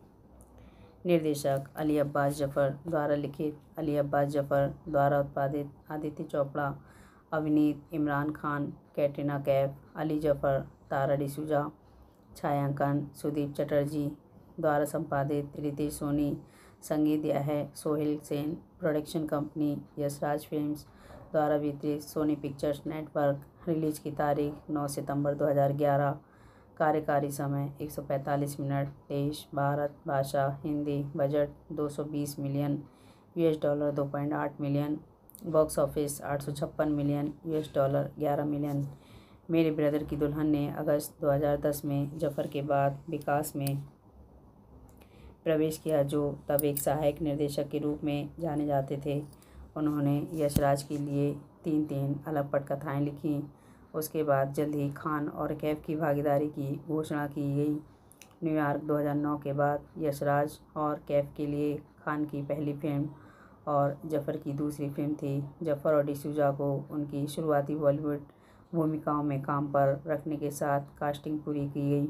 निर्देशक अली अब्बास जफ़र द्वारा लिखित, अली अब्बास जफ़र द्वारा उत्पादित, आदित्य चोपड़ा, अभिनीत, इमरान खान, कैटरीना कैफ, अली जफ़र, तारा डिसूजा। छायांकन सुदीप चटर्जी द्वारा संपादित, रितेश सोनी। संगीत दिया है Sohail Sen. Production company Yashraj films द्वारा वितरित, सोनी पिक्चर्स नेटवर्क। रिलीज की तारीख नौ सितंबर दो हज़ार ग्यारह। कार्यकारी समय एक सौ पैंतालीस मिनट। देश भारत। भाषा हिंदी। बजट दो सौ बीस मिलियन यूएस डॉलर दो पॉइंट आठ मिलियन। बॉक्स ऑफिस आठ सौ छप्पन मिलियन यूएस डॉलर ग्यारह मिलियन। मेरे ब्रदर की दुल्हन ने अगस्त दो हज़ार दस में जफ़र के बाद विकास में प्रवेश किया, जो तब एक सहायक निर्देशक के रूप में जाने जाते थे। उन्होंने यशराज के लिए तीन तीन अलग पटकथाएं लिखीं। उसके बाद जल्द ही खान और कैफ की भागीदारी की घोषणा की गई। न्यूयॉर्क दो हज़ार नौ के बाद यशराज और कैफ के लिए खान की पहली फिल्म और जफ़र की दूसरी फिल्म थी। जफ़र और डिसूजा को उनकी शुरुआती बॉलीवुड भूमिकाओं में काम पर रखने के साथ कास्टिंग पूरी की गई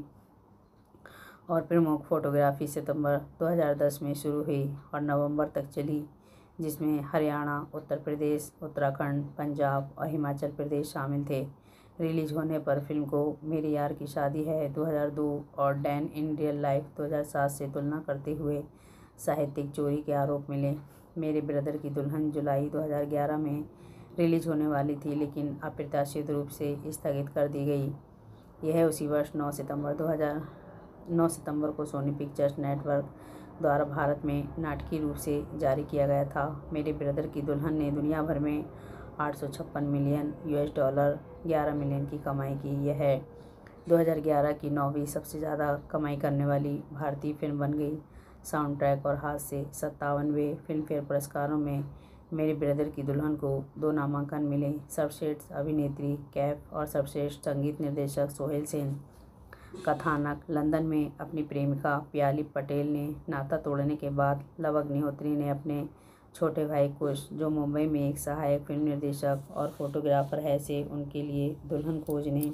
और प्रमुख फोटोग्राफी सितंबर दो हज़ार दस में शुरू हुई और नवंबर तक चली, जिसमें हरियाणा, उत्तर प्रदेश, उत्तराखंड, पंजाब और हिमाचल प्रदेश शामिल थे। रिलीज होने पर फिल्म को मेरे यार की शादी है दो हज़ार दो और डैन इन रियल लाइफ दो हज़ार सात से तुलना करते हुए साहित्यिक चोरी के आरोप मिले। मेरे ब्रदर की दुल्हन जुलाई दो हज़ार ग्यारह में रिलीज होने वाली थी, लेकिन अप्रत्याशित रूप से स्थगित कर दी गई। यह उसी वर्ष नौ सितंबर दो हज़ार नौ सितंबर को सोनी पिक्चर्स नेटवर्क द्वारा भारत में नाटकीय रूप से जारी किया गया था। मेरे ब्रदर की दुल्हन ने दुनिया भर में आठ सौ छप्पन मिलियन यूएस डॉलर ग्यारह मिलियन की कमाई की। यह है दो हज़ार ग्यारह की नौवीं सबसे ज़्यादा कमाई करने वाली भारतीय फिल्म बन गई। साउंड ट्रैक और हाथ से सत्तावनवें फिल्मफेयर पुरस्कारों में मेरे ब्रदर की दुल्हन को दो नामांकन मिले, सर्वश्रेष्ठ अभिनेत्री कैफ और सर्वश्रेष्ठ संगीत निर्देशक सोहेल सेन। कथानक, लंदन में अपनी प्रेमिका प्याली पटेल ने नाता तोड़ने के बाद लव अग्निहोत्री ने अपने छोटे भाई कुश, जो मुंबई में एक सहायक फिल्म निर्देशक और फोटोग्राफर है, से उनके लिए दुल्हन खोजने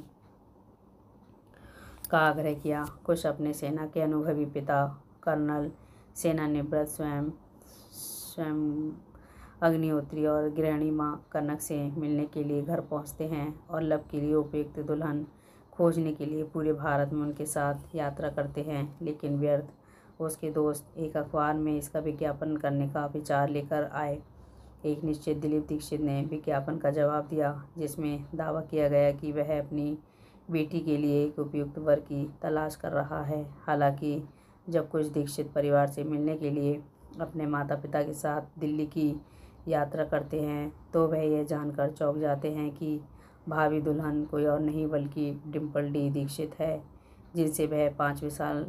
का आग्रह किया। कुश अपने सेना के अनुभवी पिता कर्नल सेनानिवृत्त स्वयं स्वयं अग्निहोत्री और गृहिणी मां कनक से मिलने के लिए घर पहुंचते हैं और लव के लिए उपयुक्त दुल्हन खोजने के लिए पूरे भारत में उनके साथ यात्रा करते हैं, लेकिन व्यर्थ। उसके दोस्त एक अखबार में इसका विज्ञापन करने का विचार लेकर आए। एक निश्चित दिलीप दीक्षित ने विज्ञापन का जवाब दिया, जिसमें दावा किया गया कि वह अपनी बेटी के लिए एक उपयुक्त वर की तलाश कर रहा है। हालांकि जब कुछ दीक्षित परिवार से मिलने के लिए अपने माता पिता के साथ दिल्ली की यात्रा करते हैं, तो वह यह जानकर चौंक जाते हैं कि भावी दुल्हन कोई और नहीं बल्कि डिम्पल डी दीक्षित है, जिनसे वह पाँचवें साल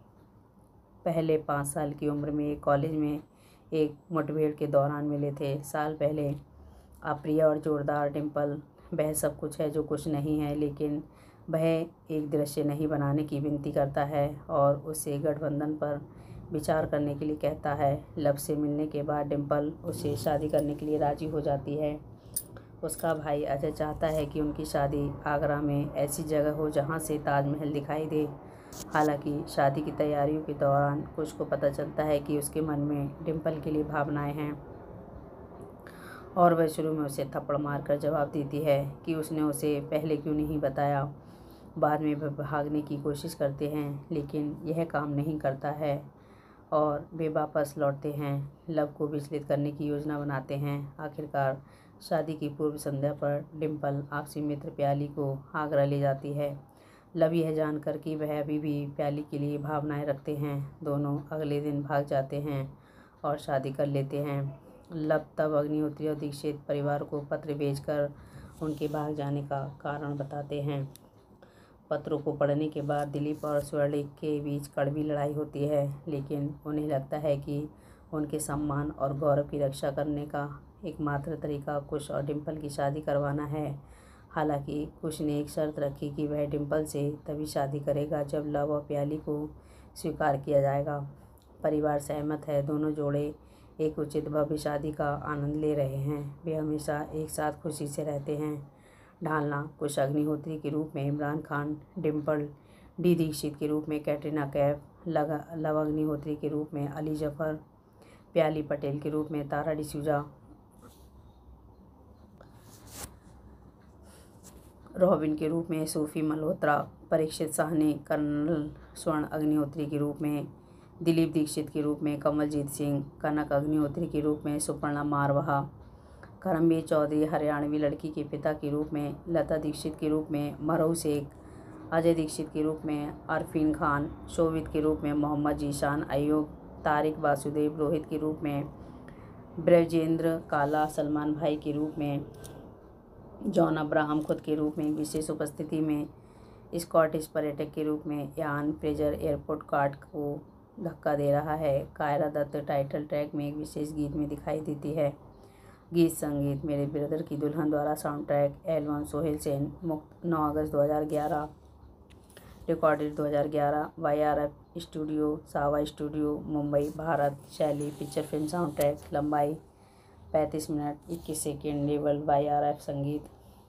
पहले पाँच साल की उम्र में एक कॉलेज में एक मुठभेड़ के दौरान मिले थे। साल पहले अप्रिय और जोरदार डिम्पल वह सब कुछ है जो कुछ नहीं है, लेकिन वह एक दृश्य नहीं बनाने की विनती करता है और उससे गठबंधन पर विचार करने के लिए कहता है। लब से मिलने के बाद डिम्पल उससे शादी करने के लिए राजी हो जाती है। उसका भाई अजय चाहता है कि उनकी शादी आगरा में ऐसी जगह हो जहां से ताजमहल दिखाई दे। हालांकि शादी की तैयारियों के दौरान कुछ को पता चलता है कि उसके मन में डिम्पल के लिए भावनाएं हैं और वह शुरू में उसे थप्पड़ मारकर जवाब देती है कि उसने उसे पहले क्यों नहीं बताया। बाद में वह भागने की कोशिश करते हैं, लेकिन यह काम नहीं करता है और वे वापस लौटते हैं। लव को विचलित करने की योजना बनाते हैं। आखिरकार शादी की पूर्व संध्या पर डिम्पल आपसी मित्र प्याली को आगरा ले जाती है। लव यह जानकर कि वह अभी भी प्याली के लिए भावनाएं रखते हैं, दोनों अगले दिन भाग जाते हैं और शादी कर लेते हैं। लव तब अग्निहोत्री और दीक्षित परिवार को पत्र भेजकर उनके भाग जाने का कारण बताते हैं। पत्रों को पढ़ने के बाद दिलीप और स्वर्णिक के बीच कड़वी लड़ाई होती है, लेकिन उन्हें लगता है कि उनके सम्मान और गौरव की रक्षा करने का एकमात्र तरीका कुश और डिम्पल की शादी करवाना है। हालांकि कुश ने एक शर्त रखी कि वह डिम्पल से तभी शादी करेगा जब लव और प्याली को स्वीकार किया जाएगा। परिवार सहमत है। दोनों जोड़े एक उचित भव्य शादी का आनंद ले रहे हैं। वे हमेशा एक साथ खुशी से रहते हैं। ढालना कुश अग्निहोत्री के रूप में इमरान खान, डिम्पल डी दीक्षित के रूप में कैटरीना कैफ, लगा लव अग्निहोत्री के रूप में अली जफ़र, प्याली पटेल के रूप में तारा डिसूजा, रॉबिन के रूप में सूफी मल्होत्रा, परीक्षित साहनी, कर्नल स्वर्ण अग्निहोत्री के रूप में दिलीप दीक्षित के रूप में कमलजीत सिंह, कनक अग्निहोत्री के रूप में सुपर्णा मारवाहा, करमबीर चौधरी हरियाणवी लड़की के पिता के रूप में लता दीक्षित के रूप में मरहू शेख, अजय दीक्षित के रूप में अरफीन खान, शोभित के रूप में मोहम्मद जीशान अयूब, तारिक वासुदेव रोहित के रूप में ब्रजेंद्र काला, सलमान भाई के रूप में जॉन अब्राहम, खुद के रूप में विशेष उपस्थिति में स्कॉटिश पर्यटक के रूप में यान फ्रेजर एयरपोर्ट कार्ड को धक्का दे रहा है। कायरा दत्त टाइटल ट्रैक में एक विशेष गीत में दिखाई देती है। गीत संगीत मेरे ब्रदर की दुल्हन द्वारा sound track album Sohail Sen, मुक्त नौ अगस्त दो हज़ार ग्यारह, रिकॉर्डेड दो हज़ार ग्यारह, वाई आर एफ स्टूडियो, सावा स्टूडियो, मुंबई, भारत। शैली पिक्चर फिल्म साउंड ट्रैक, लंबाई पैंतीस मिनट इक्कीस second, level Y R F. संगीत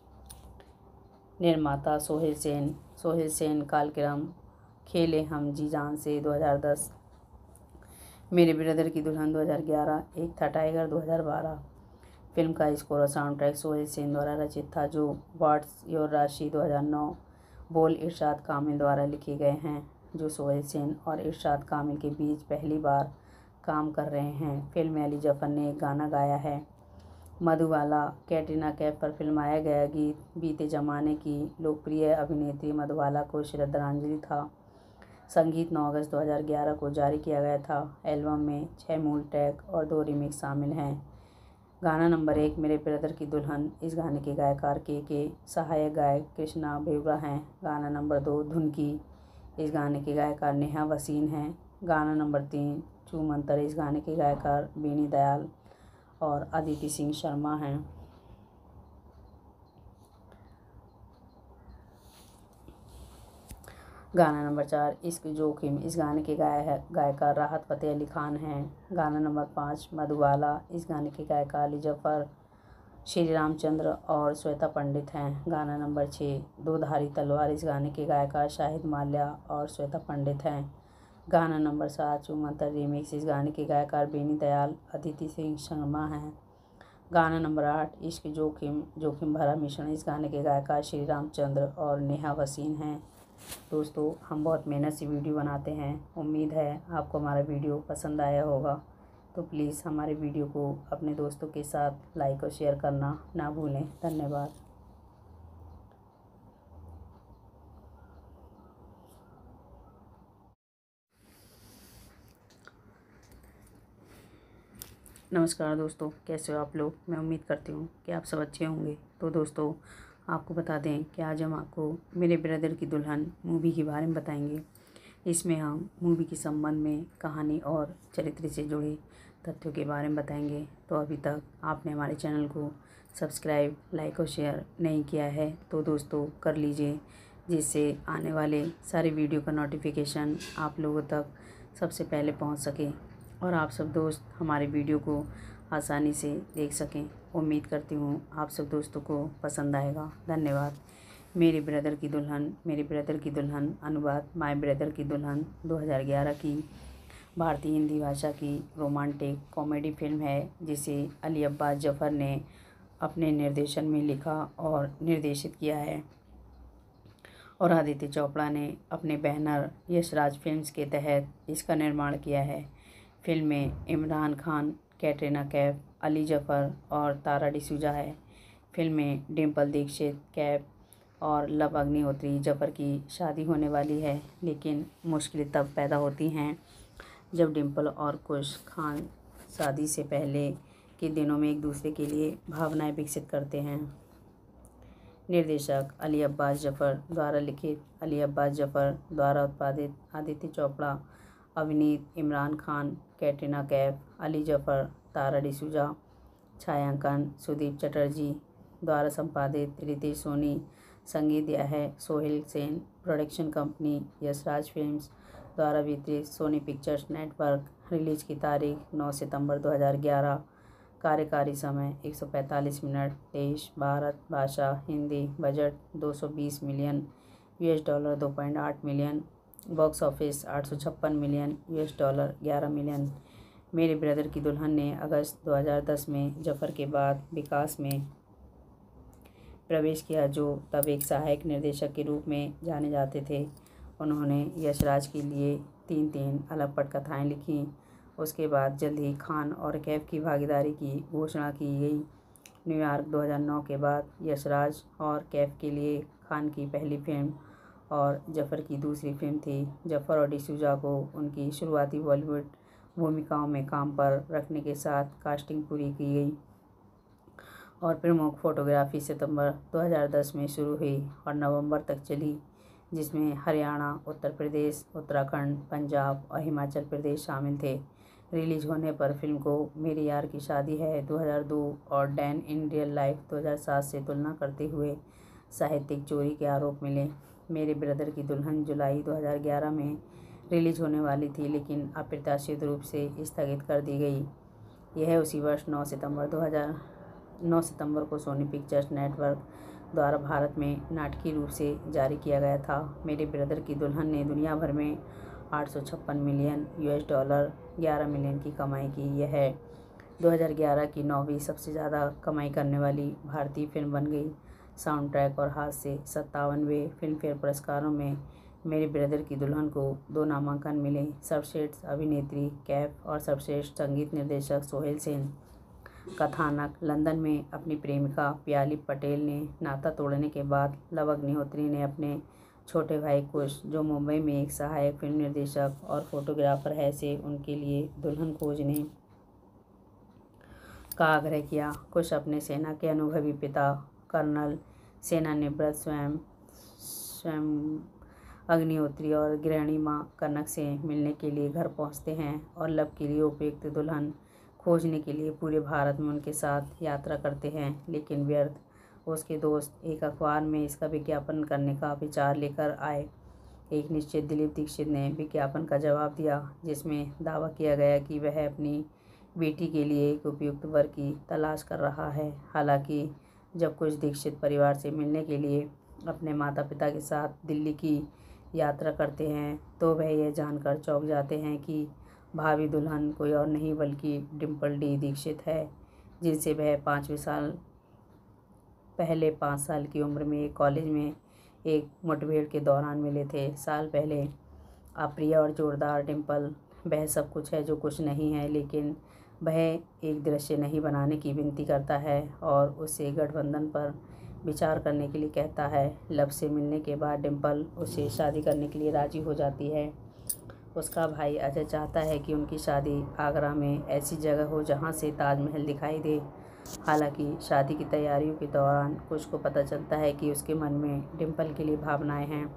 निर्माता सोहेल सेन, सोहेल सेन कालक्रम खेले हम जी जान से दो हज़ार दस, मेरे ब्रदर की दुल्हन दो हज़ार ग्यारह, एक था टाइगर दो हज़ार बारह। फिल्म का स्कोर और साउंड ट्रैक सोहेल सेन द्वारा रचित था, जो व्हाट्स योर राशि दो हज़ार नौ, बोल इरशाद कामिल द्वारा लिखे गए हैं, जो सोहेल सेन और इरशाद कामिल के बीच पहली बार काम कर रहे हैं। फिल्म में अली जफ़र ने एक गाना गाया है। मधुबाला कैटरीना कैफ पर फिल्माया गया गीत बीते ज़माने की लोकप्रिय अभिनेत्री मधुबाला को श्रद्धांजलि था। संगीत नौ अगस्त दो हज़ार ग्यारह को जारी किया गया था। एल्बम में छः मूल ट्रैक और दो रीमिक्स शामिल हैं। गाना नंबर एक मेरे ब्रदर की दुल्हन, इस गाने के गायकार के के सहायक गायक कृष्णा बेवरा हैं। गाना नंबर दो धुनकी, इस गाने के गायकार नेहा वसीन हैं। गाना नंबर तीन चूमंतर, इस गाने के गायकार बेनी दयाल और अदिति सिंह शर्मा हैं। गाना नंबर चार इश्क जोखिम, इस गाने के गाय गायकार राहत फ़तेह अली खान हैं। गाना नंबर पाँच मधुबाला, इस गाने के गायकार अली जफ़र, श्री रामचंद्र और श्वेता पंडित हैं। गाना नंबर छः दो धारी तलवार, इस गाने के गायकार शाहिद माल्या और श्वेता पंडित हैं। गाना नंबर सात चूमंतर रीमिक्स, इस गाने के गायकार बेनी दयाल, अदिति सिंह शर्मा हैं। गाना नंबर आठ इश्क जोखिम, जोखिम भरा मिश्रण, इस गाने के गायकार श्री रामचंद्र और नेहा वसीन हैं। दोस्तों, हम बहुत मेहनत से वीडियो बनाते हैं। उम्मीद है आपको हमारा वीडियो पसंद आया होगा, तो प्लीज़ हमारे वीडियो को अपने दोस्तों के साथ लाइक और शेयर करना ना भूलें। धन्यवाद। नमस्कार दोस्तों, कैसे हो आप लोग। मैं उम्मीद करती हूँ कि आप सब अच्छे होंगे। तो दोस्तों, आपको बता दें कि आज हम आपको मेरे ब्रदर की दुल्हन मूवी के बारे में बताएंगे। इसमें हम मूवी के संबंध में कहानी और चरित्र से जुड़े तथ्यों के बारे में बताएंगे। तो अभी तक आपने हमारे चैनल को सब्सक्राइब, लाइक और शेयर नहीं किया है तो दोस्तों कर लीजिए, जिससे आने वाले सारे वीडियो का नोटिफिकेशन आप लोगों तक सबसे पहले पहुंच सके और आप सब दोस्त हमारे वीडियो को आसानी से देख सकें। उम्मीद करती हूँ आप सब दोस्तों को पसंद आएगा। धन्यवाद। मेरे ब्रदर की दुल्हन, मेरे ब्रदर की दुल्हन अनुवाद माय ब्रदर की दुल्हन दो हज़ार ग्यारह की भारतीय हिंदी भाषा की रोमांटिक कॉमेडी फिल्म है, जिसे अली अब्बास जफ़र ने अपने निर्देशन में लिखा और निर्देशित किया है और आदित्य चोपड़ा ने अपने बैनर यशराज फिल्म्स के तहत इसका निर्माण किया है। फिल्म में इमरान खान, कैटरीना कैफ, अली जफ़र और तारा डिसूजा है। फिल्म में डिम्पल दीक्षित, कैफ और लव अग्निहोत्री जफ़र की शादी होने वाली है, लेकिन मुश्किलें तब पैदा होती हैं जब डिम्पल और कुश खान शादी से पहले के दिनों में एक दूसरे के लिए भावनाएं विकसित करते हैं। निर्देशक अली अब्बास जफ़र द्वारा लिखित, अली अब्बास जफ़र द्वारा उत्पादित, आदित्य चोपड़ा, अभिनीत, इमरान खान, कैटरीना कैफ, अली जफ़र, तारा डिसूजा। छायांकन सुदीप चटर्जी द्वारा संपादित, रितेश सोनी। संगीत दिया है Sohail Sen. Production company Yashraj films द्वारा वितरित, सोनी पिक्चर्स नेटवर्क। रिलीज की तारीख नौ सितंबर दो हज़ार ग्यारह। कार्यकारी समय एक सौ पैंतालीस मिनट। देश भारत। भाषा हिंदी। बजट दो सौ बीस मिलियन यूएस डॉलर दो पॉइंट आठ मिलियन। बॉक्स ऑफिस आठ सौ छप्पन मिलियन यूएस डॉलर ग्यारह मिलियन। मेरे ब्रदर की दुल्हन ने अगस्त दो हज़ार दस में जफर के बाद विकास में प्रवेश किया, जो तब एक सहायक निर्देशक के रूप में जाने जाते थे। उन्होंने यशराज के लिए तीन तीन अलग पटकथाएँ लिखीं। उसके बाद जल्द ही खान और कैफ की भागीदारी की घोषणा की गई। न्यूयॉर्क दो हज़ार नौ के बाद यशराज और कैफ के लिए खान की पहली फिल्म और जफर की दूसरी फिल्म थी। जफर और डिसूजा को उनकी शुरुआती बॉलीवुड भूमिकाओं में काम पर रखने के साथ कास्टिंग पूरी की गई और प्रमुख फोटोग्राफी सितंबर दो हज़ार दस में शुरू हुई और नवंबर तक चली, जिसमें हरियाणा, उत्तर प्रदेश, उत्तराखंड, पंजाब और हिमाचल प्रदेश शामिल थे। रिलीज होने पर फिल्म को मेरी यार की शादी है दो हज़ार दो और डैन इन रियल लाइफ दो हज़ार सात से तुलना करते हुए साहित्यिक चोरी के आरोप मिले। मेरे ब्रदर की दुल्हन जुलाई दो हज़ार ग्यारह में रिलीज होने वाली थी, लेकिन अप्रत्याशित रूप से स्थगित कर दी गई। यह उसी वर्ष नौ सितंबर दो हज़ार नौ सितंबर को सोनी पिक्चर्स नेटवर्क द्वारा भारत में नाटकीय रूप से जारी किया गया था। मेरे ब्रदर की दुल्हन ने दुनिया भर में आठ सौ छप्पन मिलियन यूएस डॉलर ग्यारह मिलियन की कमाई की। यह दो हज़ार ग्यारह की नौवीं सबसे ज़्यादा कमाई करने वाली भारतीय फिल्म बन गई। साउंड ट्रैक और हाथ से सत्तावनवें फिल्म फेयर पुरस्कारों में मेरे ब्रदर की दुल्हन को दो नामांकन मिले, सर्वश्रेष्ठ अभिनेत्री कैफ और सर्वश्रेष्ठ संगीत निर्देशक सोहेल सेन। कथानक। लंदन में अपनी प्रेमिका प्याली पटेल ने नाता तोड़ने के बाद लव अग्निहोत्री ने अपने छोटे भाई कुश, जो मुंबई में एक सहायक फिल्म निर्देशक और फोटोग्राफर है, से उनके लिए दुल्हन खोजने का आग्रह किया। कुश अपने सेना के अनुभवी पिता कर्नल सेनानिवृत्त स्वयं स्वयं अग्निहोत्री और गृहिणी मां कनक से मिलने के लिए घर पहुंचते हैं और लव के लिए उपयुक्त दुल्हन खोजने के लिए पूरे भारत में उनके साथ यात्रा करते हैं, लेकिन व्यर्थ। उसके दोस्त एक अखबार में इसका विज्ञापन करने का विचार लेकर आए। एक निश्चित दिलीप दीक्षित ने विज्ञापन का जवाब दिया, जिसमें दावा किया गया कि वह अपनी बेटी के लिए एक उपयुक्त वर की तलाश कर रहा है। हालांकि जब कुछ दीक्षित परिवार से मिलने के लिए अपने माता पिता के साथ दिल्ली की यात्रा करते हैं, तो वह यह जानकर चौंक जाते हैं कि भावी दुल्हन कोई और नहीं बल्कि डिम्पल डी दीक्षित है, जिनसे वह पाँचवें साल पहले पाँच साल की उम्र में कॉलेज में एक मुठभेड़ के दौरान मिले थे। साल पहले अप्रिय और जोरदार डिम्पल वह सब कुछ है जो कुछ नहीं है, लेकिन वह एक दृश्य नहीं बनाने की विनती करता है और उससे गठबंधन पर विचार करने के लिए कहता है। लव से मिलने के बाद डिम्पल उससे शादी करने के लिए राजी हो जाती है। उसका भाई अजय चाहता है कि उनकी शादी आगरा में ऐसी जगह हो जहां से ताजमहल दिखाई दे। हालांकि शादी की तैयारियों के दौरान कुछ को पता चलता है कि उसके मन में डिम्पल के लिए भावनाएं हैं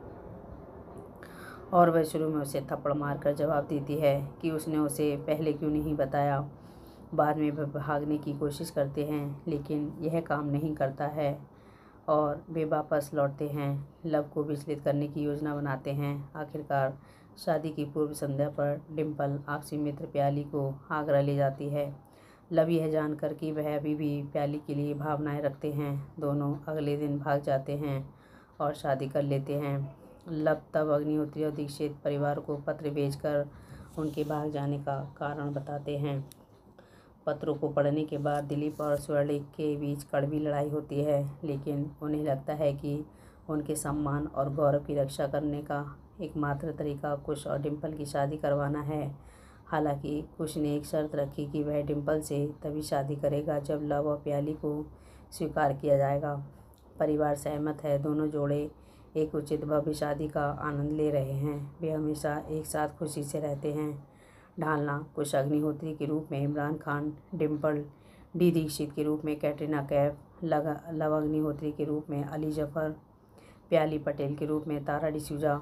और वह शुरू में उसे थप्पड़ मारकर जवाब देती है कि उसने उसे पहले क्यों नहीं बताया। बाद में वह भागने की कोशिश करते हैं, लेकिन यह काम नहीं करता है और वे वापस लौटते हैं। लव को विचलित करने की योजना बनाते हैं। आखिरकार शादी की पूर्व संध्या पर डिम्पल आपसी मित्र प्याली को आगरा ले जाती है। लव यह जानकर कि वह अभी भी प्याली के लिए भावनाएं रखते हैं, दोनों अगले दिन भाग जाते हैं और शादी कर लेते हैं। लव तब अग्निहोत्री और दीक्षित परिवार को पत्र भेजकर उनके भाग जाने का कारण बताते हैं। पत्रों को पढ़ने के बाद दिलीप और स्वर्णिक के बीच कड़वी लड़ाई होती है, लेकिन उन्हें लगता है कि उनके सम्मान और गौरव की रक्षा करने का एकमात्र तरीका कुश और डिम्पल की शादी करवाना है। हालांकि कुश ने एक शर्त रखी कि वह डिम्पल से तभी शादी करेगा जब लव और प्याली को स्वीकार किया जाएगा। परिवार सहमत है। दोनों जोड़े एक उचित भव्य शादी का आनंद ले रहे हैं। वे हमेशा एक साथ खुशी से रहते हैं। ढालना। कुश अग्निहोत्री के रूप में इमरान खान, डिम्पल डी दीक्षित के रूप में कैटरीना कैफ, लव अग्निहोत्री के रूप में अली जफर, प्याली पटेल के रूप में तारा डिसूजा,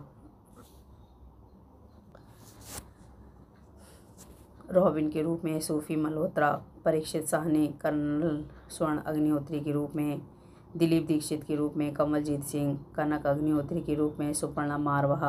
रॉबिन के रूप में सूफी मल्होत्रा, परीक्षित साहनी, कर्नल स्वर्ण अग्निहोत्री के रूप में दिलीप दीक्षित के रूप में कमलजीत सिंह, कनक अग्निहोत्री के रूप में सुपर्णा मारवाहा,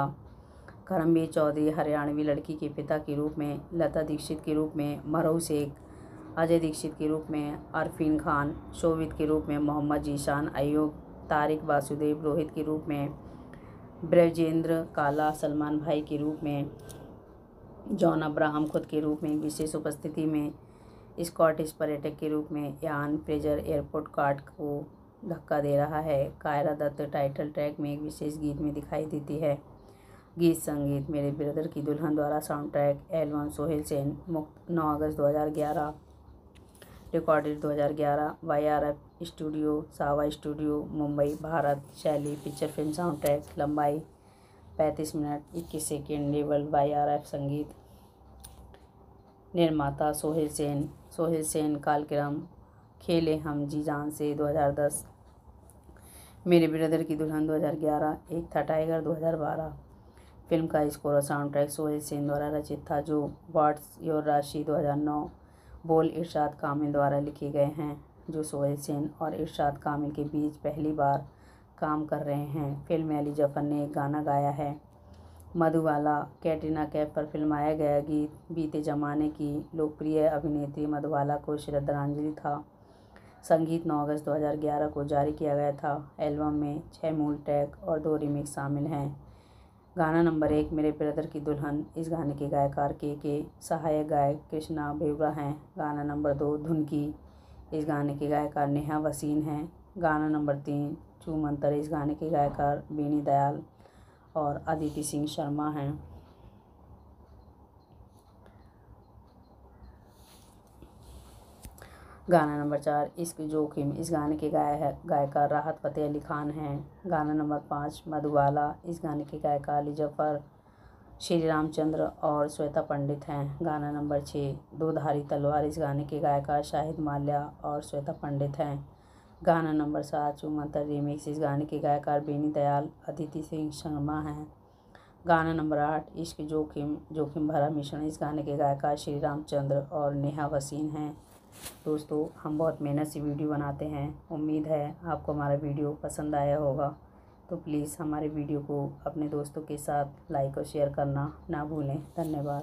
करमबीर चौधरी हरियाणवी लड़की के पिता के रूप में, लता दीक्षित के रूप में मरहू शेख, अजय दीक्षित के रूप में अरफीन खान, शोभित के रूप में मोहम्मद जीशान अयूब, तारिक वासुदेव रोहित के रूप में, ब्रजेंद्र काला सलमान भाई के रूप में, जॉन अब्राहम खुद के रूप में विशेष उपस्थिति में, स्कॉटिश पर्यटक के रूप में यान फ्रेजर एयरपोर्ट कार्ड को धक्का दे रहा है। कायरा दत्त टाइटल ट्रैक में एक विशेष गीत में दिखाई देती है। गीत संगीत मेरे ब्रदर की दुल्हन द्वारा sound track album Sohail Sen, मुक्त नौ अगस्त दो हज़ार ग्यारह, रिकॉर्डेड दो हज़ार ग्यारह, वाई आर एफ स्टूडियो सावा स्टूडियो मुंबई भारत। शैली फीचर फिल्म साउंड ट्रैक, लंबाई पैंतीस मिनट इक्कीस second, level Y R F. संगीत निर्माता सोहेल सेन। सोहेल सेन कालक्रम खेले हम जी जान से दो हज़ार दस, मेरे ब्रदर की दुल्हन दो हज़ार ग्यारह, एक था टाइगर दो हज़ार बारह। फिल्म का स्कोर और साउंड ट्रैक सोहेल सेन द्वारा रचित था, जो व्हाट्स योर राशि दो हज़ार नौ, बोल इरशाद कामिल द्वारा लिखे गए हैं, जो सोहेल सेन और इरशाद कामिल के बीच पहली बार काम कर रहे हैं। फिल्म में अली जफर ने एक गाना गाया है। मधुबाला कैटरीना कैफ पर फिल्माया गया गीत बीते ज़माने की लोकप्रिय अभिनेत्री मधुबाला को श्रद्धांजलि था। संगीत नौ अगस्त दो हज़ार ग्यारह को जारी किया गया था। एल्बम में छः मूल ट्रैक और दो रिमिक्स शामिल हैं। गाना नंबर एक मेरे ब्रदर की दुल्हन। इस गाने के गायकार के के सहायक गायक कृष्णा बेवरा हैं। गाना नंबर दो धुनकी। इस गाने के गायकार नेहा वसीन हैं। गाना नंबर तीन चूमंतर। इस गाने के गायकार बीनी दयाल और अदिति सिंह शर्मा हैं। गाना नंबर चार इश्क जोखिम। इस गाने के गाय गायकार राहत फ़तेह अली खान हैं। गाना नंबर पाँच मधुबाला। इस गाने के गायकार अली जफ़र, श्री रामचंद्र और श्वेता पंडित हैं। गाना नंबर छः दो धारी तलवार। इस गाने के गायकार शाहिद माल्या और श्वेता पंडित हैं। गाना नंबर सात चूमंतर रीमिक्स। इस गाने के गायकार बेनी दयाल, अदिति सिंह शर्मा हैं। गाना नंबर आठ इश्क जोखिम जोखिम भरा मिश्रण। इस गाने के गायकार श्री रामचंद्र और नेहा वसीन हैं। दोस्तों, हम बहुत मेहनत से वीडियो बनाते हैं। उम्मीद है आपको हमारा वीडियो पसंद आया होगा। तो प्लीज़ हमारे वीडियो को अपने दोस्तों के साथ लाइक और शेयर करना ना भूलें। धन्यवाद।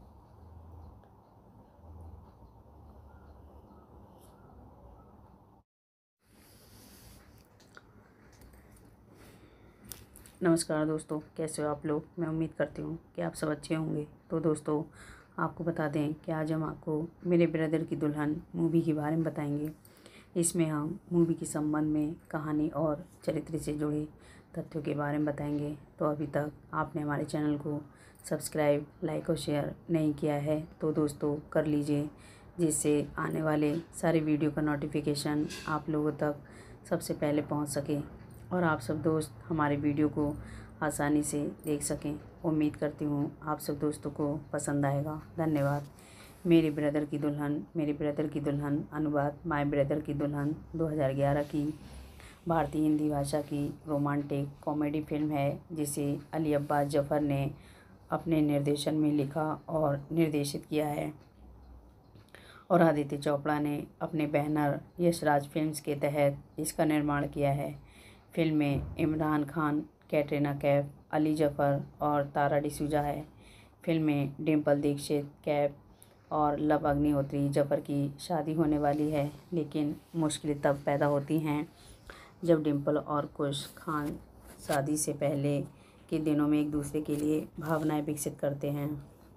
नमस्कार दोस्तों, कैसे हो आप लोग। मैं उम्मीद करती हूँ कि आप सब अच्छे होंगे। तो दोस्तों, आपको बता दें कि आज हम आपको मेरे ब्रदर की दुल्हन मूवी के बारे में बताएंगे। इसमें हम मूवी के संबंध में कहानी और चरित्र से जुड़े तथ्यों के बारे में बताएंगे। तो अभी तक आपने हमारे चैनल को सब्सक्राइब, लाइक और शेयर नहीं किया है तो दोस्तों कर लीजिए, जिससे आने वाले सारे वीडियो का नोटिफिकेशन आप लोगों तक सबसे पहले पहुंच सके और आप सब दोस्त हमारे वीडियो को आसानी से देख सकें। उम्मीद करती हूँ आप सब दोस्तों को पसंद आएगा। धन्यवाद। मेरे ब्रदर की दुल्हन मेरे ब्रदर की दुल्हन अनुवाद माय ब्रदर की दुल्हन दो हज़ार ग्यारह की भारतीय हिंदी भाषा की रोमांटिक कॉमेडी फिल्म है, जिसे अली अब्बास जफ़र ने अपने निर्देशन में लिखा और निर्देशित किया है और आदित्य चोपड़ा ने अपने बैनर यशराज फिल्म्स के तहत इसका निर्माण किया है। फिल्म में इमरान खान, कैटरीना कैफ, अली जफ़र और तारा डिसूजा है। फिल्म में डिम्पल दीक्षित, कैफ और लव अग्निहोत्री जफ़र की शादी होने वाली है, लेकिन मुश्किलें तब पैदा होती हैं जब डिम्पल और कुश खान शादी से पहले के दिनों में एक दूसरे के लिए भावनाएं विकसित करते हैं।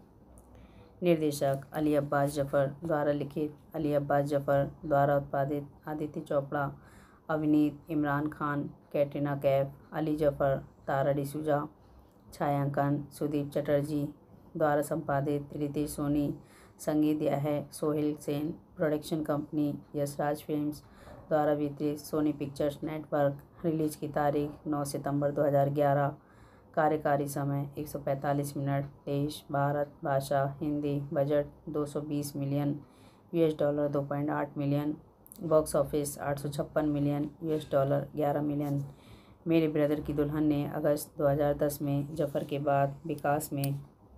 निर्देशक अली अब्बास जफ़र द्वारा लिखित, अली अब्बास जफ़र द्वारा उत्पादित, आदित्य चोपड़ा, अभिनीत, इमरान खान, कैटरीना कैफ, अली जफ़र, तारा डिसूजा। छायांकन सुदीप चटर्जी द्वारा संपादित, रितेश सोनी। संगीत दिया है Sohail Sen. Production company Yashraj films द्वारा वितरित, सोनी पिक्चर्स नेटवर्क। रिलीज की तारीख नौ सितंबर दो हज़ार ग्यारह। कार्यकारी समय एक सौ पैंतालीस मिनट। देश भारत। भाषा हिंदी। बजट दो सौ बीस मिलियन यूएस डॉलर दो पॉइंट आठ मिलियन। बॉक्स ऑफिस आठ सौ छप्पन मिलियन यूएस डॉलर ग्यारह मिलियन। मेरे ब्रदर की दुल्हन ने अगस्त दो हज़ार दस में जफ़र के बाद विकास में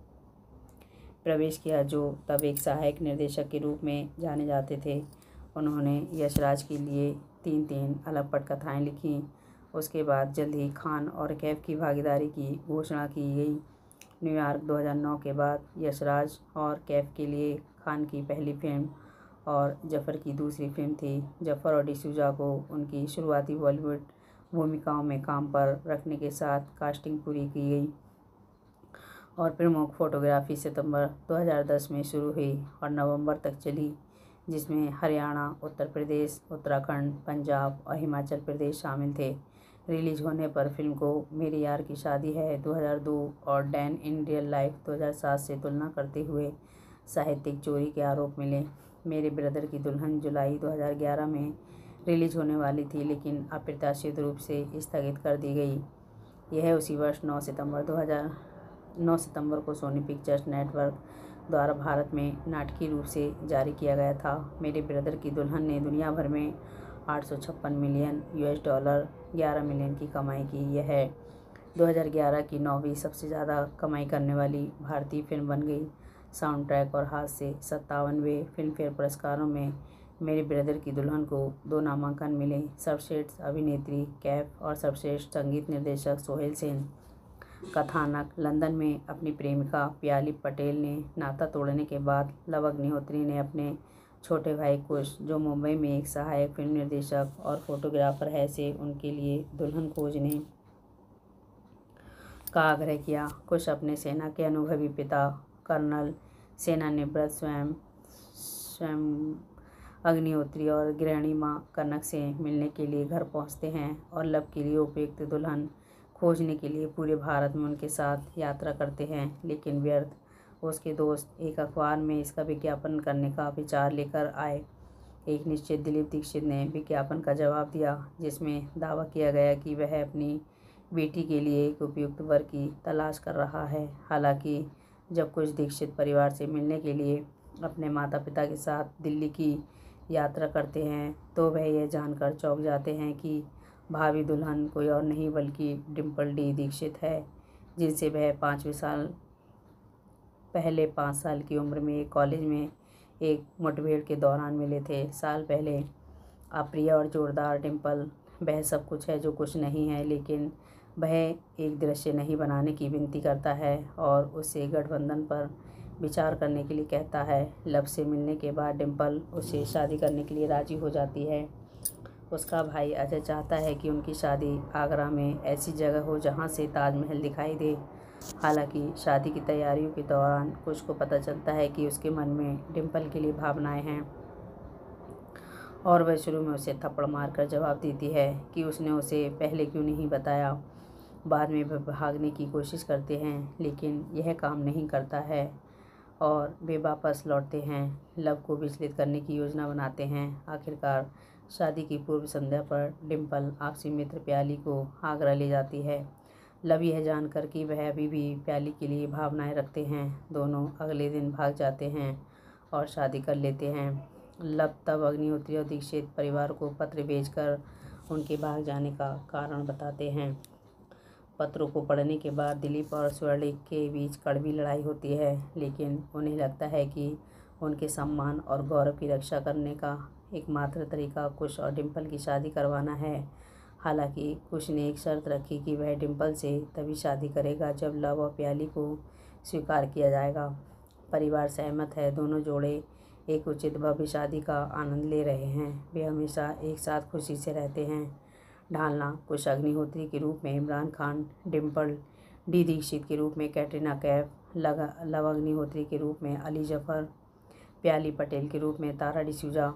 प्रवेश किया, जो तब एक सहायक निर्देशक के रूप में जाने जाते थे। उन्होंने यशराज के लिए तीन तीन अलग पटकथाएँ लिखीं। उसके बाद जल्द ही खान और कैफ की भागीदारी की घोषणा की गई। न्यूयॉर्क दो हज़ार नौ के बाद यशराज और कैफ के लिए खान की पहली फिल्म और जफ़र की दूसरी फिल्म थी। जफ़र और डिसूजा को उनकी शुरुआती बॉलीवुड भूमिकाओं में काम पर रखने के साथ कास्टिंग पूरी की गई और प्रमुख फोटोग्राफी सितंबर दो हज़ार दस में शुरू हुई और नवंबर तक चली, जिसमें हरियाणा, उत्तर प्रदेश, उत्तराखंड, पंजाब और हिमाचल प्रदेश शामिल थे। रिलीज होने पर फिल्म को मेरे यार की शादी है दो हज़ार दो और डैन इन रियल लाइफ दो हज़ार सात से तुलना करते हुए साहित्यिक चोरी के आरोप मिले। मेरे ब्रदर की दुल्हन जुलाई दो हज़ार ग्यारह में रिलीज होने वाली थी, लेकिन अप्रत्याशित रूप से स्थगित कर दी गई। यह उसी वर्ष नौ सितंबर दो हज़ार नौ सितंबर को सोनी पिक्चर्स नेटवर्क द्वारा भारत में नाटकीय रूप से जारी किया गया था। मेरे ब्रदर की दुल्हन ने दुनिया भर में आठ सौ छप्पन मिलियन यूएस डॉलर ग्यारह मिलियन की कमाई की। यह है दो हज़ार ग्यारह की नौवीं सबसे ज़्यादा कमाई करने वाली भारतीय फिल्म बन गई। साउंड ट्रैक और हाथ से सत्तावनवें फिल्म फेयर पुरस्कारों में मेरे ब्रदर की दुल्हन को दो नामांकन मिले, सर्वश्रेष्ठ अभिनेत्री कैफ और सर्वश्रेष्ठ संगीत निर्देशक सोहेल सेन। कथानक: लंदन में अपनी प्रेमिका प्याली पटेल ने नाता तोड़ने के बाद लव अग्निहोत्री ने अपने छोटे भाई कुश, जो मुंबई में एक सहायक फिल्म निर्देशक और फोटोग्राफर है, से उनके लिए दुल्हन खोजने का आग्रह किया। कुश अपने सेना के अनुभवी पिता कर्नल सेनानिवृत्त स्वयं स्वयं अग्निहोत्री और गृहिणी मां कनक से मिलने के लिए घर पहुंचते हैं और लव के लिए उपयुक्त दुल्हन खोजने के लिए पूरे भारत में उनके साथ यात्रा करते हैं, लेकिन व्यर्थ। उसके दोस्त एक अखबार में इसका विज्ञापन करने का विचार लेकर आए। एक निश्चित दिलीप दीक्षित ने विज्ञापन का जवाब दिया, जिसमें दावा किया गया कि वह अपनी बेटी के लिए एक उपयुक्त वर की तलाश कर रहा है। हालांकि जब कुछ दीक्षित परिवार से मिलने के लिए अपने माता पिता के साथ दिल्ली की यात्रा करते हैं, तो वह यह जानकर चौंक जाते हैं कि भावी दुल्हन कोई और नहीं बल्कि डिम्पल डी दीक्षित है, जिनसे वह पाँचवें साल पहले पाँच साल की उम्र में एक कॉलेज में एक मुठभेड़ के दौरान मिले थे। साल पहले अप्रिय और जोरदार डिम्पल वह सब कुछ है जो कुछ नहीं है, लेकिन वह एक दृश्य नहीं बनाने की विनती करता है और उससे गठबंधन पर विचार करने के लिए कहता है। लव से मिलने के बाद डिम्पल उससे शादी करने के लिए राजी हो जाती है। उसका भाई अजय चाहता है कि उनकी शादी आगरा में ऐसी जगह हो जहां से ताजमहल दिखाई दे। हालांकि शादी की तैयारियों के दौरान कुछ को पता चलता है कि उसके मन में डिम्पल के लिए भावनाएं हैं और वह शुरू में उसे थप्पड़ मारकर जवाब देती है कि उसने उसे पहले क्यों नहीं बताया। बाद में वह भागने की कोशिश करते हैं, लेकिन यह काम नहीं करता है और वे वापस लौटते हैं। लव को विचलित करने की योजना बनाते हैं। आखिरकार शादी की पूर्व संध्या पर डिम्पल आपसी मित्र प्याली को आगरा ले जाती है। लव यह जानकर कि वह अभी भी प्याली के लिए भावनाएं रखते हैं, दोनों अगले दिन भाग जाते हैं और शादी कर लेते हैं। लव तब अग्निहोत्री और दीक्षित परिवार को पत्र भेजकर उनके भाग जाने का कारण बताते हैं। पत्रों को पढ़ने के बाद दिलीप और स्वर्णिक के बीच कड़वी लड़ाई होती है, लेकिन उन्हें लगता है कि उनके सम्मान और गौरव की रक्षा करने का एकमात्र तरीका कुश और डिम्पल की शादी करवाना है। हालांकि कुश ने एक शर्त रखी कि वह डिम्पल से तभी शादी करेगा जब लव और प्याली को स्वीकार किया जाएगा। परिवार सहमत है। दोनों जोड़े एक उचित भव्य शादी का आनंद ले रहे हैं। वे हमेशा एक साथ खुशी से रहते हैं। ढालना: कुश अग्निहोत्री के रूप में इमरान खान, डिम्पल डी दीक्षित के रूप में कैटरीना कैफ, लव अग्निहोत्री के रूप में अली जफर, प्याली पटेल के रूप में तारा डिसूजा,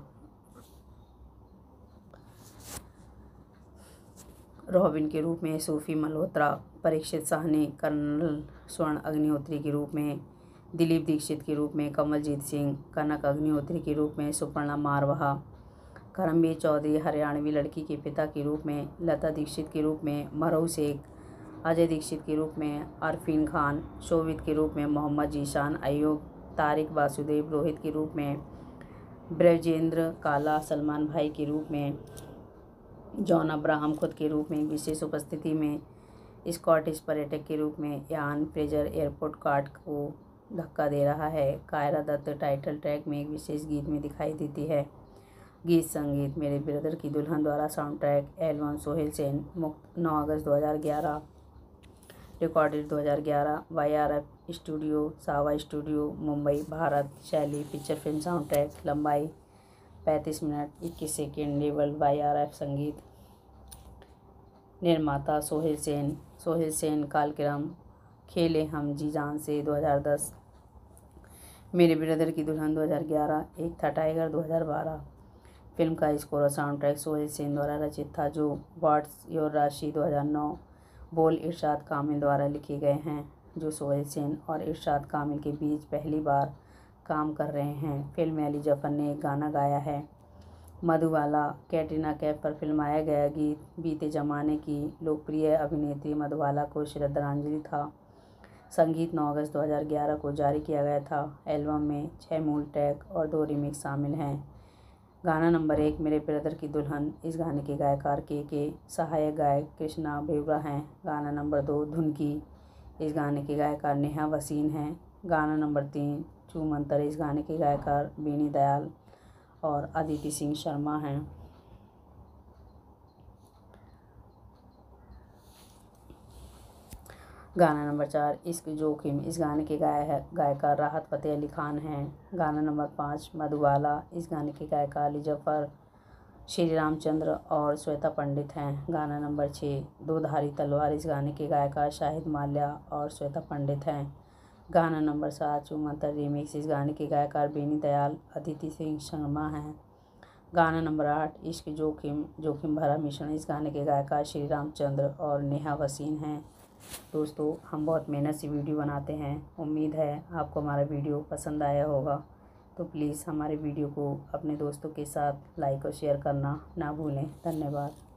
रॉबिन के रूप में सूफी मल्होत्रा, परीक्षित साहनी, कर्नल स्वर्ण अग्निहोत्री के रूप में दिलीप दीक्षित के रूप में कमलजीत सिंह, कनक अग्निहोत्री के रूप में सुपर्णा मारवाहा, करमबीर चौधरी हरियाणवी लड़की के पिता के रूप में, लता दीक्षित के रूप में मरहू शेख, अजय दीक्षित के रूप में अरफीन खान, शोभित के रूप में मोहम्मद जीशान अयूब, तारिक वासुदेव रोहित के रूप में, ब्रजेंद्र काला सलमान भाई के रूप में, जॉन अब्राहम खुद के रूप में विशेष उपस्थिति में, स्कॉटिश पर्यटक के रूप में यान फ्रेजर एयरपोर्ट कार्ड को धक्का दे रहा है। कायरा दत्त टाइटल ट्रैक में एक विशेष गीत में दिखाई देती है। गीत संगीत: मेरे ब्रदर की दुल्हन द्वारा sound track album Sohail Sen, मुक्त नौ अगस्त दो हज़ार ग्यारह, रिकॉर्डेड दो हज़ार ग्यारह, वाई आर एफ स्टूडियो, सावा स्टूडियो, मुंबई, भारत। शैली: पिक्चर फिल्म साउंड ट्रैक, लंबाई पैंतीस मिनट इक्कीस second. Level Y R F संगीत। निर्माता सोहेल सेन। सोहेल सेन कालक्रम खेले हम जी जान से दो हज़ार दस, मेरे ब्रदर की दुल्हन दो हज़ार ग्यारह, एक था टाइगर दो हज़ार बारह। फिल्म का स्कोर और साउंड ट्रैक सोहेल सेन द्वारा रचित था, जो व्हाट्स योर राशि दो हज़ार नौ, बोल इरशाद कामिल द्वारा लिखे गए हैं, जो सोहेल सेन और इरशाद कामिल के बीच पहली बार काम कर रहे हैं। फिल्म में अली जफर ने एक गाना गाया है। मधुबाला कैटरीना कैफ पर फिल्माया गया गीत बीते ज़माने की लोकप्रिय अभिनेत्री मधुबाला को श्रद्धांजलि था। संगीत नौ अगस्त दो हज़ार ग्यारह को जारी किया गया था। एल्बम में छः मूल ट्रैक और दो रिमिक्स शामिल हैं। गाना नंबर एक मेरे ब्रदर की दुल्हन। इस गाने के गायकार के के सहायक गायक कृष्णा बेवरा हैं। गाना नंबर दो धुनकी। इस गाने के गायकार नेहा वसीन हैं। गाना नंबर तीन चूमंतर। इस गाने के गायकार बीनी दयाल और अदिति सिंह शर्मा हैं। गाना नंबर चार इश्क जोखिम। इस गाने के गाय गायकार राहत फ़तेह अली खान हैं। गाना नंबर पाँच मधुबाला। इस गाने के गायकार अली जफ़र, श्री रामचंद्र और श्वेता पंडित हैं। गाना नंबर छः दो धारी तलवार। इस गाने के गायकार शाहिद माल्या और श्वेता पंडित हैं। गाना नंबर सात चूमंतर रीमिक्स। इस गाने के गायकार बेनी दयाल, अदिति सिंह शर्मा हैं। गाना नंबर आठ इश्क जोखिम जोखिम भरा मिश्रण। इस गाने के गायकार श्री रामचंद्र और नेहा वसीन हैं। दोस्तों, हम बहुत मेहनत से वीडियो बनाते हैं। उम्मीद है आपको हमारा वीडियो पसंद आया होगा। तो प्लीज़ हमारे वीडियो को अपने दोस्तों के साथ लाइक और शेयर करना ना भूलें। धन्यवाद।